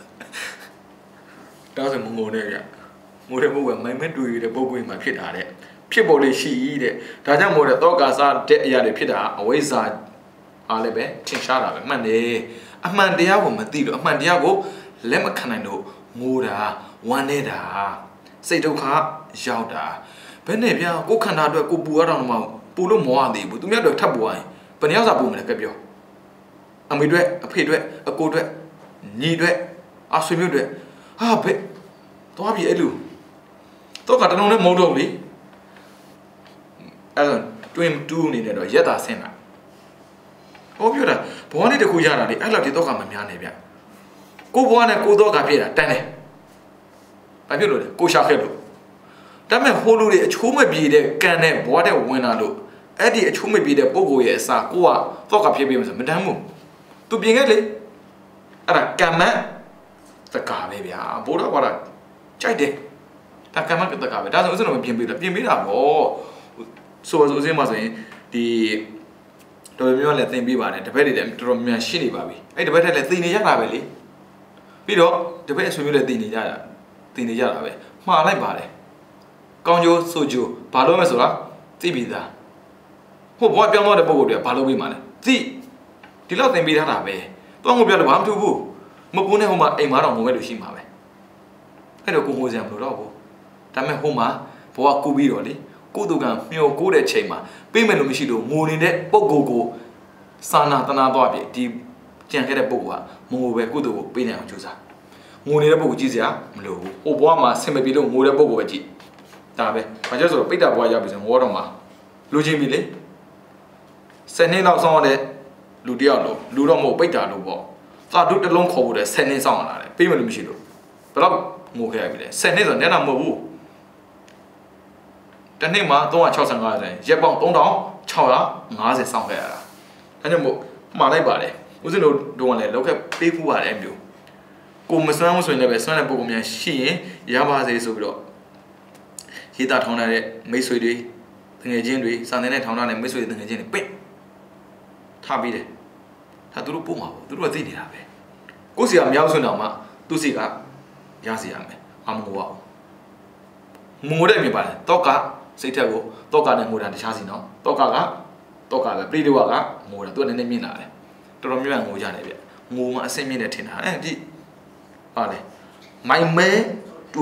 ဒါဆိုမငိုနဲ့ကြငိုတဲ့ပုဂ္ဂိုလ်ကမိုင်မက်တွေတဲ့ပုဂ္ဂိုလ်မှဖြစ်တာတဲ့ဖြစ်ပေါ်လေးရှိတဲ့ဒါကြောင့်မို့တဲ့တောကာစားတဲ့အရာတွေဖြစ်တာအဝိဇ္ဇာအားလည်းပဲထင်ရှားတာပဲမှန်တယ်အမှန်တရားကိုမသိလို့အမှန်တရားကိုလက်မခံနိုင်လို့ငိုတာဝမ်းနေတာစိတ်ဒုက္ခရောက်တာဘယ်နဲ့ဗျာကိုခန္ဓာအတွက်ကိုပူရတော့မှပူလို့မဝသေးဘူးသူများတို့ထပ်ပူရင်ဘယ်နှယောက်စာပူမလဲကြပြောအမေတို့အဖေတို့အကိုတို့ညီတို့အဆွေမျိုးတို့ဟာဘယ်တော့ပြီအဲ့လိုတော့ကတလုံးနဲ့မုံတော့လေအဲ့တော့တွင်တူးနေတယ်တော့ရက်တာဆင်းတာဟောပြောတာဘဝနဲ့တခုရတာလေအဲ့လောက်ဒီတော့ကမများနေဗျကိုဘဝနဲ့ကိုတော့ကပြည့်တာတန်းတယ်ဘာဖြစ်လို့လဲကိုရှာခဲ့လို့ဒါပေမဲ့ဟိုလူတွေအချိုးမပြေတဲ့ကန်တဲ့ဘဝတဲ့ဝင်လာလို့အဲ့ဒီအချိုးမပြေတဲ့ပုံကိုရဲ့အစာကိုကတော့ကဖြစ်ပြီးမှဆိုမတမ်းဘူးသူပြင်ခဲ့လေအဲ့ဒါကံမတ်တကာပဲဗျာဘိုးတော်ကကြိုက်တယ်ဒါကံမတ်တကာပဲဒါဆိုဥစဉ်တော့ပြင်ပေးတာပြင်ပေးတာပေါ့ဆိုပါဆိုဥစဉ်မှာဆိုရင်ဒီတော်တော်များများလည်းသင်ပေးပါတယ်တပည့်တွေလည်းတော်တော်များရှင်းနေပါပြီအဲ့တပည့်ထက်လည်းသင်နေရတာပဲလေပြီးတော့တပည့်အဆွေမျိုးလည်းသင်နေကြတာသင်နေကြတာပဲမှားလိုက်ပါတယ်ကောင်းကျိုးဆိုကျိုးဘာလို့လဲဆိုတာသိပြီသားဟိုဘဝပြောင်းသွားတဲ့ပုံကိုတည်းဘာလို့ပြီးမှလဲသိဒီလောက်သင်ပေးထားတာပဲတွန်းကိုပြောလို့ဘာမှမထူဘူးမပူးနဲ့ဟိုမှာအိမ်မားတော်ငုံမဲ့လို့ရှိမှာပဲအဲ့တော့ကိုဟိုစံမလို့တော့ဘူးဒါပေမဲ့ဟိုမှာဘောကကူပြီးတော့လေကုသကံမျောကိုတဲ့ချိန်မှာပေးမယ်လို့မရှိလို့ငိုနေတဲ့ပုံကိုကိုစာနာတနာတော့ပြဒီကြံခဲ့တဲ့ပုံကမငိုပဲကုသကိုပေးနိုင်အောင်ကြိုးစားငိုနေတဲ့ပုံကိုကြည့်စရာမလိုဘူးဟိုဘွားမှာဆင်မပြေလို့ငိုတဲ့ပုံကိုပဲကြည့်ဒါပဲဘာကြောင့်ဆိုတော့ပိတ္တဘွားရောက်ပြီဆိုငိုတော့မှာလူချင်းပြီလေဆယ်နှစ်လောက်ဆောင်းရတဲ့လူတယောက်လို့လူတော့မဟုတ်ပိတ္တလို့ပေါ့သာတို့တစ်လုံးခေါ်ဖို့တဲ့ဆယ်နှစ်ဆောင်းလာတယ်ပေးမယ်လို့မရှိလို့ဘယ်တော့ငိုခဲ့ရပြီလေဆယ်နှစ်ဆိုတော့နဲ့တော့မဟုတ်ဘူးတနေ့မှာသုံးhundred sixty-fiveကျန်ရက်ပေါင်းthree thousand six hundred fiftyစောင့်ခဲ့ရတာဒါကြောင့်မို့မှားလိုက်ပါတယ်ဦးဇင်းတို့တို့ကလည်းလောက်ခဲ့ပေးခုရတယ်အမျိုးကိုမစွမ်းဘူးဆိုရင်လည်းပဲစွမ်းတဲ့ပုံကောင်များရှိရင်ရပါစေဆိုပြီးတော့ရေးသားထောင်းတဲ့မိတ်ဆွေတွေတငယ်ချင်းတွေစာသင်တဲ့ထောင်းတဲ့မိတ်ဆွေတငယ်ချင်းတွေပင့်ထားပြီးတယ်ဒါသူတို့ပို့မှာပေါ့သူတို့ကသိနေတာပဲကိုယ်စီကမြောက်ဆွန်းတော်မှသူ့စီကရစီရမယ်မမငိုရအောင်ငိုတဲ့မြင်ပါလေတော့ကစိတ်ထက်ကိုတော့ကနဲ့ငိုတာတခြားစီနော်တော့ကကတော့ကပဲပရိဒေဝကငိုတာသူကနည်းနည်းမြင်လာတယ်တော်တော်များများငိုကြတယ်ဗျငိုမှအဆင်မြင့်တယ်ထင်တာအဲဒီပါလေမိုင်မဲတူ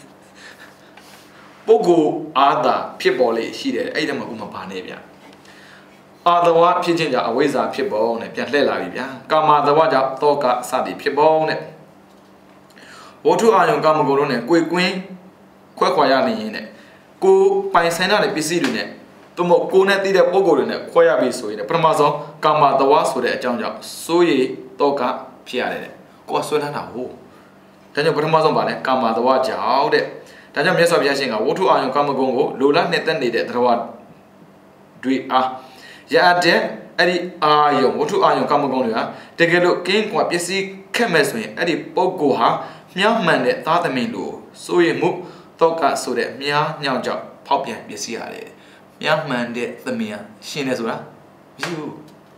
ပုဂ္ဂိုလ်အာသာဖြစ်ပေါ်လေရှိတယ်အဲ့ဒါမှဥမပါနေဗျအာသဝဖြစ်ခြင်းကြောင့်အဝိဇ္ဇာဖြစ်ပေါ်နဲ့ပြန်လှည့်လာပြီဗျာကာမသဝကြောင့်တောကစသည်ဖြစ်ပေါ်နဲ့ဝတ္ထုအာယုံကာမဂုဏ်တို့နဲ့ကိုယ်ကွင်းခွဲခွာရနေရင်နဲ့ကိုပိုင်ဆိုင်တဲ့ပစ္စည်းတွေနဲ့သူမို့ကိုနဲ့တည်တဲ့ပုံကိုယ်တွေနဲ့ခွဲရပြီဆိုရင်ပထမဆုံးကာမသဝဆိုတဲ့အကြောင်းကြောင့်စိုးရိမ်တောကဖြစ်ရတယ်တဲ့ကိုယ်ဆွဲလန်းတာဟုတ်ဒါကြောင့်ပထမဆုံးပါလဲကာမသဝကြောင့်တဲ့ဒါကြောင့်မြတ်စွာဘုရားရှင်ကဝတ္ထုအာယုံကာမဂုဏ်ကိုလိုလားနှစ်သက်နေတဲ့သရဝတွေအားရတဲ့အဲ့ဒီအာယုံဝတ္ထုအာယုံကာမဂုဏ်တွေကတကယ်လို့ကင်းကွာပစ္စည်းခက်မဲ့ဆိုရင်အဲ့ဒီပုဂ္ဂိုလ်ဟာမြောက်မှန်တဲ့သားသမီးလိုစိုးရိမ်မှုတောကဆိုတဲ့မြားညောင်ကြောင့်ဖောက်ပြန်ပစ္စည်းရတယ်မြားမှန်တဲ့သမီးကရှင်းတယ်ဆိုတာမရှိဘူး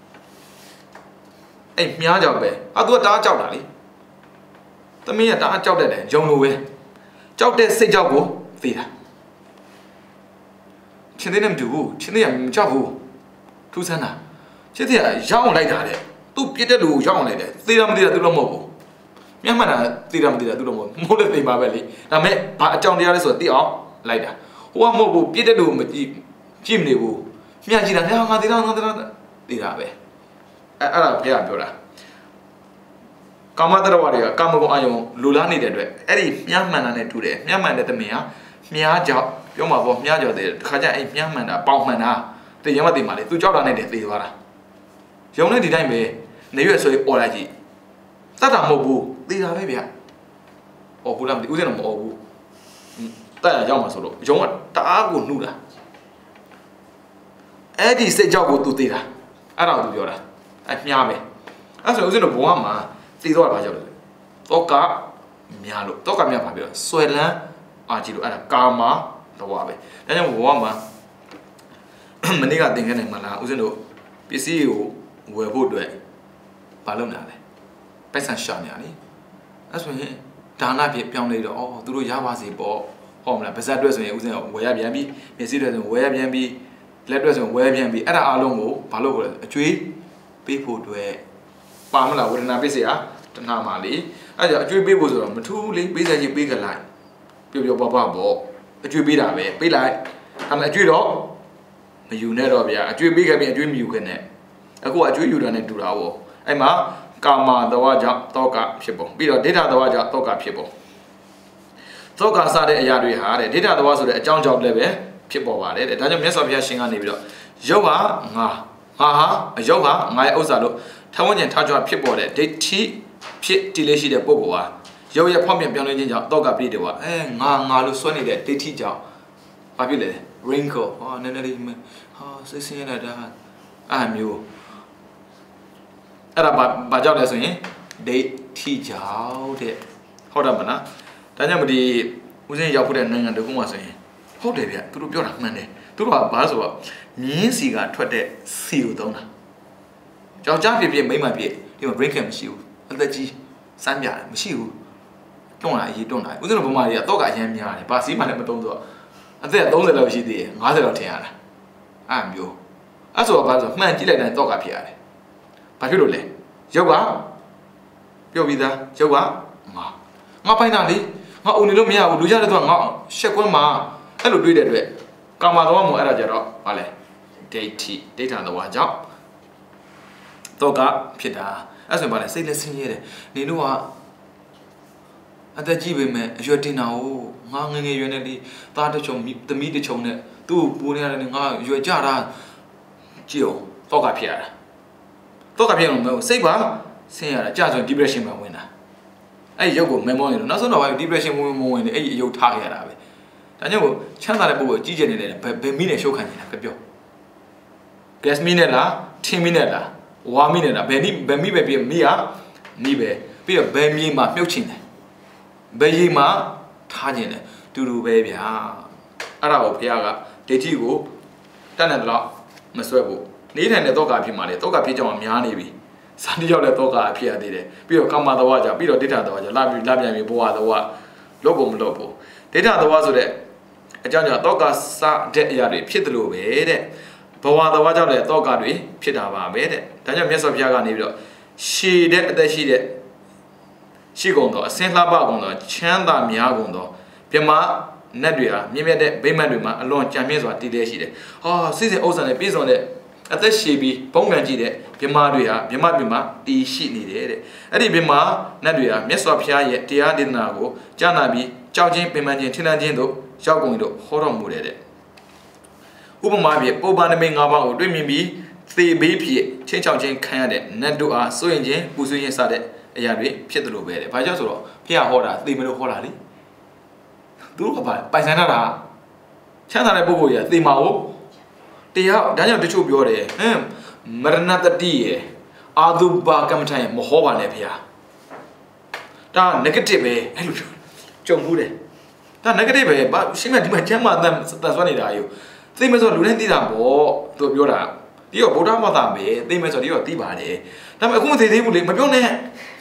အဲ့မြားကြောင့်ပဲအာသူကတအားကြောက်တာလေသမီးကတအားကြောက်တတ်တယ်ယုံလို့ပဲကြောက်တဲ့စိတ်ကြောက်ကိုသိတာချင်းတဲ့နဲ့မတူဘူးချင်းတဲ့ကမကြောက်ဘူးထူးဆန်းတာချင်းတဲ့ကရောက်အောင်လိုက်တာတဲ့သူ့ပြစ်တဲ့လူကိုရောက်အောင်လိုက်တယ်သေတာမသေတာသူတော့မဟုတ်ဘူးမြတ်မှန်တာသေတာမသေတာသူတော့မဟုတ်မဟုတ်လည်းသေပါပဲလေဒါမဲ့ဘာအကြောင်းတရားလဲဆိုတော့သိအောင်လိုက်တာဟိုကမဟုတ်ဘူးပြစ်တဲ့လူကိုမကြည့်ကြည့်မနေဘူးမြတ်ကြည့်တာငါသေတာငါသေတာသေတာပဲအဲ့အဲ့ဒါဘုရားပြောတာကာမတရဝတွေကကာမဂုဏ်အာယုံလူလားနေတဲ့အတွက်အဲ့ဒီမြတ်မှန်တာနဲ့တူတယ်မြတ်မှန်တဲ့သမင်ဟာမြားကြောင့်ပြောမှာပေါ့မြားကြောင့်တဲ့ခါကျအဲ့မြတ်မှန်တာပေါင်မှန်တာသိရမသိမှာလေသူကြောက်တာနဲ့တည်းသေသွားတာယုံနေဒီတိုင်းပဲနေရွက်ဆိုရင်អော်လိုက်ကြည့်တတ်တာမဟုတ်ဘူးသေတာပဲဗျ။အော်ဘူးလားမသိဦးစင်းတော့မអော်ဘူး။တက်ရရောက်မှာဆိုတော့ယုံကတအားကိုနှူးတာ။အဲ့ဒီစိတ်ကြောက်ကိုသူသေတာ။အဲ့ဒါကိုသူပြောတာ။အဲ့မြားပဲ။အဲ့ဆိုဦးစင်းတို့ဘဝမှာသေတော့ဘာကြောက်လဲ။တောကမြားလို့တောကမြားပါပြောဆွဲလန်းအာကြည့်လို့အဲ့ဒါကာမတော့ပဲ။ဒါကြောင့်ဘဝမှာမနေ့ကသင်ခဲ့နိုင်မလားဦးစင်းတို့ပစ္စည်းကိုဝယ်ဖို့အတွက်ဘာလုပ်နေလဲပိုက်ဆံရှာနေရလေအဲ့ဆိုရင်ဒါနပြပြောင်းလိုက်တော့အော်သူတို့ရပါစေပေါ့ဟုတ်မလားပါဇက်အတွက်ဆိုရင်ဦးစင်းဝယ်ရပြန်ပြီမျက်စိအတွက်ဆိုဝယ်ရပြန်ပြီလက်အတွက်ဆိုဝယ်ပြန်ပြီအဲ့ဒါအားလုံးကိုဘာလို့ခေါ်လဲအကျွေးပေးဖို့အတွက်ပါမလားဝေဒနာပိစေဟာတဏှာမှာလေအဲ့ကြောင့်အကျွေးပေးဖို့ဆိုတော့မထူးလေပေးစားချင်းပေးကြလိုက်ပျော်ပျော်ပါပါပေါ့အကျွေးပေးတာပဲပေးလိုက်ဒါပေမဲ့အကျွေးတော့မယူနဲ့တော့ဗျာအကျွေးပေးခဲ့ပြီးအကျွေးမယူခဲ့နဲ့အခုအကျွေးယူတာနဲ့တူတာပေါ့အဲ့မှာကာမသဝကြောင့်တောကဖြစ်ပုံပြီးတော့ဒိဋ္ဌသဝကြောင့်တောကဖြစ်ပုံတောကစတဲ့အရာတွေဟာတဲ့ဒိဋ္ဌသဝဆိုတဲ့အကြောင်းကြောင့်လည်းပဲဖြစ်ပေါ်ပါတယ်တဲ့ဒါကြောင့်မြတ်စွာဘုရားရှင်ကနေပြီးတော့ယုတ်ဟာငါငါဟာအယုတ်ဟာငါရဲ့ဥစ္စာလို့ထဝဉ္ဉ္ထားကြွဖြစ်ပေါ်တဲ့ဒိဋ္ဌိဖြစ်တည်လေးရှိတဲ့ပုဂ္ဂိုလ်ဟာယုတ်ရဲ့ဖောက်ပြန်ပြောင်းလဲခြင်းကြောင့်တောကပြည့်တယ်ကွာအဲငါငါလို့စွဲနေတဲ့ဒိဋ္ဌိကြောင့်ဘာဖြစ်လဲ wrinkle ဟောနည်းနည်းလေးဟာစိတ်ဆင်းရဲတာအဲ့မျိုးအဲ့ဒါဘာကြောင့်လဲဆိုရင်ဒိဋ္ဌိကြောင့်တဲ့ဟုတ်တယ်မလားဒါကြောင့်မဒီဦးစင်းရောက်ဖို့တဲ့နိုင်ငံတခုမှဆိုရင်ဟုတ်တယ်ဗျသူတို့ပြောတာမှန်တယ်သူတို့ကဘာဆိုတော့မြင်းစီကထွက်တဲ့စီကိုသုံးတာကြောက်ကြပြပြမိမ့်မပြဒီမှာ break မရှိဘူးအသက်ကြီးစမ်းပြတယ်မရှိဘူးတွန်းလာရေးတွန်းလာဦးစင်းတို့ဗမာတွေကတော့ကအရင်များတယ်ဘာစီမှလည်းမသုံးတော့အသက်thirtyလောက်ရှိသေးတယ်fiftyလောက်ထင်ရတာအဲ့မျိုးအဲ့ဆိုတော့ဘာဆိုမှန်ကြည့်လိုက်တိုင်းတော့ကဖြစ်ရတယ်ဘာဖြစ်လို့လဲရုပ်ကပြောပြီးသားရုပ်ကငါငါပိုင်တာလေငါအုံနေလို့မရဘူးလူကြတဲ့သူကငါရှက်ကွင်းမှာအဲ့အဲ့လိုတွေးတဲ့အတွက်ကာမတော်မို့အဲ့ဒါကြတော့ဗာလဲဒိဋ္ဌိဒိဋ္ဌာတော်ကြောင့်တော့ကဖြစ်တာအဲ့ဆိုရင်ဗာလဲစိတ်လက်ဆင်းရဲတယ်နေတို့ကအသက်ကြီးပေမဲ့အရွယ်တင်တာကိုငါငငယ်ရွယ်နေလေသားတစ်ချုံသမီးတစ်ချုံနဲ့သူ့ပူနေရတယ်ငါရွယ်ကြတာကြည့်အောင်တော့ကဖြစ်ရတာတော့ကဖြစ်အောင်မဟုတ်စိတ်ပါဆင်းရတာကြာဆို depression မှာဝင်တာအဲ့ရုပ်ကို memory လို့နောက်ဆုံးတော့ depression ဝင်မဝင်နေအဲ့ရုပ်ထားခဲ့ရတာပဲဒါကြောင့်ကိုချမ်းသာတဲ့ပုဂ္ဂိုလ်ကြီးကျယ်နေတယ်ဘယ်မိနဲ့ရှုပ်ခံနေတာပြောပြော gas မိနဲ့လားထင်းမိနဲ့လားဝါမိနဲ့လားဘယ်နိဘယ်မိပဲပြမိရမိပဲပြီးတော့ဘယ်မြေမှာမြုပ်ချင်တယ်ဘယ်ကြီးမှာထားခြင်းလဲတူတူပဲဗျာအဲ့ဒါကိုဘုရားကဒိဋ္ဌိကိုတတ်တယ်တော့မဆွဲဘူးနေထိုင်တဲ့တော့ကဖြစ်မှာလေတော့ကဖြစ်ကြောင်များနေပြီဇာတိရောက်တဲ့တော့ကအဖြစ်ရသေးတယ်ပြီးတော့ကာမတော်ကြပြီးတော့ဒိဋ္ဌတော်ကြလာပြီးလာပြန်ပြီးဘဝတော်ကလောကုန်မလောဘူးဒိဋ္ဌတော်ဆိုတဲ့အကြောင်းကြောင့်တော့ကစတဲ့အရာတွေဖြစ်တယ်လို့ပဲတဲ့ဘဝတော်ကြောင့်လည်းတော့ကတွေဖြစ်တာပါပဲတဲ့ဒါကြောင့်မြတ်စွာဘုရားကနေပြီးတော့ရှည်တဲ့အသက်ရှိတဲ့ရှိကုန်တော့အစင်းလှပကုန်တော့ချမ်းသာများကုန်တော့ပြမနတ်တွေဟာမြင့်မြတ်တဲ့ဗိမာန်တွေမှာအလွန်ကြံမြင့်စွာတည်တည်ရှိတယ်။ဟာစိစိဥစ္စာနဲ့ပြည့်စုံတဲ့အသက်ရှည်ပြီးပုံကန်ကြည့်တဲ့ပြမတွေဟာပြမပြမတည်ရှိနေတယ်တဲ့။အဲ့ဒီပြမနတ်တွေဟာမြတ်စွာဘုရားရဲ့တရားဒေသနာကိုကြားနာပြီးကြောက်ချင်းပင်ပန်းချင်းထင်ထန်ချင်းတို့ရောက်ကုန်တို့ဟောတော်မူတယ်တဲ့။ဥပမာပြပုပ္ပန္နမိတ်၅ပါးကိုတွေ့မြင်ပြီးသေဘေးဖြစ်ချင်းချောက်ချင်းခံရတဲ့နတ်တို့အားစိုးရင်ချင်းပူဆွေးချင်းစတဲ့အရာတွေဖြစ်တယ်လို့ပဲတဲ့။ဘာကြောင့်ဆိုတော့ဘုရားဟောတာသေမလို့ဟောတာလေ။သူတို့ကပါပိုင်ဆိုင်တာချမ်းသာတဲ့ပုဂ္ဂိုလ်ကြီးကသေမာကိုတရားဒါကြောင့်တချို့ပြောတယ်ဟမ်မရဏတတိရဲ့အာသုဘကမ္မထိုင်မဟောပါနဲ့ဗျာဒါ negative ပဲအဲ့လိုကြုံဘူးတယ်ဒါ negative ပဲဘာရှင်းမဒီမှာချမ်းသာတဲ့တန်ဆွမ်းနေတာယူသိမဆိုလူတိုင်းသိတာပေါ့သူပြောတာဒီတော့ဗုဒ္ဓဘာသာပဲသိမဆိုဒီတော့သိပါတယ်ဒါပေမဲ့အခုမသိသေးဘူးလေမပြောနဲ့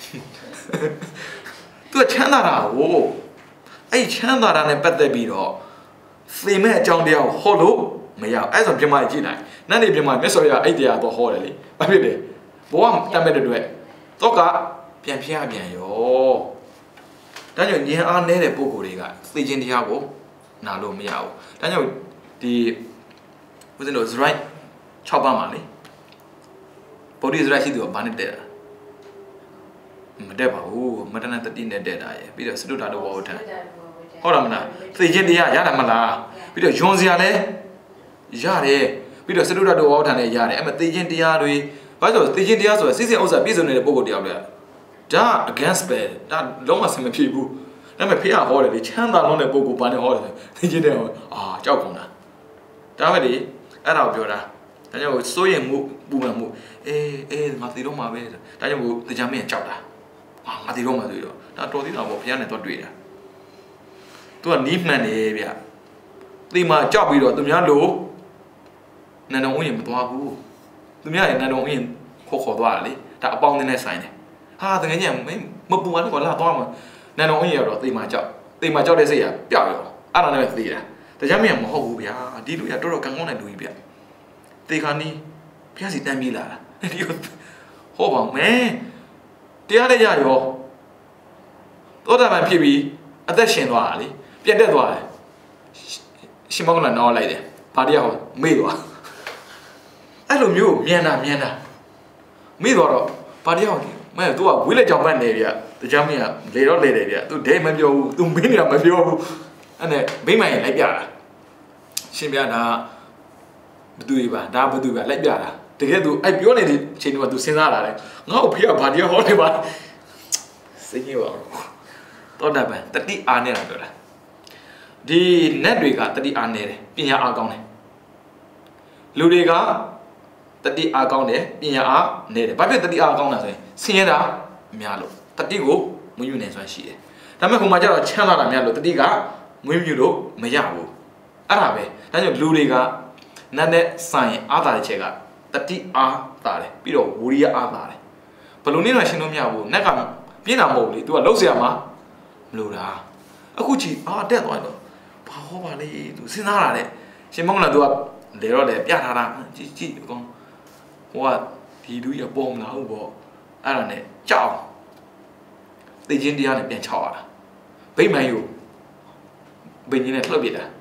သူကချမ်းသာတာကိုအဲ့ချမ်းသာတာနဲ့ပတ်သက်ပြီးတော့သေမဲ့အကြောင်းတရားကိုဟောလို့မရအဲ့ဆိုပြမကြည့်နိုင်နတ်နေပြမမြတ်စွာဘုရားအဲ့တရားတော့ဟောတယ်လေဘာဖြစ်လဲဘောကတတ်မဲ့တဲ့အတွက်တော့ကပြန်ဖျားပြန်ရောဒါကြောင့်ဉာဏ်အားနည်းတဲ့ပုဂ္ဂိုလ်တွေကသိခြင်းတရားကိုနာလို့မရဘူးဒါကြောင့်ဒီဦးဇင်းတို့ဇရိုက်၆ပါးမှာလေဗုဒ္ဓဇရိုက်ရှိသူကဘာနဲ့တဲ့တာမတက်ပါဘူးမတဏတတိနဲ့တက်တာရဲ့ပြီးတော့စတုထာတဝဝထံဟုတ်တယ်မလားသိခြင်းတရားရတာမလားပြီးတော့ယွန်စရာလဲရတယ်ပြီးတော့စတုထာတဝဝထံလည်းရတယ်အဲ့မဲ့သိခြင်းတရားတွေဘာလို့သိခြင်းတရားဆိုတာစိစိဥစ္စာပြည့်စုံနေတဲ့ပုဂ္ဂိုလ်တရားပဲဒါ against ပဲဒါလုံးဝဆင်မဖြစ်ဘူးဒါပေမဲ့ဖေးကဟောတယ်လေချမ်းသာလုံးတဲ့ပုဂ္ဂိုလ်ဘာနဲ့ဟောတယ်သိခြင်းတရားအာကြောက်ကုန်တာဒါပဲလေအဲ့ဒါကိုပြောတာဒါကြောင့်စိုးရင်မှုပူမှန်မှုအေးအေးငါသိတော့မှာပဲဒါကြောင့်ကိုတရားမင်းကြောက်တာဟာငါသိတော့မှာဆိုတော့ဒါတော်သေးတာပေါ့ဘုရားနဲ့တော့တွေ့တာသူကနီးမှန်တယ်ဗျသိမှကြောက်ပြီးတော့သူများလို့နန္ဒုံဝင်မသွားဘူးသူများရဲ့နန္ဒုံဝင်ခေါ်ခေါ်သွားတယ်လေဒါအပေါင်းနဲ့ဆိုင်တယ်ဟာတကယ်ကြီးမမပူမှလည်းကွာလာသွားမှာနန္ဒုံဝင်ရတော့သိမှကြောက်သိမှကြောက်တဲ့စိတ်ကပျောက်ရောအဲ့ဒါနဲ့ပဲသိတာတရားမင်းမဟုတ်ဘူးဗျာဒီလူရတော်တော်ကံကောင်းတဲ့လူကြီးဗျသေခါနီးဘုရားစီတန်းပြေးလာတာဒီဟောပါမယ်တရားလည်းရရောသောတာပန်ဖြစ်ပြီးအသက်ရှင်သွားတာလေပြတ်တက်သွားတယ်ရှင်မောကလာနောက်လိုက်တယ်ဘာတရားဟောမေ့သွားအဲ့လိုမျိုးမြန်တာမြန်တာမေ့သွားတော့ဘာတရားဟောမဲသူကဝိလက်ကြောင်ပတ်နေဗျတရားမင်းကလေတော့လေတယ်ဗျသူဒဲမပြောဘူးသူမင်းနေတာမပြောဘူးအဲ့နဲ့မိမရင်လိုက်ပြတာရှင်ပြတာဘသူတွေပါဒါဘသူပဲလိုက်ပြတာတကယ်သူအဲ့ပြောနေတဲ့အချိန်တုန်းကသူစဉ်းစားလာတယ်ငါ့ကိုဖေးကဘာတရားဟောနေပါစိတ်ကြီးပါတော့တာပဲတတိအားနေတာပြောတာဒီနတ်တွေကတတိအားနေတယ်ပညာအားကောင်းတယ်လူတွေကတတိအားကောင်းတယ်ပညာအားနေတယ်ဘာဖြစ်တတိအားကောင်းတာဆိုရင်ဆင်းရဲတာများလို့တတိကိုမွေးမြူနေစွမ်းရှိတယ်ဒါပေမဲ့ခုမှကျတော့ချမ်းသာတာများလို့တတိကမွေးမြူလို့မရဘူးအဲ့ဒါပဲဒါကြောင့်လူတွေကနတ်နဲ့ဆိုင်အားသာတဲ့ချက်ကတတိအားသာတယ်ပြီးတော့ဝီရိယအားသာတယ်ဘယ်လိုနည်းတော့ရှင်းလို့မရဘူးနတ်ကပြင်းတာမဟုတ်လေ तू ကလှုပ်เสียမှာမလို့တာအခုကြည့်အာတက်သွားတော့ဘာဟောပါလဲ तू စဉ်းစားတာတဲ့ရှင်မောင်လာ तू ကလေတော့လေပြထားတာကြည့်ကြည့်အကောင်ဟိုကဒီလူကြီးပေါ်မလာဘူးပေါ့အဲ့ဒါနဲ့ကြောက်သိချင်းတရားနဲ့ပြန်ချောက်ရတာဗိမာန်ယူဘိန်းကြီးနဲ့လှုပ်ပြတာ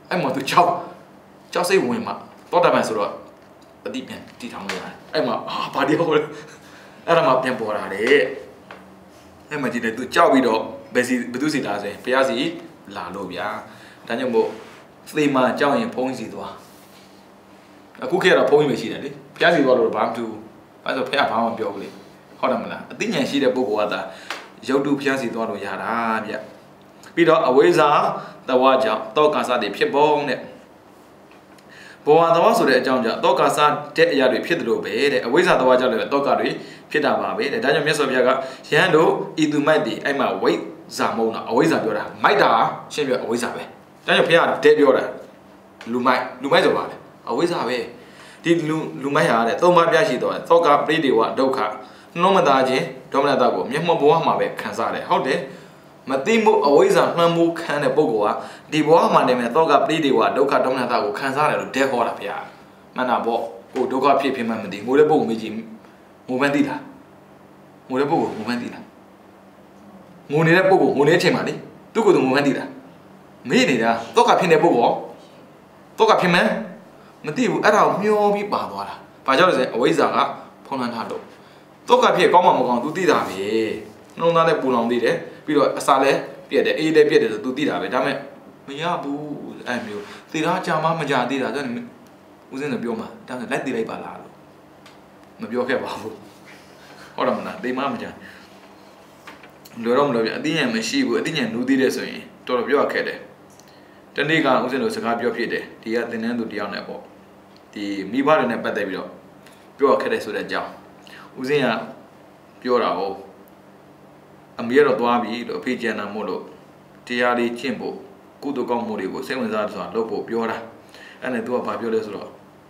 အဲ့မှာသူကြောက်ကြောက်စိတ်ဝင်မှာတောတာပန်ဆိုတော့အတိပြန်တီထောင်လို့ရတယ်အဲ့မှာအာဘာတရားလဲအဲ့ဒါမှပြန်ပေါ်လာတယ်အဲ့မှာကြည့်တယ်သူကြောက်ပြီးတော့ဘယ်စီဘသူစီလာဆိုရင်ဘုရားစီလာလို့ဗျာဒါကြောင့်မို့သေမာကြောက်ရင်ဖုံးစီသွားအခုခေတ်ကတော့ဖုံးကြီးပဲရှိတယ်လေဘုရားစီသွားလို့ဘာမှမတူအဲ့ဆိုဘုရားဘာမှမပြောဘူးလေဟုတ်တယ်မလားအသိဉာဏ်ရှိတဲ့ပုဂ္ဂိုလ်ကသာရုပ်တုဘုရားစီသွားလို့ရတာဗျပြီးတော့အဝိဇ္ဇာတဝါကြောင့်တောကာစတွေဖြစ်ပုံတဲ့ဘောဝတဝါဆိုတဲ့အကြောင်းကြောင့်တောကာစတဲ့အရာတွေဖြစ်တယ်လို့ပဲတဲ့အဝိဇ္ဇာတဝါကြောင့်လည်းတောကတွေဖြစ်တာပါပဲတဲ့ဒါကြောင့်မြတ်စွာဘုရားကယဟန်တို့ဤသူမိုက်တွေအဲ့မှာဝိဇာမုံတာအဝိဇ္ဇာပြောတာမိုက်တာရှင်းပြအဝိဇ္ဇာပဲဒါကြောင့်ဘုရားတဲပြောတာလူမိုက်လူမိုက်ဆိုပါလေအဝိဇ္ဇာပဲဒီလူလူမိုက်ဟာတဲ့သုံးပါးပြရှိတော့သောကပရိဒေဝဒုက္ခနှုံးမသားခြင်းဒေါမနတာကိုမျက်မှောက်ဘဝမှာပဲခံစားတယ်ဟုတ်တယ်မသိမှုအဝိဇ္ဇာနှမ်းမှုခံတဲ့ပုဂ္ဂိုလ်ကဒီဘဝမှာနေမဲ့သောကပရိဒေဝဒုက္ခဒေါမနတာကိုခံစားတယ်လို့တဲဟောတာဗျာမှန်တာပေါ့ကိုဒုက္ခဖြစ်ဖြစ်မှမသိငိုတဲ့ပုဂ္ဂိုလ်မေးကြည့်ငိုမှန်းသိလားငိုတဲ့ပုဂ္ဂိုလ်ငိုမှန်းသိလားငိုနေတဲ့ပုဂ္ဂိုလ်ငိုနေတဲ့အချိန်မှာလေသူ့ကိုယ်သူငိုမှန်းသိလားမေးနေတာသောကဖြစ်တဲ့ပုဂ္ဂိုလ်သောကဖြစ်မှန်းမသိဘူးအဲ့ဒါကိုမျောပြီးပါသွားတာဘာကြောင့်လဲဆိုရင်အဝိဇ္ဇာကဖုံးလွှမ်းထားလို့သောကဖြစ်ကောင်းမှမကောင်း तू သိတာပဲနှလုံးသားနဲ့ပူလောင်သိတယ်ပြီးတော့အစာလည်းပြက်တယ်အေးလည်းပြက်တယ်ဆို तू သိတာပဲဒါပေမဲ့မရဘူးအဲ့မျိုးသေတာကြာမှမကြာသေးတာဆိုရင်ဦးစင်းကပြောမှာဒါဆိုလက်သေးလိုက်ပါလားလို့မပြောခဲ့ပါဘူးဟုတ်တယ်မလားသေမှမကြာလွယ်တော့မလွယ်ပြအသိဉာဏ်မရှိဘူးအသိဉာဏ်နူးသေးတယ်ဆိုရင်တော်တော်ပြောရခဲ့တယ်တနေ့ကဦးစင်းတို့စကားပြောဖြစ်တယ်ဒီကသင်တန်းသူတယောက်နဲ့ပေါ့ဒီမိဘတွေနဲ့ပတ်သက်ပြီးတော့ပြောရခဲ့တယ်ဆိုတဲ့အကြောင်းဦးစင်းကပြောတာဟုတ်အမေကတော့သွားပြီလို့အဖေကျန်တာမို့လို့တရားလေးကျင့်ဖို့ကုသိုလ်ကောင်းမှုတွေကိုစိတ်ဝင်စားဆိုတာလုပ်ဖို့ပြောတာအဲ့နဲ့သူကဘာပြောလဲဆိုတော့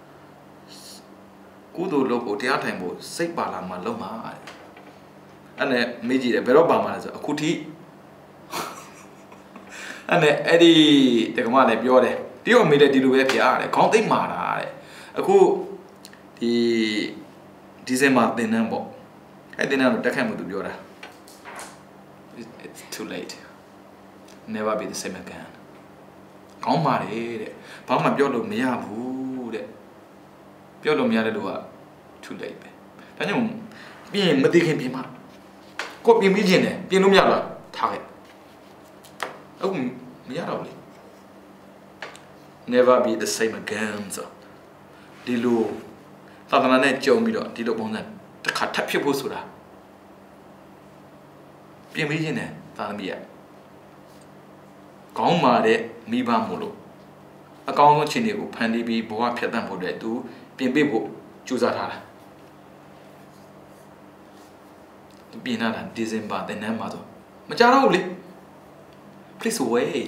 ကုသိုလ်လုပ်ဖို့တရားထိုင်ဖို့စိတ်ပါလာမှလုပ်မှာအဲ့နဲ့မေးကြည့်တယ်ဘယ်တော့ပါမှာလဲဆိုအခုထိအဲ့နဲ့အဲ့ဒီတက္ကမလည်းပြောတယ်တယောက်မေးတယ်ဒီလိုပဲဖျားတယ်ခေါင်းသိမ့်မာတာတဲ့အခုဒီဒီဇင်ဘာသင်တန်းပေါ့အဲ့သင်တန်းကိုတက်ခတ်မှုသူပြောတာ it's too late never be the same again ကောင်းပါတယ်တဲ့ဘာမှပြောလို့မရဘူးတဲ့ပြောလို့မရတဲ့လူက too late ပဲဒါကြောင့်ပြင်မသိခင်ပြင်မှာကိုပြင်ပြီးခြင်းတယ်ပြင်လို့မရတော့ထားခဲ့အခုမရတော့ဘူးလေ never be the same again ဆိုဒီလိုသာသနာနဲ့ကြုံပြီးတော့ဒီလိုပုံစံတစ်ခါထပ်ဖြစ်ဖို့ဆိုတာပြင်ပြီးခြင်းတယ်သာသမီးကကောင်းပါတဲ့မိဘမို့လို့အကောင်းဆုံးခြေတွေကိုဖန်တီးပြီးဘဝဖြတ်သန်းဖို့အတွက်သူပြင်ပေးဖို့ကြိုးစားထားတာသူပြင်လာတာဒီဇင်ဘာသင်တန်းမှာဆိုမကြတော့ဘူးလေ please wait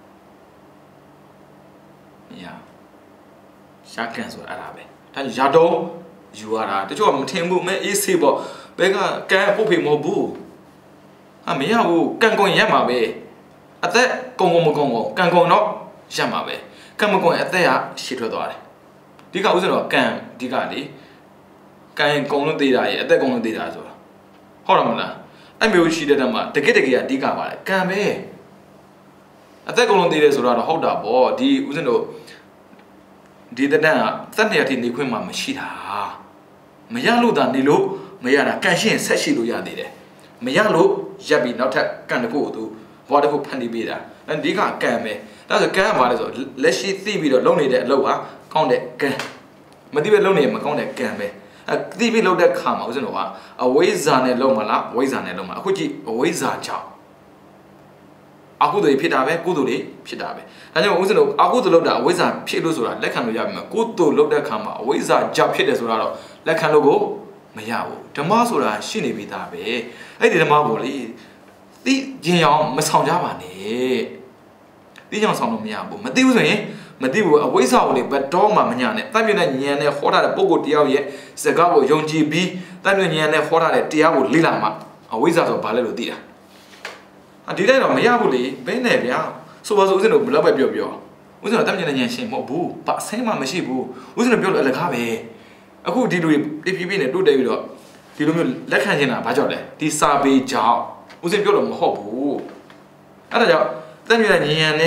မရရှားကန်ဆိုအဲ့ဒါပဲဒါရတော့ယူရတာတချို့ကမထင်ဘူးမဲအေးဆေးပေါ့ဘဲကကန်ပုတ်ဖေမဟုတ်ဘူးအမရဘူးကန်ကုန်ရက်မှာပဲအသက်ကုံကုံမကုံကုံကန်ကုံတော့ရက်မှာပဲကန်မကုံအသက်ကရှည်ထွက်သွားတယ်ဒီကဥစဉ်တော့ကန်ဒီကလေကန်ကုံလို့သေးတာရဲ့အသက်ကုံလို့သေးတာဆိုတာဟုတ်တယ်မလားအဲ့မျိုးရှိတဲ့တည်းမှာတကယ်တကယ်ကဒီကပါလေကန်ပဲအသက်ကုံလို့သေးတယ်ဆိုတော့ဟုတ်တာပေါ့ဒီဥစဉ်တို့ဒီတန်းကသက်နေရတဲ့နေခွင့်မှမရှိတာမရလို့သာနေလို့မရတာကန်ရှင်းဆက်ရှိလို့ရသေးတယ်မရလို့ရက်ပြီးနောက်ထပ်ကန်တခုကိုသူဘောတခုဖန်တီးပေးတာအဲဒီကကန်ပဲဒါဆိုကန်ကဘာလဲဆိုလက်ရှိသိပြီးတော့လုံနေတဲ့အလုပ်ကကောင်းတဲ့ကန်မသိပဲလုံနေမကောင်းတဲ့ကန်ပဲအဲသိပြီးလုံတဲ့ခါမှာဦးဇင်းတို့ကအဝိဇ္ဇာနဲ့လုံမလားဝိဇ္ဇာနဲ့လုံမလားအခုကြည့်အဝိဇ္ဇာကြောင့်အကုသိုလ်ဖြစ်တာပဲကုသိုလ်တွေဖြစ်တာပဲဒါကြောင့်ဦးဇင်းတို့အကုသိုလ်လုပ်တာအဝိဇ္ဇာဖြစ်လို့ဆိုတာလက်ခံလို့ရပြီမှာကုသိုလ်လုပ်တဲ့ခါမှာအဝိဇ္ဇာကြောင့်ဖြစ်တယ်ဆိုတာတော့လက်ခံလို့ကိုမရဘူးဓမ္မဆိုတာရှိနေပြီသားပဲအဲ့ဒီဓမ္မကိုလေသိကျင်အောင်မဆောင်ကြပါနဲ့သိကြအောင်ဆောင်လို့မရဘူးမသိဘူးဆိုရင်မသိဘူးအဝိဇ္ဇာကိုလေဘတ်တော်မှမညာနဲ့တတ်ပြတဲ့ဉာဏ်နဲ့ဟောထားတဲ့ပုဂ္ဂိုလ်တယောက်ရဲ့စကားကိုယုံကြည်ပြီးတတ်ပြဉာဏ်နဲ့ဟောထားတဲ့တရားကိုလေ့လာမှအဝိဇ္ဇာဆိုဘာလဲလို့သိတာအဒီတိုင်းတော့မရဘူးလေဘယ်နဲ့ဗျာဆိုပါစို့ဦးဇင်းတို့ဘလောက်ပဲပြောပြောဦးဇင်းတို့တတ်ပြတဲ့ဉာဏ်ရှင်မဟုတ်ဘူးဘာအဆင်းမှမရှိဘူးဦးဇင်းတို့ပြောလို့အလကားပဲအခုဒီလူတွေပြပြပြနဲ့တိုးတက်ပြီးတော့ဒီလိုမျိုးလက်ခံနေတာဘာကြောင့်လဲဒီစာပေကြောင့်ဦးစင်ပြောလို့မဟုတ်ဘူးအဲ့ဒါကြောင့်တက်မြတဲ့ဉာဏ်နဲ့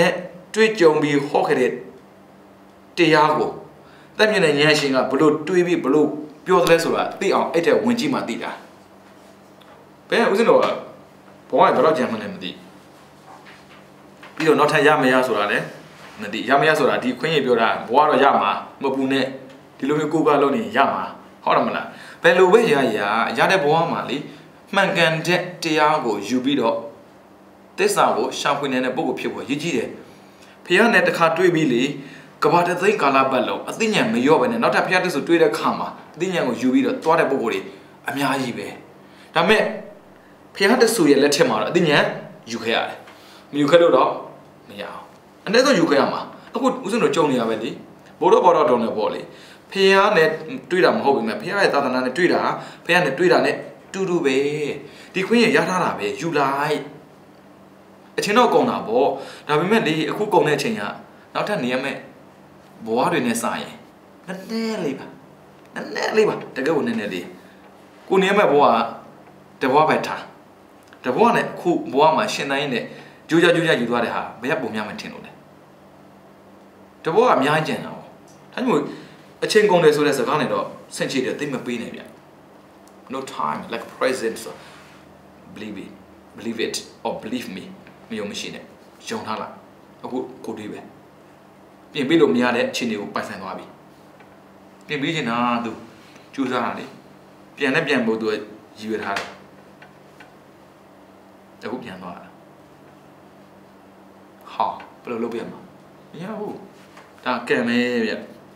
追求比好开的第二个，但面的年轻啊，不如对比不如标出来说了，对啊，一条文字嘛对的。别为什么？不管多少钱嘛，那么的。比如那他亚美亚说了嘞，那的亚美亚说了，ဒီခွင့်ရပြောတာဘွားတော့ရမှာမပူနဲ့ဒီလိုမျိုးကိုကလုံးနေရမှာဟုတ်တယ်မလားဘယ်လိုပဲရရရတဲ့ဘွားမှာလေမှန်ကန်တဲ့တရားကိုယူပြီးတော့သစ္စာကိုရှာဖွေနေတဲ့ပုဂ္ဂိုလ်ဖြစ်ဖို့ရည်ကြီးတယ်ဖះနဲ့တစ်ခါတွေ့ပြီးလေကဘာတသိကာလပတ်လုံးအသိဉာဏ်မရော့ပဲနဲ့နောက်ထပ်ဖះတစ်ဆိုတွေ့တဲ့ခါမှာအသိဉာဏ်ကိုယူပြီးတော့သွားတဲ့ပုဂ္ဂိုလ်တွေအများကြီးပဲဒါမဲ့ဖះတစ်ဆိုရဲ့လက်ထက်မှာတော့အသိဉာဏ်ယူခဲ့ရတယ်မယူခဲ့လို့တော့မရအောင်အနည်းဆုံးယူခဲ့ရမှာအခုဦးဇင်းတို့ကြုံနေရပဲလေဘိုးတော်ဘော်တော်တော်နဲ့ပေါ့လေဖះနဲ့တွေ့တာမဟုတ်ဘူးမြတ်ဖះရဲ့သာသနာနဲ့တွေ့တာဖះနဲ့တွေ့တာနဲ့တူတူပဲဒီခွင့်ရရထားတာပဲယူလိုက်အချင်းတော့ကုန်တာပေါ့ဒါပေမဲ့လေအခုကုန်တဲ့အချိန်ကနောက်ထပ်နေရမယ်ဘဝတွေနဲ့စရင်နည်းနည်းလေးပါနည်းနည်းလေးပါတကယ်ကိုနည်းနည်းလေးကိုနေရမယ်ဘဝတဘဝပဲထားတဘဝနဲ့အခုဘဝမှာရှင်တိုင်းနဲ့ကြိုးကြကြိုးကြယူသွားတဲ့ဟာဘယ်ပုံများမထင်လို့လဲတဘဝအများကြီးကျန်တာပေါ့ဒါကြောင့်အချင်းကုန်တယ်ဆိုတဲ့စကားနဲ့တော့ဆင့်ချတယ်သိမပေးနဲ့ဗျ no time like present so believe it believe it or believe me မယုံမရှိနဲ့ယုံထားလိုက်အခုကိုတွေးပဲပြင်ပြီးလို့မရတဲ့အခြေအနေကိုပိုင်ဆိုင်သွားပြီပြင်ပြီးချင်တာသူကြိုးစားတာလေပြန်နဲ့ပြန်ဖို့သူရည်ရွယ်ထားတယ်အခုပြန်သွားတာဟာဘယ်လိုလုပ်ပြမှာမရဘူးဒါကံမဲဗျ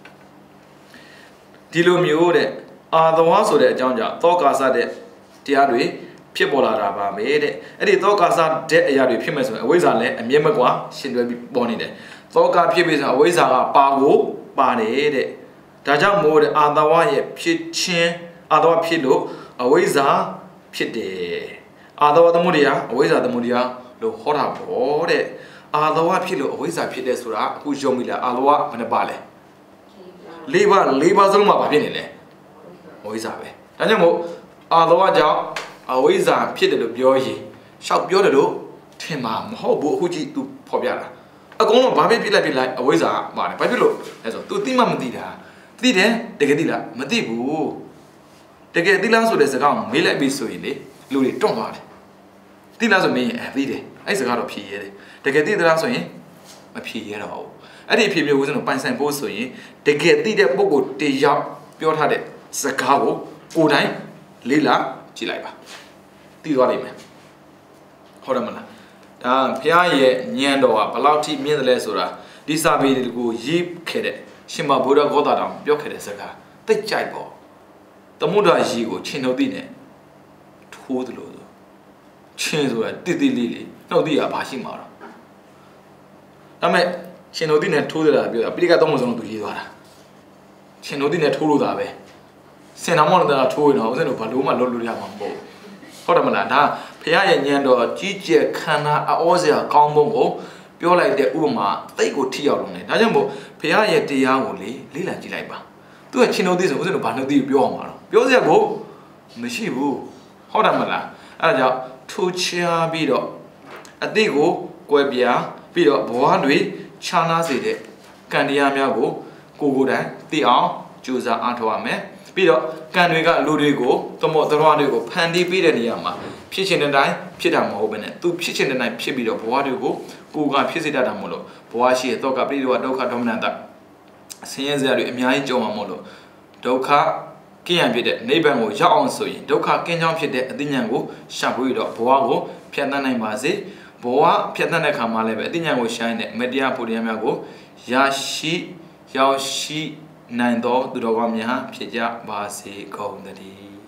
ဒီလိုမျိုးတဲ့အာသဝါဆိုတဲ့အကြောင်းကြောင့်သောကာစတဲ့တရားတွေဖြစ်ပေါ်လာတာပါပဲတဲ့အဲ့ဒီသောကာစတဲ့အရာတွေဖြစ်မဲ့ဆိုရင်အဝိဇ္ဇာလည်းအမြဲမကွာရှင်တွဲပြီးပေါ်နေတယ်သောကာဖြစ်ပြီးဆိုအဝိဇ္ဇာကပါကိုပါတယ်တဲ့ဒါကြောင့်မို့တဲ့အာသဝါရဲ့ဖြစ်ချင်းအာသဝါဖြစ်လို့အဝိဇ္ဇာဖြစ်တယ်အာသဝါသမုဒယအဝိဇ္ဇာသမုဒယလို့ဟောတာပေါ့တဲ့အာသဝါဖြစ်လို့အဝိဇ္ဇာဖြစ်တယ်ဆိုတာအခုယုံပြီလားအာသဝါဘယ်နှပါလဲလေးပါလေးပါစလုံးမှာဘာဖြစ်နေလဲအဝိဇ္ဇာပဲဒါကြောင့်မို့အာသဝါကြောင့်အဝိဇ္ဇာဖြစ်တယ်လို့ပြောရင်ရှောက်ပြောတယ်လို့ထင်မှာမဟုတ်ဘူးအခုကြည့် तू ဖော်ပြတာအကုန်လုံးဘာဖြစ်ဖြစ်လိုက်ဖြစ်လိုက်အဝိဇ္ဇာပါတယ်ဘာဖြစ်လို့လဲဆို तू သိမှမသိတာသိတယ်တကယ်သိလားမသိဘူးတကယ်သိလားဆိုတဲ့စကားကိုမေးလိုက်ပြီဆိုရင်လေလူတွေတွန့်သွားတယ်သိလားဆိုမင်းအဲသိတယ်အဲ့စကားတော့ဖြေရတယ်တကယ်သိသလားဆိုရင်မဖြေရတော့ဘူးအဲ့ဒီဖြေမျိုးဦးစင်းတို့ပိုင်ဆိုင်ဖို့ဆိုရင်တကယ်သိတဲ့ပုဂ္ဂိုလ်တယောက်ပြောထားတဲ့စကားကိုကိုယ်တိုင်လေ့လာကြည့်လိုက်ပါသိသွားလိမ့်မယ်ဟုတ်တယ်မလားဒါဖះရဲ့ဉာဏ်တော်ကဘယ်လောက်ထိမြင့်တယ်လဲဆိုတာဒီစာပေကိုရေးခဲ့တဲ့ရှင်မဘုရားဂေါတာတောင်ပြောခဲ့တဲ့စကားသိကြိုက်ပေါ့သမုဒ္ဒရာကြီးကိုချင်းထုတ်သိနဲ့ထိုးသလိုဆိုချင်းဆိုတာတိတိလေးလေးနှုတ်သိရဘာရှိမှာတော့ဒါမဲ့ချင်းထုတ်သိနဲ့ထိုးတယ်လားပြောတာပိဋကသုံးပုံစံလို့သူရေးသွားတာချင်းထုတ်သိနဲ့ထိုးလို့တာပဲစင်နာမောင်းတာထိုးရင်တော့ဦးဇင်းတို့ဘာလို့မှလွတ်လွတ်ရမှာမဟုတ်ဟုတ်တယ်မလားဒါဖះရဲ့ဉာဏ်တော်ကြီးကျယ်ခန္ဓာအောစရာကောင်းပုံကိုပြောလိုက်တဲ့ဥပမာသိကိုထိရောက်လုံးတယ်ဒါကြောင့်မို့ဖះရဲ့တရားကိုလေလေ့လာကြည့်လိုက်ပါသူကချင်းတို့သိဆိုဦးဇင်းတို့ဘာလို့သိပြောအောင်မှာတော့ပြောစရာကိုမရှိဘူးဟုတ်တယ်မလားအဲဒါကြောင့်ထူချပြီးတော့အသိကိုကွဲပြားပြီးတော့ဘဝတွေခြားနာစေတဲ့ကံတရားများကိုကိုကိုယ်တိုင်သိအောင်ကြိုးစားအားထုတ်ရမယ်ပြီးတော့ကံတွေကလူတွေကိုသမုတ်တော်တွေကိုဖန်တီးပေးတဲ့နေရာမှာဖြစ်ချင်တဲ့တိုင်းဖြစ်တာမဟုတ်ဘဲနဲ့သူဖြစ်ချင်တဲ့တိုင်းဖြစ်ပြီးတော့ဘဝတွေကိုကိုယ်ကဖြစ်စေတတ်တာမို့လို့ဘဝရှိတဲ့တော့ကပိဋကဒုက္ခဒေါမနတဆင်းရဲစရာတွေအများကြီးကြုံမှာမို့လို့ဒုက္ခကင်းရဖြစ်တဲ့နိဗ္ဗာန်ကိုရောက်အောင်ဆိုရင်ဒုက္ခကင်းကြောင်းဖြစ်တဲ့အသိဉာဏ်ကိုရှာဖွေတော့ဘဝကိုဖြတ်သန်းနိုင်ပါစေဘဝဖြတ်သန်းတဲ့ခါမှာလည်းပဲအသိဉာဏ်ကိုရှာတဲ့မတရားဖို့တရားများကိုရရှိရောက်ရှိနိုင်သောသူတော်ကောင်းများဖြစ်ကြပါစေကုန်သတည်း